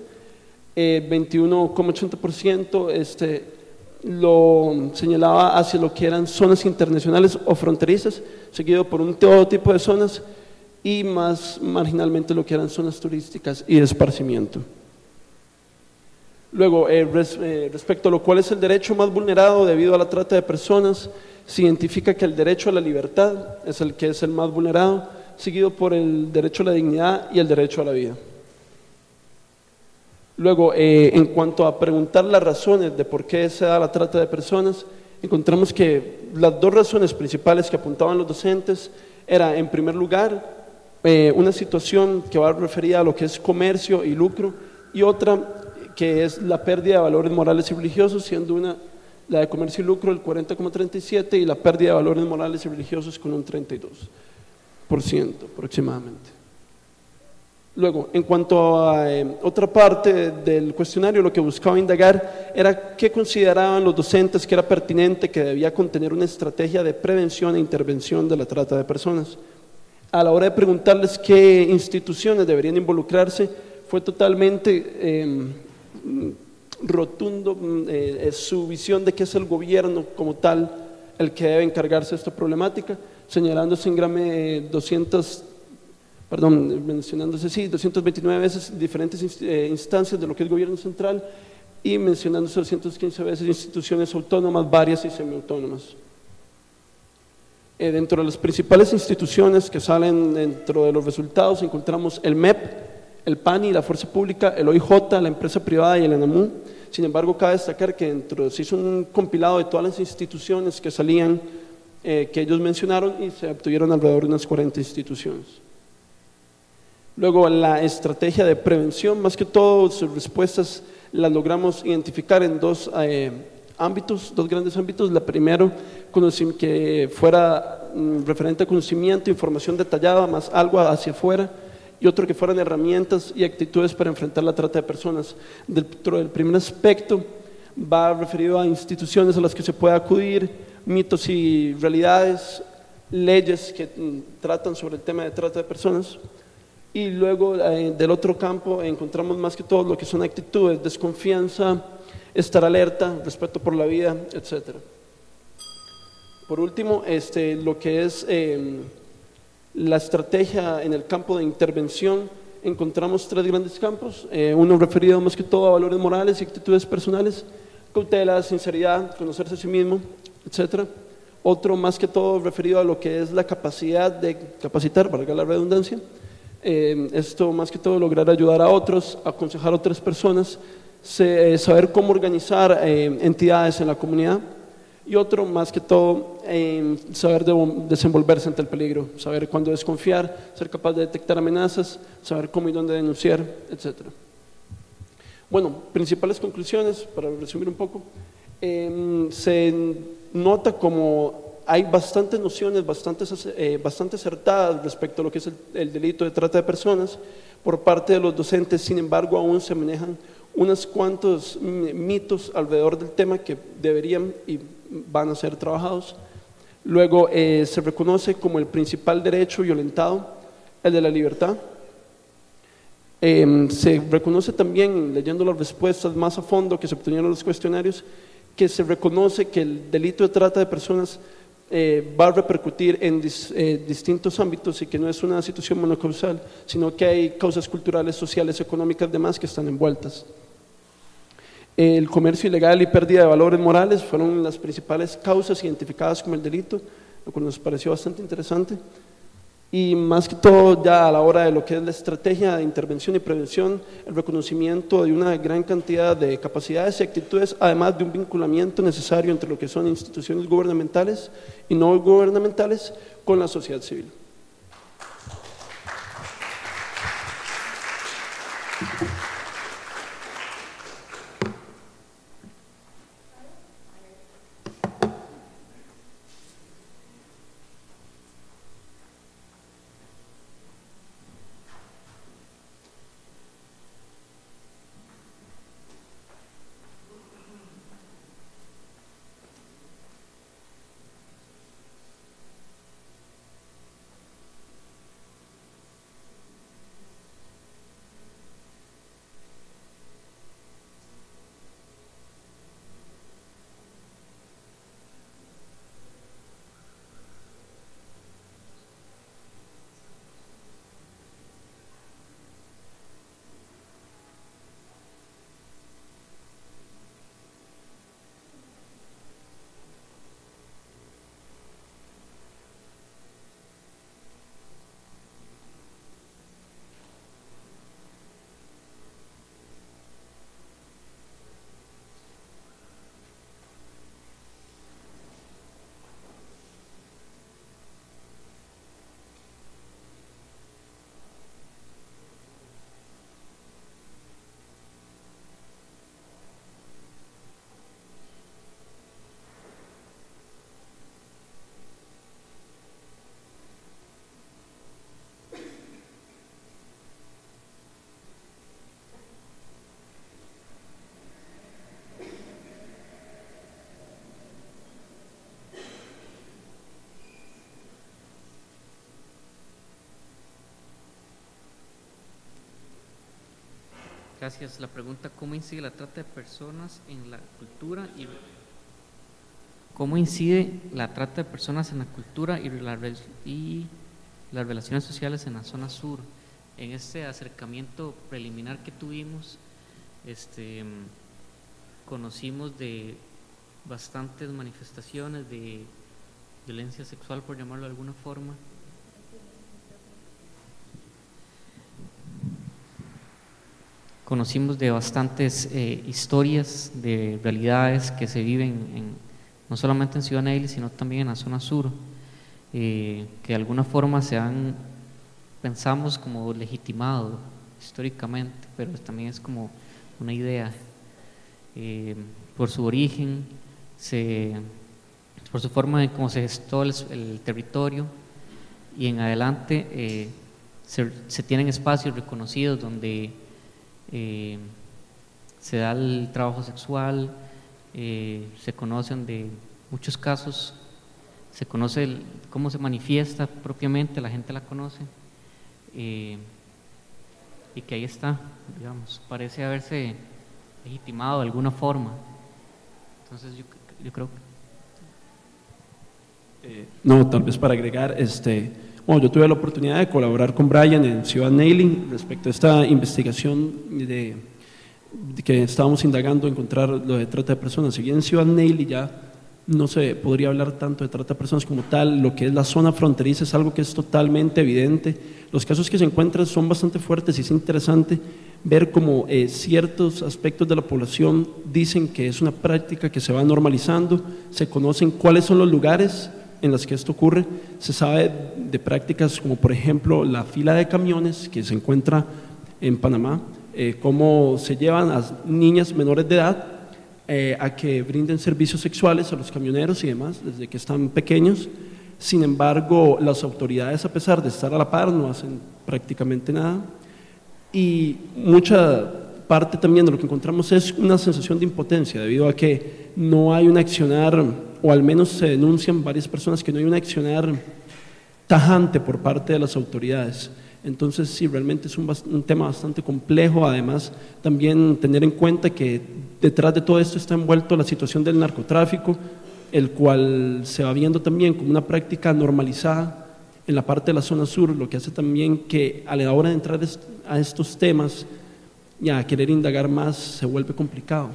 21,80% lo señalaba hacia lo que eran zonas internacionales o fronterizas, seguido por todo tipo de zonas, y más marginalmente lo que eran zonas turísticas y de esparcimiento. Luego, respecto a lo cual es el derecho más vulnerado debido a la trata de personas, se identifica que el derecho a la libertad es el que es el más vulnerado, seguido por el derecho a la dignidad y el derecho a la vida. Luego, en cuanto a preguntar las razones de por qué se da la trata de personas, encontramos que las 2 razones principales que apuntaban los docentes era, en primer lugar, una situación que va referida a lo que es comercio y lucro, y otra que es la pérdida de valores morales y religiosos, siendo la de comercio y lucro el 40,37% y la pérdida de valores morales y religiosos con un 32% aproximadamente. Luego, en cuanto a otra parte del cuestionario, lo que buscaba indagar era qué consideraban los docentes que era pertinente, que debía contener una estrategia de prevención e intervención de la trata de personas. A la hora de preguntarles qué instituciones deberían involucrarse, fue totalmente rotundo su visión de que es el gobierno como tal el que debe encargarse de esta problemática, señalándose en mencionándose 229 veces diferentes instancias de lo que es el gobierno central, y mencionándose 215 veces instituciones autónomas, varias y semiautónomas. Dentro de las principales instituciones que salen dentro de los resultados encontramos el MEP, el PANI, la Fuerza Pública, el OIJ, la empresa privada y el ENAMU. Sin embargo, cabe destacar que se hizo un compilado de todas las instituciones que salían que ellos mencionaron y se obtuvieron alrededor de unas 40 instituciones. Luego, la estrategia de prevención, más que todo, sus respuestas las logramos identificar en dos grandes ámbitos. La primero, que fuera referente a conocimiento, información detallada, más algo hacia afuera, y otro que fueran herramientas y actitudes para enfrentar la trata de personas. Dentro del primer aspecto va referido a instituciones a las que se puede acudir, mitos y realidades, leyes que tratan sobre el tema de trata de personas. Y luego del otro campo encontramos más que todo lo que son actitudes, desconfianza, estar alerta, respeto por la vida, etc. Por último, lo que es la estrategia en el campo de intervención, encontramos 3 grandes campos, uno referido más que todo a valores morales y actitudes personales, cautela, sinceridad, conocerse a sí mismo, etc. Otro más que todo referido a lo que es la capacidad de capacitar, valga la redundancia, esto más que todo lograr ayudar a otros, aconsejar a otras personas, saber cómo organizar entidades en la comunidad. Y otro, más que todo, saber desenvolverse ante el peligro, saber cuándo desconfiar, ser capaz de detectar amenazas, saber cómo y dónde denunciar, etc. Bueno, principales conclusiones, para resumir un poco. Se nota como hay bastantes nociones, bastante acertadas respecto a lo que es el delito de trata de personas por parte de los docentes. Sin embargo, aún se manejan unos cuantos mitos alrededor del tema que deberían y van a ser trabajados. Luego se reconoce como el principal derecho violentado el de la libertad. Se reconoce también, leyendo las respuestas más a fondo que se obtuvieron en los cuestionarios, que se reconoce que el delito de trata de personas va a repercutir en distintos ámbitos y que no es una situación monocausal, sino que hay causas culturales, sociales, económicas, demás que están envueltas. El comercio ilegal y pérdida de valores morales fueron las principales causas identificadas como el delito, lo cual nos pareció bastante interesante. Y más que todo, ya a la hora de lo que es la estrategia de intervención y prevención, el reconocimiento de una gran cantidad de capacidades y actitudes, además de un vinculamiento necesario entre lo que son instituciones gubernamentales y no gubernamentales con la sociedad civil. Gracias. La pregunta, ¿cómo incide la trata de personas en la cultura y las relaciones sociales en la zona sur? En este acercamiento preliminar que tuvimos, conocimos de bastantes manifestaciones de violencia sexual, por llamarlo de alguna forma. Conocimos de bastantes historias, de realidades que se viven no solamente en Ciudad Neyli, sino también en la zona sur, que de alguna forma pensamos como legitimado históricamente, pero también es como una idea, por su origen, por su forma en cómo se gestó el territorio, y en adelante se tienen espacios reconocidos donde se da el trabajo sexual, se conocen de muchos casos, se conoce cómo se manifiesta propiamente, la gente la conoce, y que ahí está, digamos, parece haberse legitimado de alguna forma. Entonces yo creo que... No, tal vez para agregar, bueno, yo tuve la oportunidad de colaborar con Brian en Ciudad Neyli respecto a esta investigación que estábamos indagando, encontrar lo de trata de personas. Si bien en Ciudad Neyli ya no se podría hablar tanto de trata de personas como tal, lo que es la zona fronteriza es algo que es totalmente evidente. Los casos que se encuentran son bastante fuertes y es interesante ver cómo ciertos aspectos de la población dicen que es una práctica que se va normalizando, se conocen cuáles son los lugares en los que esto ocurre, se sabe de prácticas como por ejemplo la fila de camiones que se encuentra en Panamá, cómo se llevan a niñas menores de edad a que brinden servicios sexuales a los camioneros y demás desde que están pequeños. Sin embargo, las autoridades, a pesar de estar a la par, no hacen prácticamente nada, y mucha parte también de lo que encontramos es una sensación de impotencia debido a que no hay un accionar, o al menos se denuncian varias personas que no hay un accionar tajante por parte de las autoridades. Entonces sí, realmente es un tema bastante complejo. Además, también tener en cuenta que detrás de todo esto está envuelto la situación del narcotráfico, el cual se va viendo también como una práctica normalizada en la parte de la zona sur, lo que hace también que a la hora de entrar a estos temas y a querer indagar más se vuelve complicado.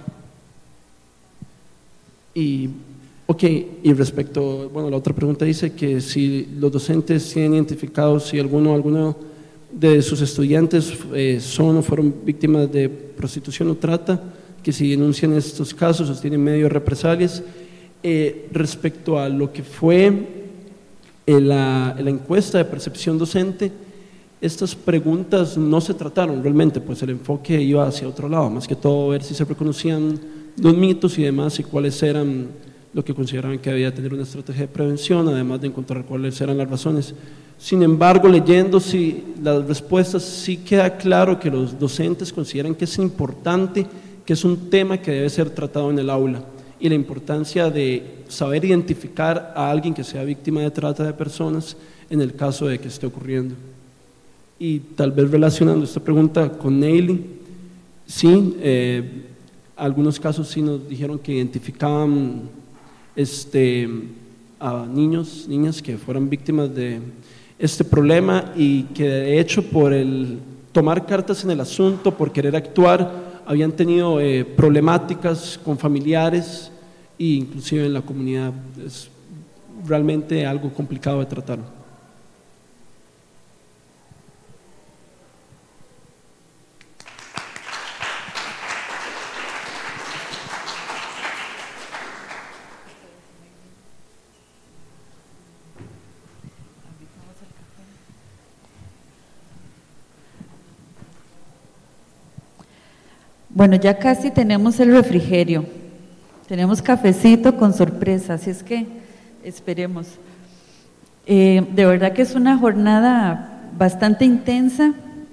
Y respecto, bueno, la otra pregunta dice que si los docentes tienen identificado si alguno de sus estudiantes son o fueron víctimas de prostitución o trata, que si denuncian estos casos o tienen medio de represalias. Respecto a lo que fue la encuesta de percepción docente, estas preguntas no se trataron realmente, pues el enfoque iba hacia otro lado, más que todo ver si se reconocían los mitos y demás y cuáles eran lo que consideraban que debía tener una estrategia de prevención, además de encontrar cuáles eran las razones. Sin embargo, leyendo las respuestas, sí queda claro que los docentes consideran que es importante, que es un tema que debe ser tratado en el aula, y la importancia de saber identificar a alguien que sea víctima de trata de personas en el caso de que esté ocurriendo. Y tal vez relacionando esta pregunta con Neyli, sí, algunos casos sí nos dijeron que identificaban a niños, niñas que fueran víctimas de este problema y que de hecho por el tomar cartas en el asunto, por querer actuar, habían tenido problemáticas con familiares e inclusive en la comunidad. Es realmente algo complicado de tratar. Bueno, ya casi tenemos el refrigerio, tenemos cafecito con sorpresa, así es que esperemos. De verdad que es una jornada bastante intensa,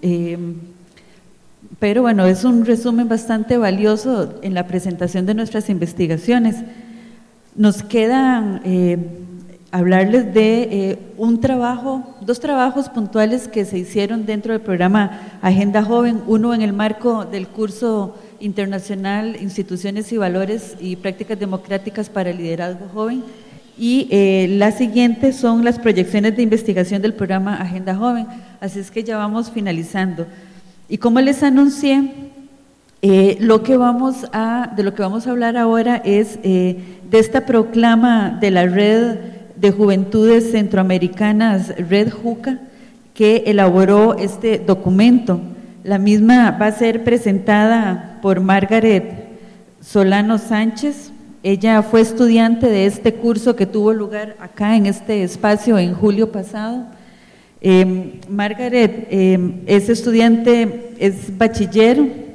pero bueno, es un resumen bastante valioso en la presentación de nuestras investigaciones. Nos quedan hablarles de dos trabajos puntuales que se hicieron dentro del programa Agenda Joven, uno en el marco del curso internacional Instituciones y Valores y Prácticas Democráticas para el Liderazgo Joven, y la siguiente son las proyecciones de investigación del programa Agenda Joven, así es que ya vamos finalizando. Y como les anuncié, de lo que vamos a hablar ahora es de esta proclama de la Red de Juventudes Centroamericanas, Red JUCA, que elaboró este documento. La misma va a ser presentada por Margaret Solano Sánchez, Ella fue estudiante de este curso que tuvo lugar acá en este espacio en julio pasado. Margaret es estudiante, es bachiller.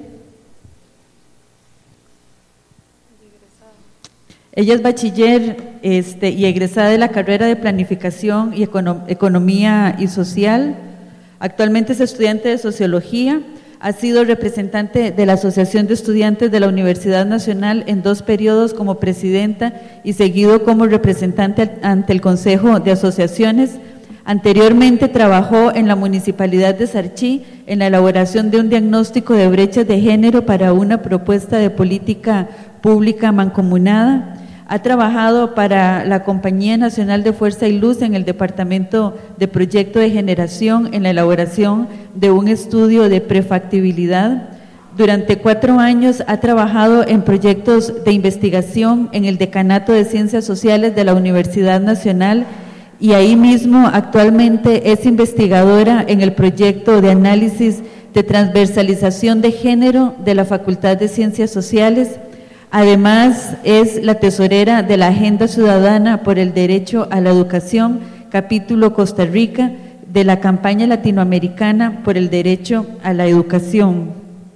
Ella es bachiller y egresada de la carrera de Planificación y Economía y Social. Actualmente es estudiante de Sociología. Ha sido representante de la Asociación de Estudiantes de la Universidad Nacional en 2 periodos como presidenta y seguido como representante ante el Consejo de Asociaciones. Anteriormente trabajó en la Municipalidad de Sarchí en la elaboración de un diagnóstico de brechas de género para una propuesta de política pública mancomunada. Ha trabajado para la Compañía Nacional de Fuerza y Luz en el Departamento de Proyecto de Generación en la elaboración de un estudio de prefactibilidad. Durante 4 años ha trabajado en proyectos de investigación en el Decanato de Ciencias Sociales de la Universidad Nacional y ahí mismo actualmente es investigadora en el proyecto de análisis de transversalización de género de la Facultad de Ciencias Sociales. Además, es la tesorera de la Agenda Ciudadana por el Derecho a la Educación, capítulo Costa Rica, de la campaña latinoamericana por el derecho a la educación.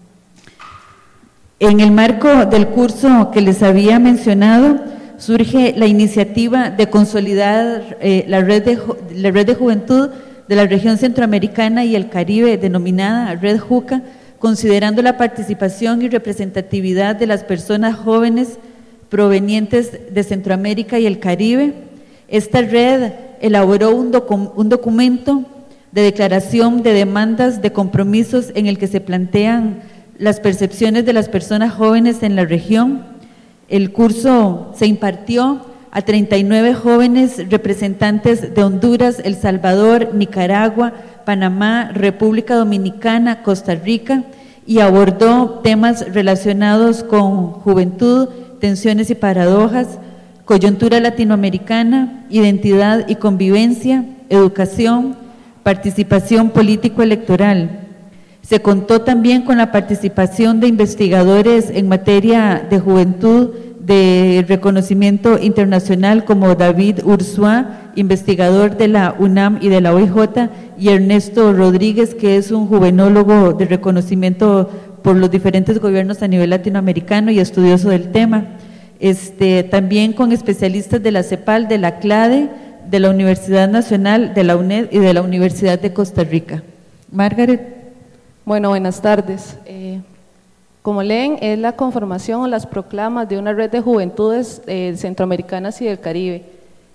En el marco del curso que les había mencionado, surge la iniciativa de consolidar la red de juventud de la región centroamericana y el Caribe, denominada Red JUCA, considerando la participación y representatividad de las personas jóvenes provenientes de Centroamérica y el Caribe. Esta red elaboró un documento de declaración de demandas de compromisos en el que se plantean las percepciones de las personas jóvenes en la región. El curso se impartió a 39 jóvenes representantes de Honduras, El Salvador, Nicaragua, Panamá, República Dominicana, Costa Rica, y abordó temas relacionados con juventud, tensiones y paradojas, coyuntura latinoamericana, identidad y convivencia, educación, participación político-electoral. Se contó también con la participación de investigadores en materia de juventud de reconocimiento internacional como David Ursúa, investigador de la UNAM y de la OIJ, y Ernesto Rodríguez, que es un juvenólogo de reconocimiento por los diferentes gobiernos a nivel latinoamericano y estudioso del tema. También con especialistas de la CEPAL, de la CLADE, de la Universidad Nacional, de la UNED y de la Universidad de Costa Rica. Margaret. Bueno, buenas tardes. Como leen, es la conformación o las proclamas de una red de juventudes centroamericanas y del Caribe.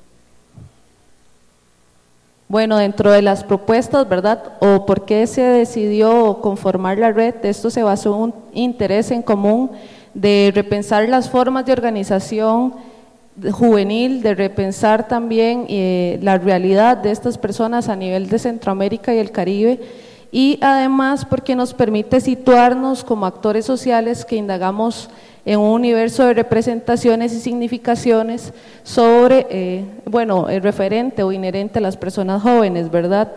Bueno, dentro de las propuestas, ¿verdad? O por qué se decidió conformar la red, de esto se basó un interés en común de repensar las formas de organización juvenil, de repensar también la realidad de estas personas a nivel de Centroamérica y el Caribe, y además porque nos permite situarnos como actores sociales que indagamos en un universo de representaciones y significaciones sobre, el referente o inherente a las personas jóvenes, ¿verdad?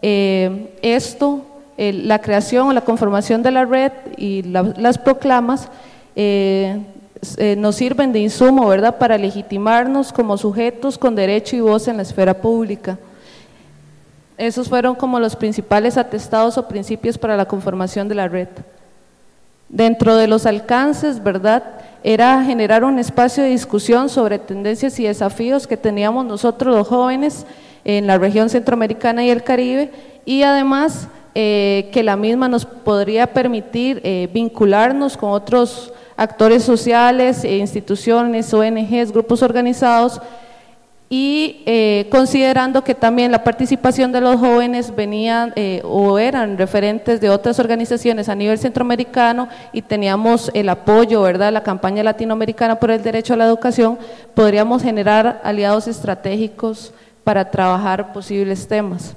La creación o la conformación de la red y las proclamas nos sirven de insumo, ¿verdad?, para legitimarnos como sujetos con derecho y voz en la esfera pública. Esos fueron como los principales atestados o principios para la conformación de la red. Dentro de los alcances, ¿verdad?, era generar un espacio de discusión sobre tendencias y desafíos que teníamos nosotros los jóvenes en la región centroamericana y el Caribe, y además que la misma nos podría permitir vincularnos con otros actores sociales, instituciones, ONGs, grupos organizados, y considerando que también la participación de los jóvenes venían o eran referentes de otras organizaciones a nivel centroamericano y teníamos el apoyo, ¿verdad?, la campaña latinoamericana por el derecho a la educación, podríamos generar aliados estratégicos para trabajar posibles temas.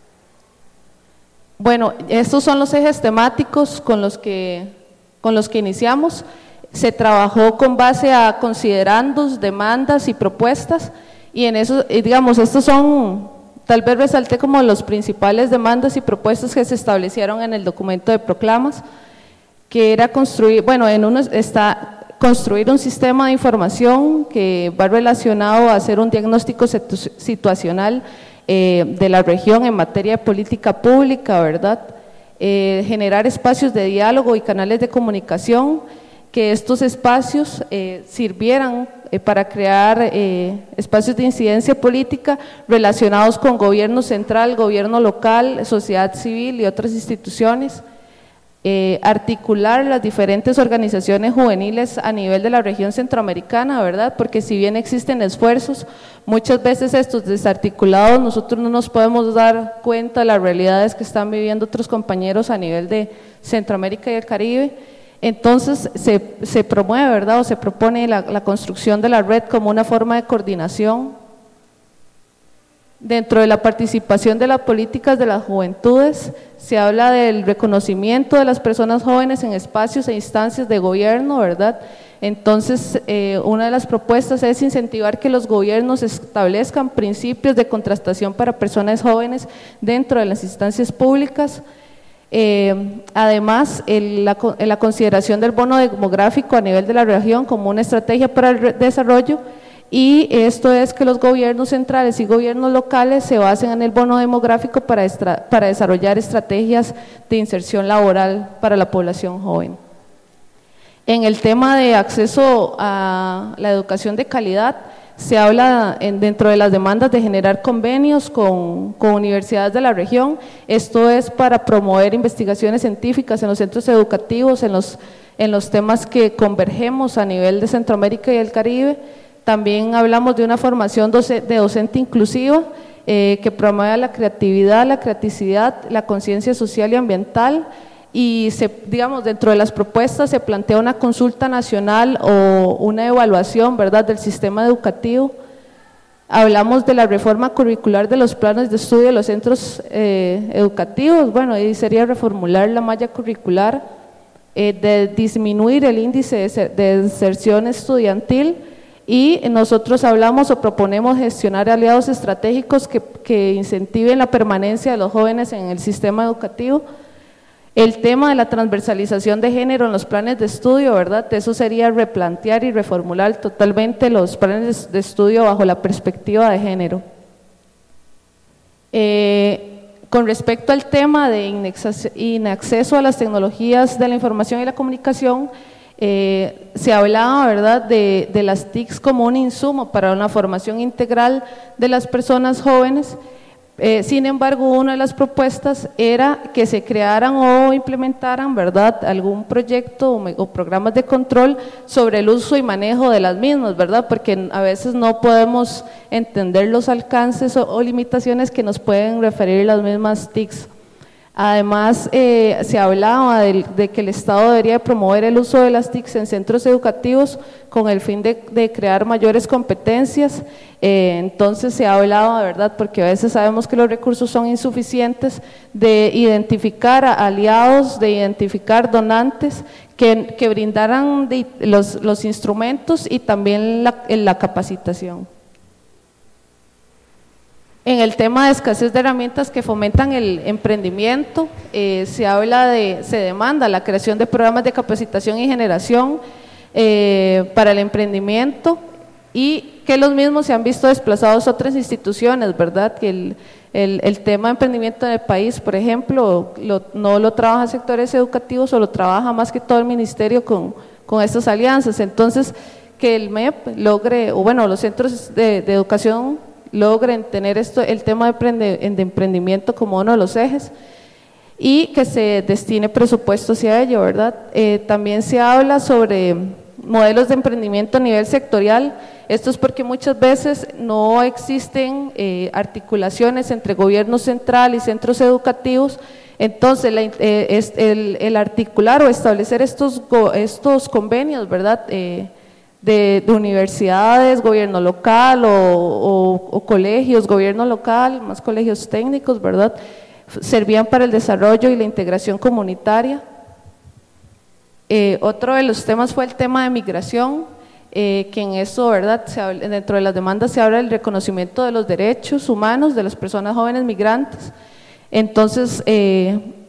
Bueno, estos son los ejes temáticos con los que iniciamos. Se trabajó con base a considerandos, demandas y propuestas. Y en eso, digamos, estos son, tal vez resalté como los principales demandas y propuestas que se establecieron en el documento de proclamas, que era construir, bueno, en uno está construir un sistema de información que va relacionado a hacer un diagnóstico situacional de la región en materia de política pública, ¿verdad? Generar espacios de diálogo y canales de comunicación, que estos espacios sirvieran para crear espacios de incidencia política relacionados con gobierno central, gobierno local, sociedad civil y otras instituciones. Articular las diferentes organizaciones juveniles a nivel de la región centroamericana, ¿verdad? Porque si bien existen esfuerzos, muchas veces estos desarticulados nosotros no nos podemos dar cuenta de las realidades que están viviendo otros compañeros a nivel de Centroamérica y el Caribe. Entonces se promueve, ¿verdad? O se propone la construcción de la red como una forma de coordinación. Dentro de la participación de las políticas de las juventudes, se habla del reconocimiento de las personas jóvenes en espacios e instancias de gobierno, ¿verdad? Entonces, una de las propuestas es incentivar que los gobiernos establezcan principios de contrastación para personas jóvenes dentro de las instancias públicas. Además, la consideración del bono demográfico a nivel de la región como una estrategia para el desarrollo, y esto es que los gobiernos centrales y gobiernos locales se basen en el bono demográfico para desarrollar estrategias de inserción laboral para la población joven. En el tema de acceso a la educación de calidad, se habla dentro de las demandas de generar convenios con universidades de la región. Esto es para promover investigaciones científicas en los centros educativos, en los temas que convergemos a nivel de Centroamérica y el Caribe. También hablamos de una formación de docente inclusiva que promueva la creatividad, la creaticidad, la conciencia social y ambiental, y digamos, dentro de las propuestas se plantea una consulta nacional o una evaluación, ¿verdad?, del sistema educativo. Hablamos de la reforma curricular de los planes de estudio de los centros educativos. Bueno, ahí sería reformular la malla curricular, de disminuir el índice de deserción estudiantil. Y nosotros hablamos o proponemos gestionar aliados estratégicos que incentiven la permanencia de los jóvenes en el sistema educativo. El tema de la transversalización de género en los planes de estudio, ¿verdad? Eso sería replantear y reformular totalmente los planes de estudio bajo la perspectiva de género. Con respecto al tema de inacceso a las tecnologías de la información y la comunicación, se hablaba, ¿verdad?, de las TICs como un insumo para una formación integral de las personas jóvenes. Sin embargo, una de las propuestas era que se crearan o implementaran, ¿verdad?, algún proyecto o programas de control sobre el uso y manejo de las mismas, ¿verdad?, porque a veces no podemos entender los alcances o limitaciones que nos pueden referir las mismas TICs. Además, se hablaba de que el Estado debería promover el uso de las TICs en centros educativos con el fin de crear mayores competencias. Entonces se hablaba, ¿verdad?, porque a veces sabemos que los recursos son insuficientes, de identificar aliados, de identificar donantes que brindaran los instrumentos y también la capacitación. En el tema de escasez de herramientas que fomentan el emprendimiento, se demanda la creación de programas de capacitación y generación para el emprendimiento, y que los mismos se han visto desplazados a otras instituciones, ¿verdad? Que el tema de emprendimiento en el país, por ejemplo, no lo trabaja sectores educativos, o lo trabaja más que todo el ministerio con estas alianzas. Entonces, que el MEP logre, o bueno, los centros de educación logren tener el tema de emprendimiento como uno de los ejes, y que se destine presupuesto hacia ello, ¿verdad? También se habla sobre modelos de emprendimiento a nivel sectorial. Esto es porque muchas veces no existen articulaciones entre gobierno central y centros educativos. Entonces, el articular o establecer estos convenios, ¿verdad?, de universidades, gobierno local o colegios, gobierno local, más colegios técnicos, ¿verdad?, servían para el desarrollo y la integración comunitaria. Otro de los temas fue el tema de migración, que en eso, ¿verdad?, dentro de las demandas se habla del reconocimiento de los derechos humanos de las personas jóvenes migrantes. Entonces,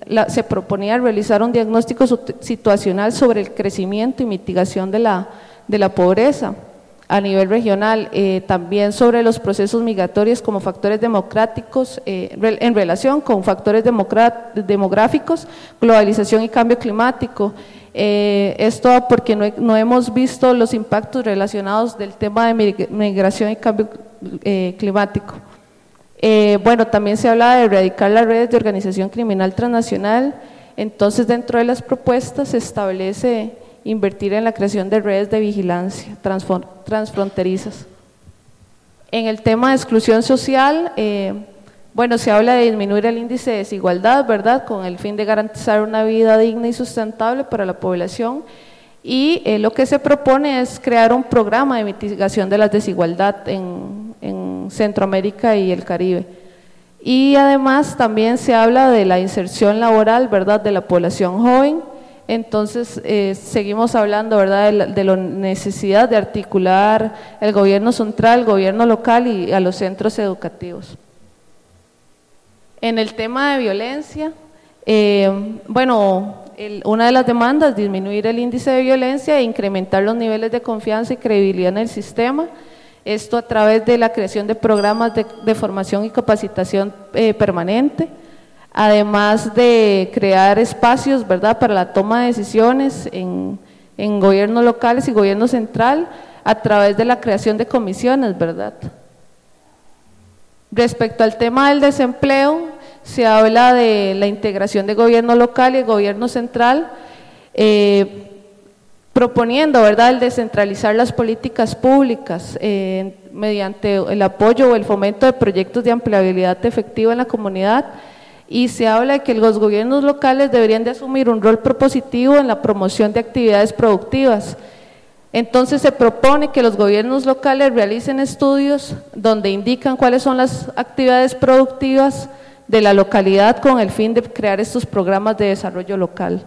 se proponía realizar un diagnóstico situacional sobre el crecimiento y mitigación de la pobreza a nivel regional, también sobre los procesos migratorios como factores democráticos, en relación con factores demográficos, globalización y cambio climático. Esto porque no hemos visto los impactos relacionados del tema de migración y cambio climático. Bueno, también se habla de erradicar las redes de organización criminal transnacional. Entonces, dentro de las propuestas se establece invertir en la creación de redes de vigilancia transfronterizas. En el tema de exclusión social, bueno, se habla de disminuir el índice de desigualdad, ¿verdad?, con el fin de garantizar una vida digna y sustentable para la población, y lo que se propone es crear un programa de mitigación de la desigualdad en Centroamérica y el Caribe. Y además también se habla de la inserción laboral, ¿verdad?, de la población joven. Entonces, seguimos hablando, ¿verdad?, de la necesidad de articular el gobierno central, el gobierno local y a los centros educativos. En el tema de violencia, bueno, una de las demandas es disminuir el índice de violencia e incrementar los niveles de confianza y credibilidad en el sistema. Esto a través de la creación de programas de formación y capacitación permanente, además de crear espacios, ¿verdad?, para la toma de decisiones en gobiernos locales y gobierno central a través de la creación de comisiones, ¿verdad? Respecto al tema del desempleo, se habla de la integración de gobierno local y gobierno central, proponiendo, ¿verdad?, el descentralizar las políticas públicas mediante el apoyo o el fomento de proyectos de empleabilidad efectiva en la comunidad. Y se habla de que los gobiernos locales deberían de asumir un rol propositivo en la promoción de actividades productivas. Entonces se propone que los gobiernos locales realicen estudios donde indican cuáles son las actividades productivas de la localidad con el fin de crear estos programas de desarrollo local.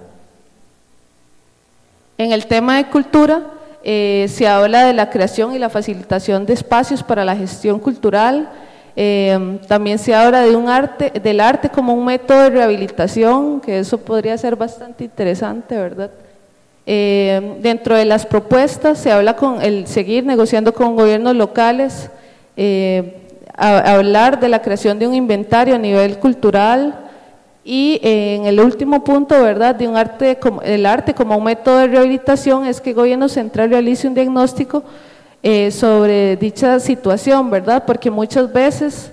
En el tema de cultura, se habla de la creación y la facilitación de espacios para la gestión cultural. También se habla de del arte como un método de rehabilitación, que eso podría ser bastante interesante, ¿verdad? Dentro de las propuestas se habla con el seguir negociando con gobiernos locales, hablar de la creación de un inventario a nivel cultural y en el último punto, ¿verdad?, de el arte como un método de rehabilitación es que el gobierno central realice un diagnóstico sobre dicha situación, ¿verdad? Porque muchas veces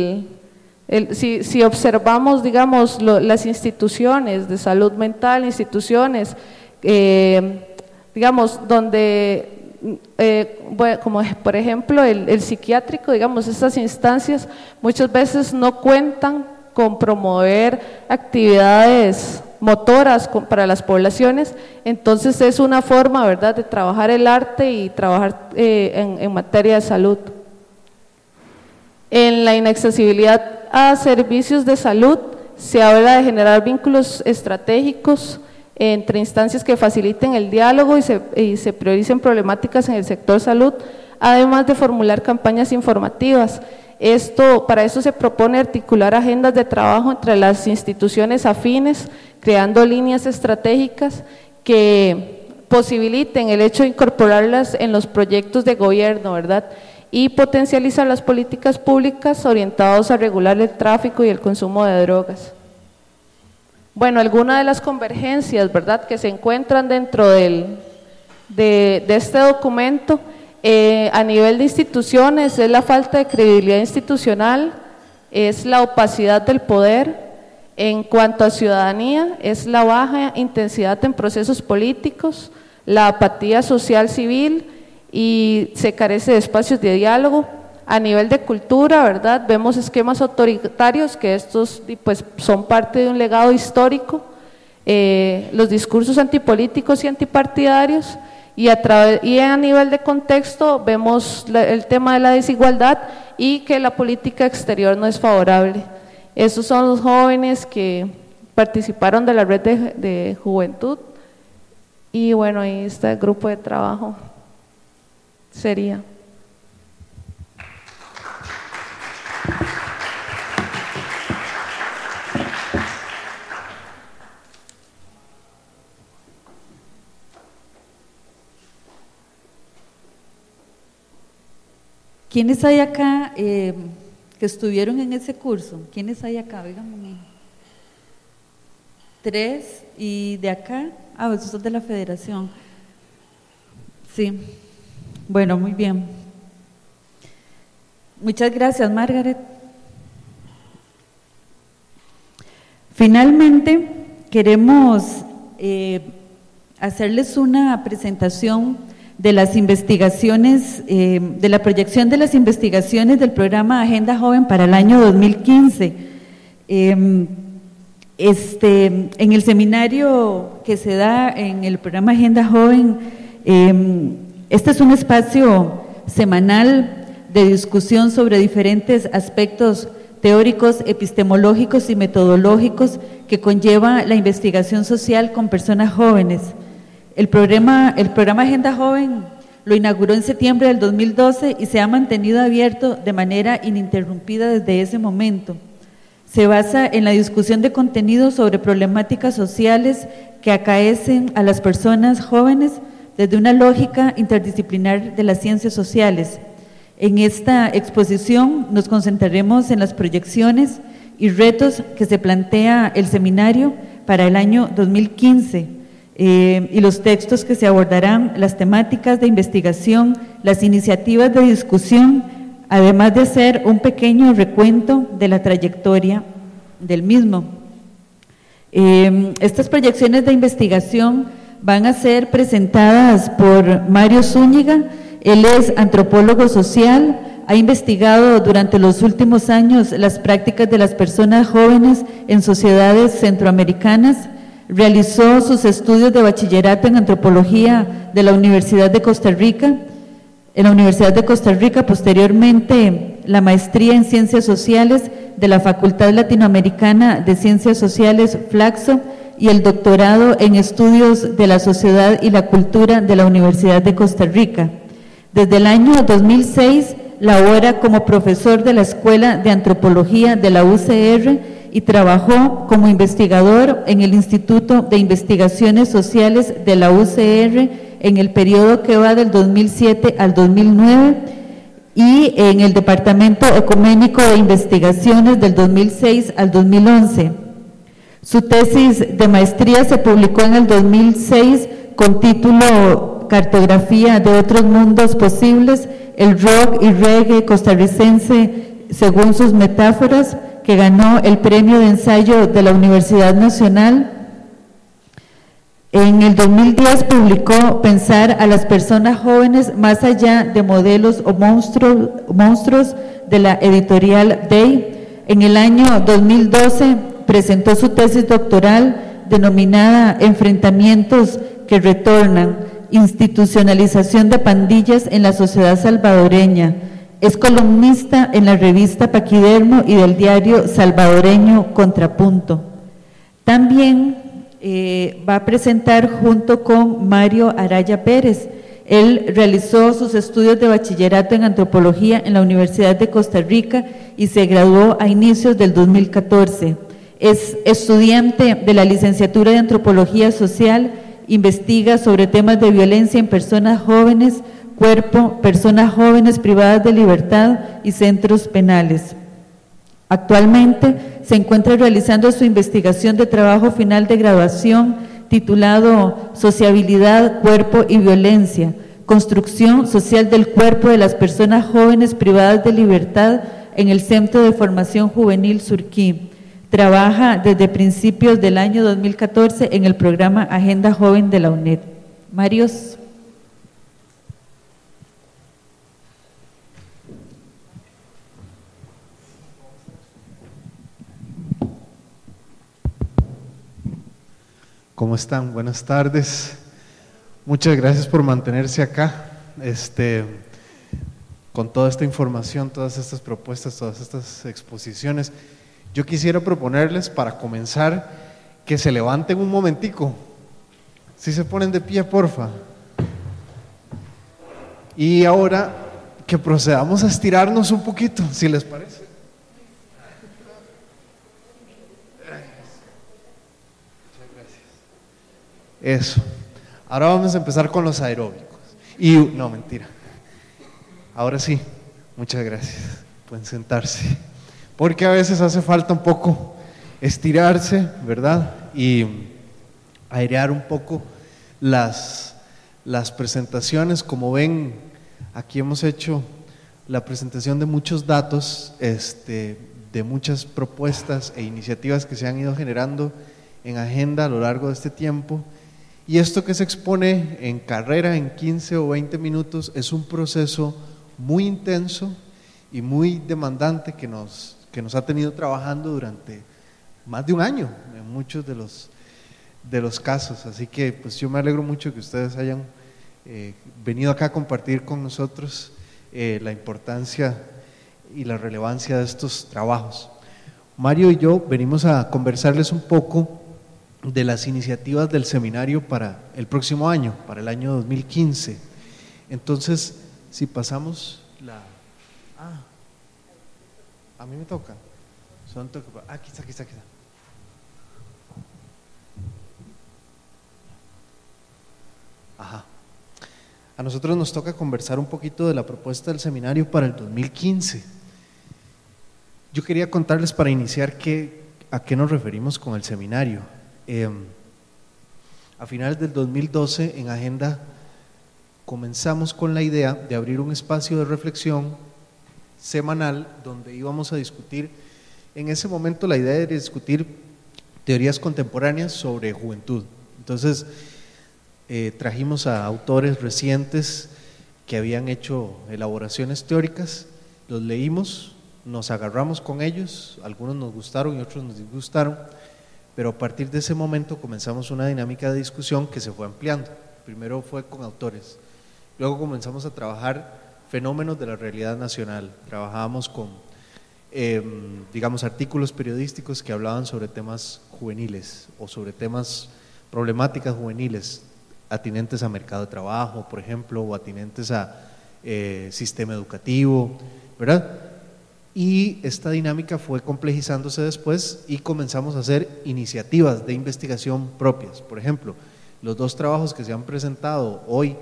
si observamos, digamos, las instituciones de salud mental, instituciones, digamos, donde, como por ejemplo el psiquiátrico, digamos, estas instancias muchas veces no cuentan con promover actividades motoras para las poblaciones. Entonces es una forma, ¿verdad?, de trabajar el arte y trabajar en materia de salud. En la inaccesibilidad a servicios de salud se habla de generar vínculos estratégicos entre instancias que faciliten el diálogo y se prioricen problemáticas en el sector salud, además de formular campañas informativas. Para eso se propone articular agendas de trabajo entre las instituciones afines, creando líneas estratégicas que posibiliten el hecho de incorporarlas en los proyectos de gobierno, ¿verdad?, y potencializar las políticas públicas orientadas a regular el tráfico y el consumo de drogas. Bueno, algunas de las convergencias, ¿verdad?, que se encuentran dentro de este documento a nivel de instituciones es la falta de credibilidad institucional, es la opacidad del poder. En cuanto a ciudadanía, es la baja intensidad en procesos políticos, la apatía social civil y se carece de espacios de diálogo. A nivel de cultura, ¿verdad?, vemos esquemas autoritarios, que estos pues son parte de un legado histórico, los discursos antipolíticos y antipartidarios, y a nivel de contexto vemos el tema de la desigualdad y que la política exterior no es favorable. Esos son los jóvenes que participaron de la red de juventud y bueno, ahí está el grupo de trabajo. Sería. ¿Quiénes hay acá que estuvieron en ese curso? ¿Quiénes hay acá? Díganme. 3, y de acá, esos son de la federación. Sí, bueno, muy bien. Muchas gracias, Margaret. Finalmente, queremos hacerles una presentación de las investigaciones, de la proyección de las investigaciones del programa Agenda Joven para el año 2015. En el seminario que se da en el programa Agenda Joven, este es un espacio semanal de discusión sobre diferentes aspectos teóricos, epistemológicos y metodológicos que conlleva la investigación social con personas jóvenes. El programa Agenda Joven lo inauguró en septiembre del 2012 y se ha mantenido abierto de manera ininterrumpida desde ese momento. Se basa en la discusión de contenidos sobre problemáticas sociales que acaecen a las personas jóvenes desde una lógica interdisciplinar de las ciencias sociales. En esta exposición nos concentraremos en las proyecciones y retos que se plantea el seminario para el año 2015 y los textos que se abordarán, las temáticas de investigación, las iniciativas de discusión, además de hacer un pequeño recuento de la trayectoria del mismo. Estas proyecciones de investigación van a ser presentadas por Mario Zúñiga. Él es antropólogo social, ha investigado durante los últimos años las prácticas de las personas jóvenes en sociedades centroamericanas, realizó sus estudios de bachillerato en antropología de la Universidad de Costa Rica, posteriormente la maestría en ciencias sociales de la Facultad Latinoamericana de Ciencias Sociales, Flaxo, y el doctorado en estudios de la sociedad y la cultura de la Universidad de Costa Rica. Desde el año 2006 labora como profesor de la Escuela de Antropología de la UCR y trabajó como investigador en el Instituto de Investigaciones Sociales de la UCR en el periodo que va del 2007 al 2009 y en el Departamento Ecuménico de Investigaciones del 2006 al 2011. Su tesis de maestría se publicó en el 2006 con título Cartografía de otros mundos posibles, el rock y reggae costarricense según sus metáforas, que ganó el premio de ensayo de la Universidad Nacional. En el 2010 publicó Pensar a las personas jóvenes más allá de modelos o monstruos de la editorial Day. En el año 2012 presentó su tesis doctoral denominada Enfrentamientos que retornan, institucionalización de pandillas en la sociedad salvadoreña. Es columnista en la revista Paquidermo y del diario salvadoreño Contrapunto. También va a presentar junto con Mario Araya Pérez. Él realizó sus estudios de bachillerato en antropología en la Universidad de Costa Rica y se graduó a inicios del 2014. Es estudiante de la licenciatura de Antropología Social, investiga sobre temas de violencia en personas jóvenes, cuerpo, personas jóvenes privadas de libertad y centros penales. Actualmente se encuentra realizando su investigación de trabajo final de graduación titulado Sociabilidad, Cuerpo y Violencia, Construcción Social del Cuerpo de las Personas Jóvenes Privadas de Libertad en el Centro de Formación Juvenil Surquí. Trabaja desde principios del año 2014 en el programa Agenda Joven de la UNED. Marios. ¿Cómo están? Buenas tardes. Muchas gracias por mantenerse acá, con toda esta información, todas estas propuestas, todas estas exposiciones. Yo quisiera proponerles para comenzar que se levanten un momentico. Si se ponen de pie, porfa. Y ahora que procedamos a estirarnos un poquito, si les parece. Eso. Ahora vamos a empezar con los aeróbicos. No, mentira. Ahora sí. Muchas gracias. Pueden sentarse. Porque a veces hace falta un poco estirarse, ¿verdad? Y airear un poco las presentaciones. Como ven, aquí hemos hecho la presentación de muchos datos, de muchas propuestas e iniciativas que se han ido generando en agenda a lo largo de este tiempo. Y esto que se expone en carrera en 15 o 20 minutos es un proceso muy intenso y muy demandante que nos ha tenido trabajando durante más de un año en muchos de los casos. Así que pues yo me alegro mucho que ustedes hayan venido acá a compartir con nosotros la importancia y la relevancia de estos trabajos. Mario y yo venimos a conversarles un poco de las iniciativas del seminario para el próximo año, para el año 2015. Entonces, si pasamos a mí me toca. Aquí está. Ajá. A nosotros nos toca conversar un poquito de la propuesta del seminario para el 2015. Yo quería contarles para iniciar a qué nos referimos con el seminario. A finales del 2012 en Agenda comenzamos con la idea de abrir un espacio de reflexión semanal donde íbamos a discutir, en ese momento la idea era discutir teorías contemporáneas sobre juventud. Entonces trajimos a autores recientes que habían hecho elaboraciones teóricas, los leímos, nos agarramos con ellos, algunos nos gustaron y otros nos disgustaron, pero a partir de ese momento comenzamos una dinámica de discusión que se fue ampliando. Primero fue con autores, luego comenzamos a trabajar fenómenos de la realidad nacional, trabajábamos con digamos artículos periodísticos que hablaban sobre temas juveniles o sobre temas, problemáticas juveniles atinentes a mercado de trabajo, por ejemplo, o atinentes a sistema educativo, ¿verdad? Y esta dinámica fue complejizándose después y comenzamos a hacer iniciativas de investigación propias. Por ejemplo, los dos trabajos que se han presentado hoy,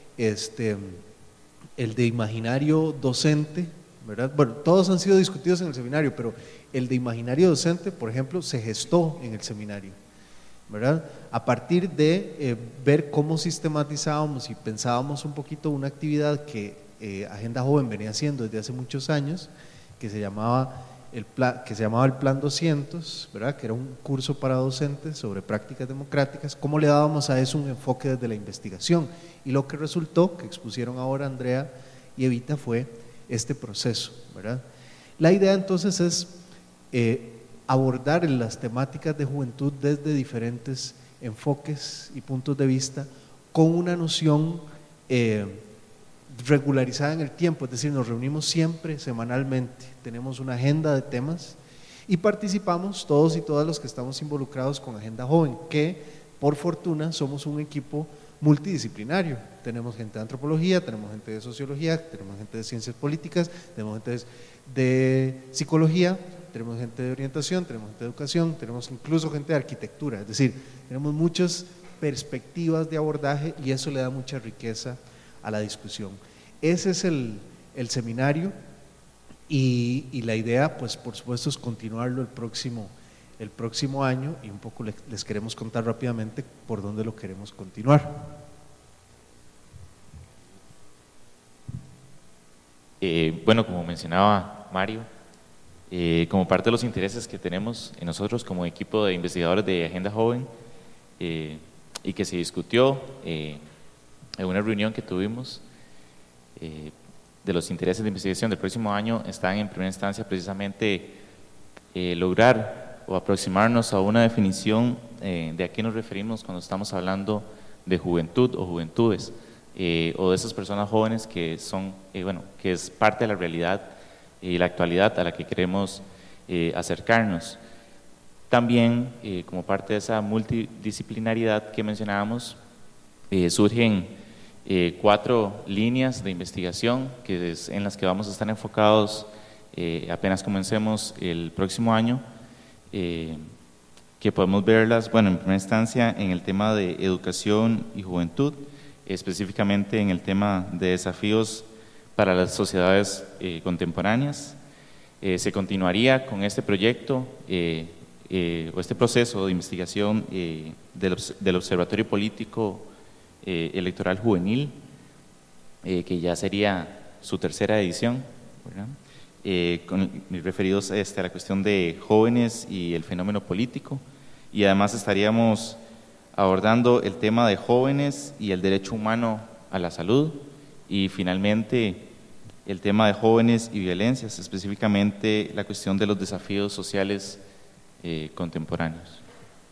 el de imaginario docente, ¿verdad? Bueno, todos han sido discutidos en el seminario, pero el de imaginario docente, por ejemplo, se gestó en el seminario, ¿verdad? A partir de ver cómo sistematizábamos y pensábamos un poquito una actividad que Agenda Joven venía haciendo desde hace muchos años, que se llamaba el Plan 200, ¿verdad? Que era un curso para docentes sobre prácticas democráticas. ¿Cómo le dábamos a eso un enfoque desde la investigación? Y lo que resultó, que expusieron ahora Andrea y Evita, fue este proceso, ¿verdad? La idea entonces es abordar las temáticas de juventud desde diferentes enfoques y puntos de vista, con una noción regularizada en el tiempo, es decir, nos reunimos siempre semanalmente, tenemos una agenda de temas y participamos todos y todas los que estamos involucrados con Agenda Joven, que por fortuna somos un equipo multidisciplinario. Tenemos gente de antropología, tenemos gente de sociología, tenemos gente de ciencias políticas, tenemos gente de psicología, tenemos gente de orientación, tenemos gente de educación, tenemos incluso gente de arquitectura, es decir, tenemos muchas perspectivas de abordaje y eso le da mucha riqueza a la discusión. Ese es el seminario y la idea, pues por supuesto, es continuarlo el próximo año y un poco les queremos contar rápidamente por dónde lo queremos continuar. Bueno, como mencionaba Mario, como parte de los intereses que tenemos nosotros como equipo de investigadores de Agenda Joven y que se discutió en una reunión que tuvimos de los intereses de investigación del próximo año, están en primera instancia precisamente lograr o aproximarnos a una definición de a qué nos referimos cuando estamos hablando de juventud o juventudes, o de esas personas jóvenes que son, que es parte de la realidad y la actualidad a la que queremos acercarnos. También, como parte de esa multidisciplinaridad que mencionábamos, surgen 4 líneas de investigación en las que vamos a estar enfocados apenas comencemos el próximo año, que podemos verlas, bueno, en primera instancia en el tema de educación y juventud, específicamente en el tema de desafíos para las sociedades contemporáneas. Se continuaría con este proyecto o este proceso de investigación del Observatorio Político Electoral Juvenil, que ya sería su tercera edición, ¿verdad? Referidos a la cuestión de jóvenes y el fenómeno político, y además estaríamos abordando el tema de jóvenes y el derecho humano a la salud, y finalmente el tema de jóvenes y violencias, específicamente la cuestión de los desafíos sociales contemporáneos.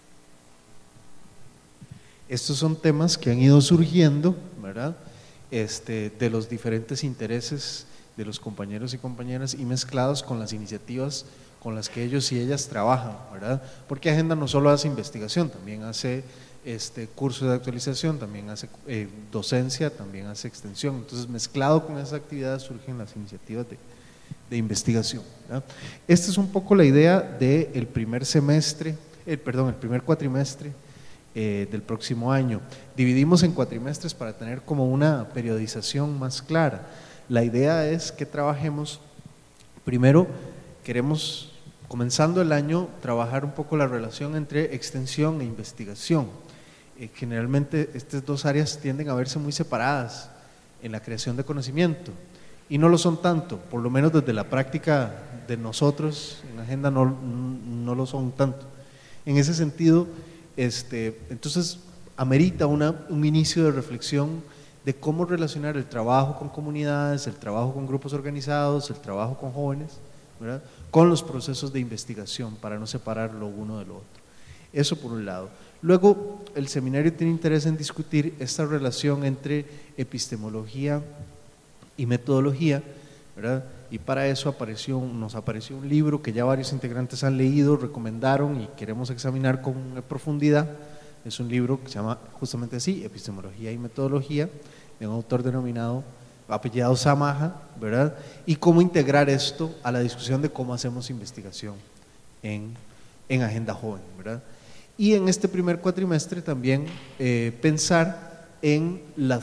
Estos son temas que han ido surgiendo, ¿verdad? De los diferentes intereses de los compañeros y compañeras y mezclados con las iniciativas con las que ellos y ellas trabajan, ¿verdad? Porque Agenda no solo hace investigación, también hace cursos de actualización, también hace docencia, también hace extensión. Entonces, mezclado con esas actividades surgen las iniciativas de investigación, ¿verdad? Esta es un poco la idea del primer cuatrimestre del próximo año. Dividimos en cuatrimestres para tener como una periodización más clara. La idea es que trabajemos, primero queremos, comenzando el año, trabajar un poco la relación entre extensión e investigación. Generalmente estas dos áreas tienden a verse muy separadas en la creación de conocimiento, y no lo son tanto, por lo menos desde la práctica de nosotros en Agenda no lo son tanto. En ese sentido, entonces amerita un inicio de reflexión de cómo relacionar el trabajo con comunidades, el trabajo con grupos organizados, el trabajo con jóvenes, ¿verdad?, con los procesos de investigación, para no separar lo uno de lo otro. Eso por un lado. Luego, el seminario tiene interés en discutir esta relación entre epistemología y metodología, ¿verdad? Y para eso nos apareció un libro que ya varios integrantes han leído, recomendaron y queremos examinar con profundidad. Es un libro que se llama justamente así, Epistemología y Metodología, de un autor apellidado Samaja, ¿verdad? Y cómo integrar esto a la discusión de cómo hacemos investigación en Agenda Joven, ¿verdad? Y en este primer cuatrimestre también pensar en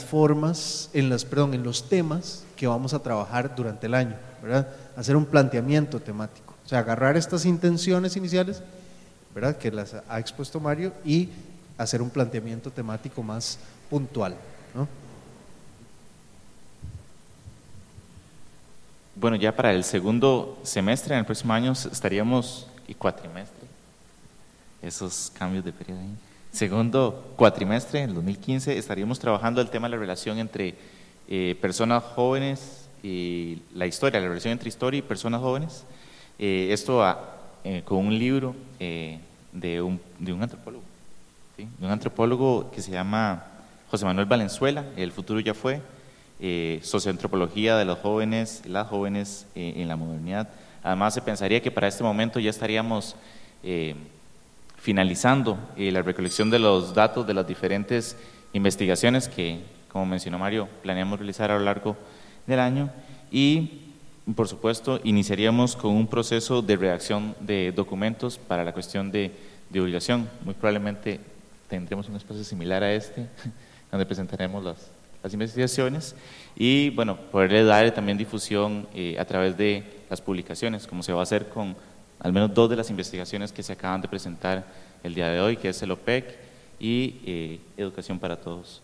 los temas que vamos a trabajar durante el año, ¿verdad? Hacer un planteamiento temático, o sea, agarrar estas intenciones iniciales, ¿verdad?, que las ha expuesto Mario, y hacer un planteamiento temático más puntual, ¿no? Bueno, ya para el segundo semestre, en el próximo año estaríamos, y cuatrimestre, esos cambios de periodo ahí. Segundo cuatrimestre, en el 2015, estaríamos trabajando el tema de la relación entre personas jóvenes y la relación entre historia y personas jóvenes. Esto con un libro de un antropólogo, ¿sí?, de un antropólogo que se llama José Manuel Valenzuela, El futuro ya fue, socioantropología de las jóvenes en la modernidad. Además, se pensaría que para este momento ya estaríamos finalizando la recolección de los datos de las diferentes investigaciones que, como mencionó Mario, planeamos realizar a lo largo del año, y por supuesto iniciaríamos con un proceso de redacción de documentos para la cuestión de divulgación. Muy probablemente tendremos un espacio similar a donde presentaremos las investigaciones y, bueno, poderle dar también difusión a través de las publicaciones, como se va a hacer con al menos dos de las investigaciones que se acaban de presentar el día de hoy, que es el OPEC y Educación para Todos.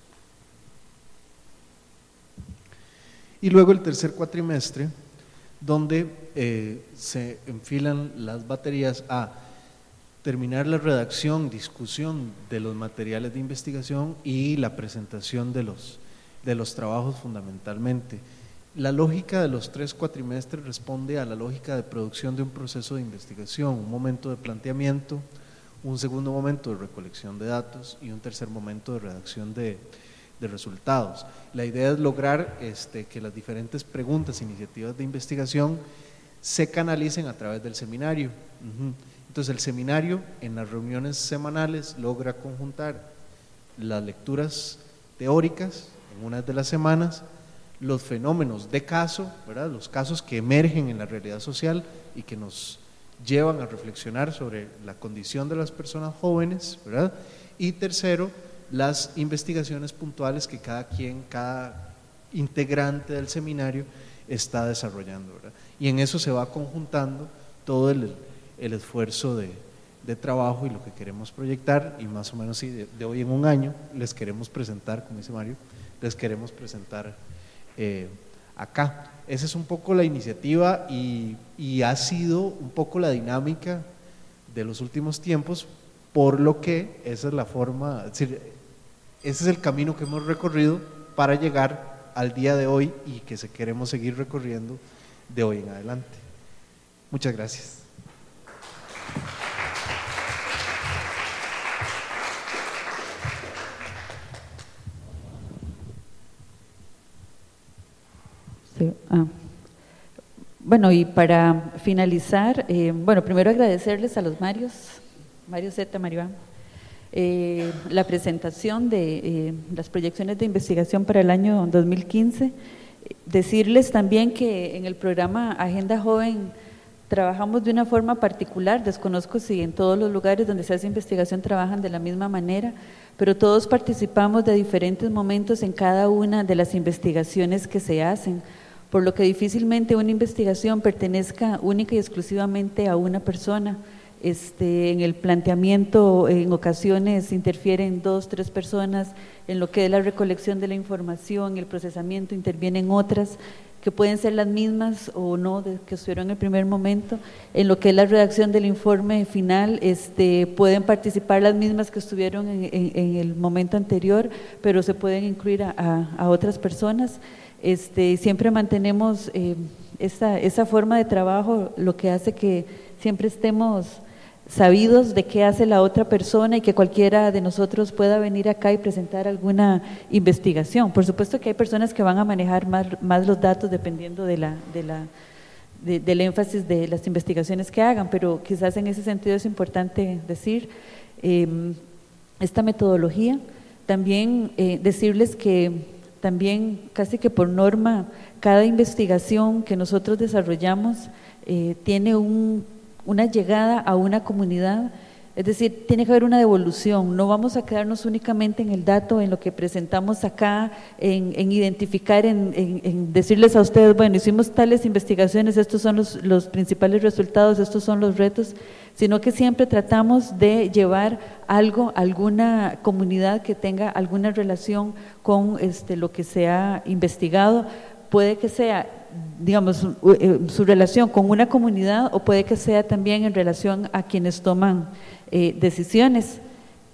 Y luego el tercer cuatrimestre, donde se enfilan las baterías a terminar la redacción, discusión de los materiales de investigación y la presentación de los trabajos fundamentalmente. La lógica de los tres cuatrimestres responde a la lógica de producción de un proceso de investigación, un momento de planteamiento, un segundo momento de recolección de datos y un tercer momento de redacción de resultados. La idea es lograr que las diferentes preguntas e iniciativas de investigación se canalicen a través del seminario. Entonces, el seminario en las reuniones semanales logra conjuntar las lecturas teóricas en una de las semanas, los fenómenos de caso, ¿verdad?, los casos que emergen en la realidad social y que nos llevan a reflexionar sobre la condición de las personas jóvenes, ¿verdad?, y tercero, las investigaciones puntuales que cada integrante del seminario está desarrollando, ¿verdad? Y en eso se va conjuntando todo el esfuerzo de trabajo y lo que queremos proyectar, y más o menos sí, de hoy en un año les queremos presentar, como dice Mario, les queremos presentar acá. Esa es un poco la iniciativa y ha sido un poco la dinámica de los últimos tiempos, por lo que esa es la forma, es decir, ese es el camino que hemos recorrido para llegar al día de hoy y que queremos seguir recorriendo de hoy en adelante. Muchas gracias. Sí, bueno, y para finalizar, bueno, primero agradecerles a los Mario Z, Mario A, la presentación de las proyecciones de investigación para el año 2015. Decirles también que en el programa Agenda Joven trabajamos de una forma particular, desconozco si en todos los lugares donde se hace investigación trabajan de la misma manera, pero todos participamos de diferentes momentos en cada una de las investigaciones que se hacen, por lo que difícilmente una investigación pertenezca única y exclusivamente a una persona. En el planteamiento en ocasiones interfieren 2, 3 personas, en lo que es la recolección de la información, el procesamiento intervienen otras que pueden ser las mismas o no que estuvieron en el primer momento, en lo que es la redacción del informe final, pueden participar las mismas que estuvieron en el momento anterior, pero se pueden incluir a otras personas. Siempre mantenemos esa forma de trabajo, lo que hace que siempre estemos sabidos de qué hace la otra persona y que cualquiera de nosotros pueda venir acá y presentar alguna investigación. Por supuesto que hay personas que van a manejar más los datos dependiendo del énfasis de las investigaciones que hagan, pero quizás en ese sentido es importante decir esta metodología. También decirles que también casi que por norma cada investigación que nosotros desarrollamos tiene una llegada a una comunidad, es decir, tiene que haber una devolución, no vamos a quedarnos únicamente en el dato, en lo que presentamos acá, en identificar, en decirles a ustedes, bueno, hicimos tales investigaciones, estos son los principales resultados, estos son los retos, sino que siempre tratamos de llevar algo, alguna comunidad que tenga alguna relación con lo que se ha investigado, puede que sea, digamos, su relación con una comunidad o puede que sea también en relación a quienes toman decisiones.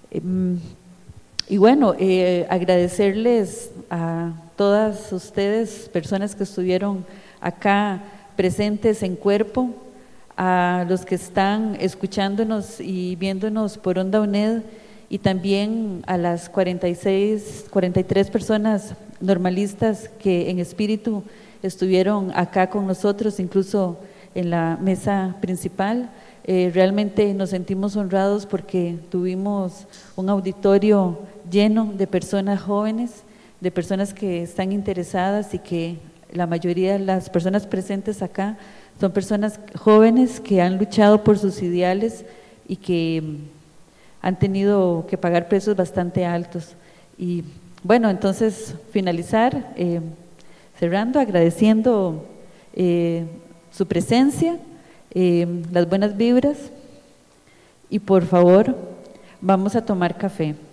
Y bueno, agradecerles a todas ustedes, personas que estuvieron acá presentes en cuerpo, a los que están escuchándonos y viéndonos por Onda UNED y también a las 43 personas normalistas que en espíritu estuvieron acá con nosotros, incluso en la mesa principal. Realmente nos sentimos honrados porque tuvimos un auditorio lleno de personas jóvenes, de personas que están interesadas y que la mayoría de las personas presentes acá son personas jóvenes que han luchado por sus ideales y que han tenido que pagar precios bastante altos. Y bueno, entonces finalizar cerrando, agradeciendo su presencia, las buenas vibras y por favor vamos a tomar café.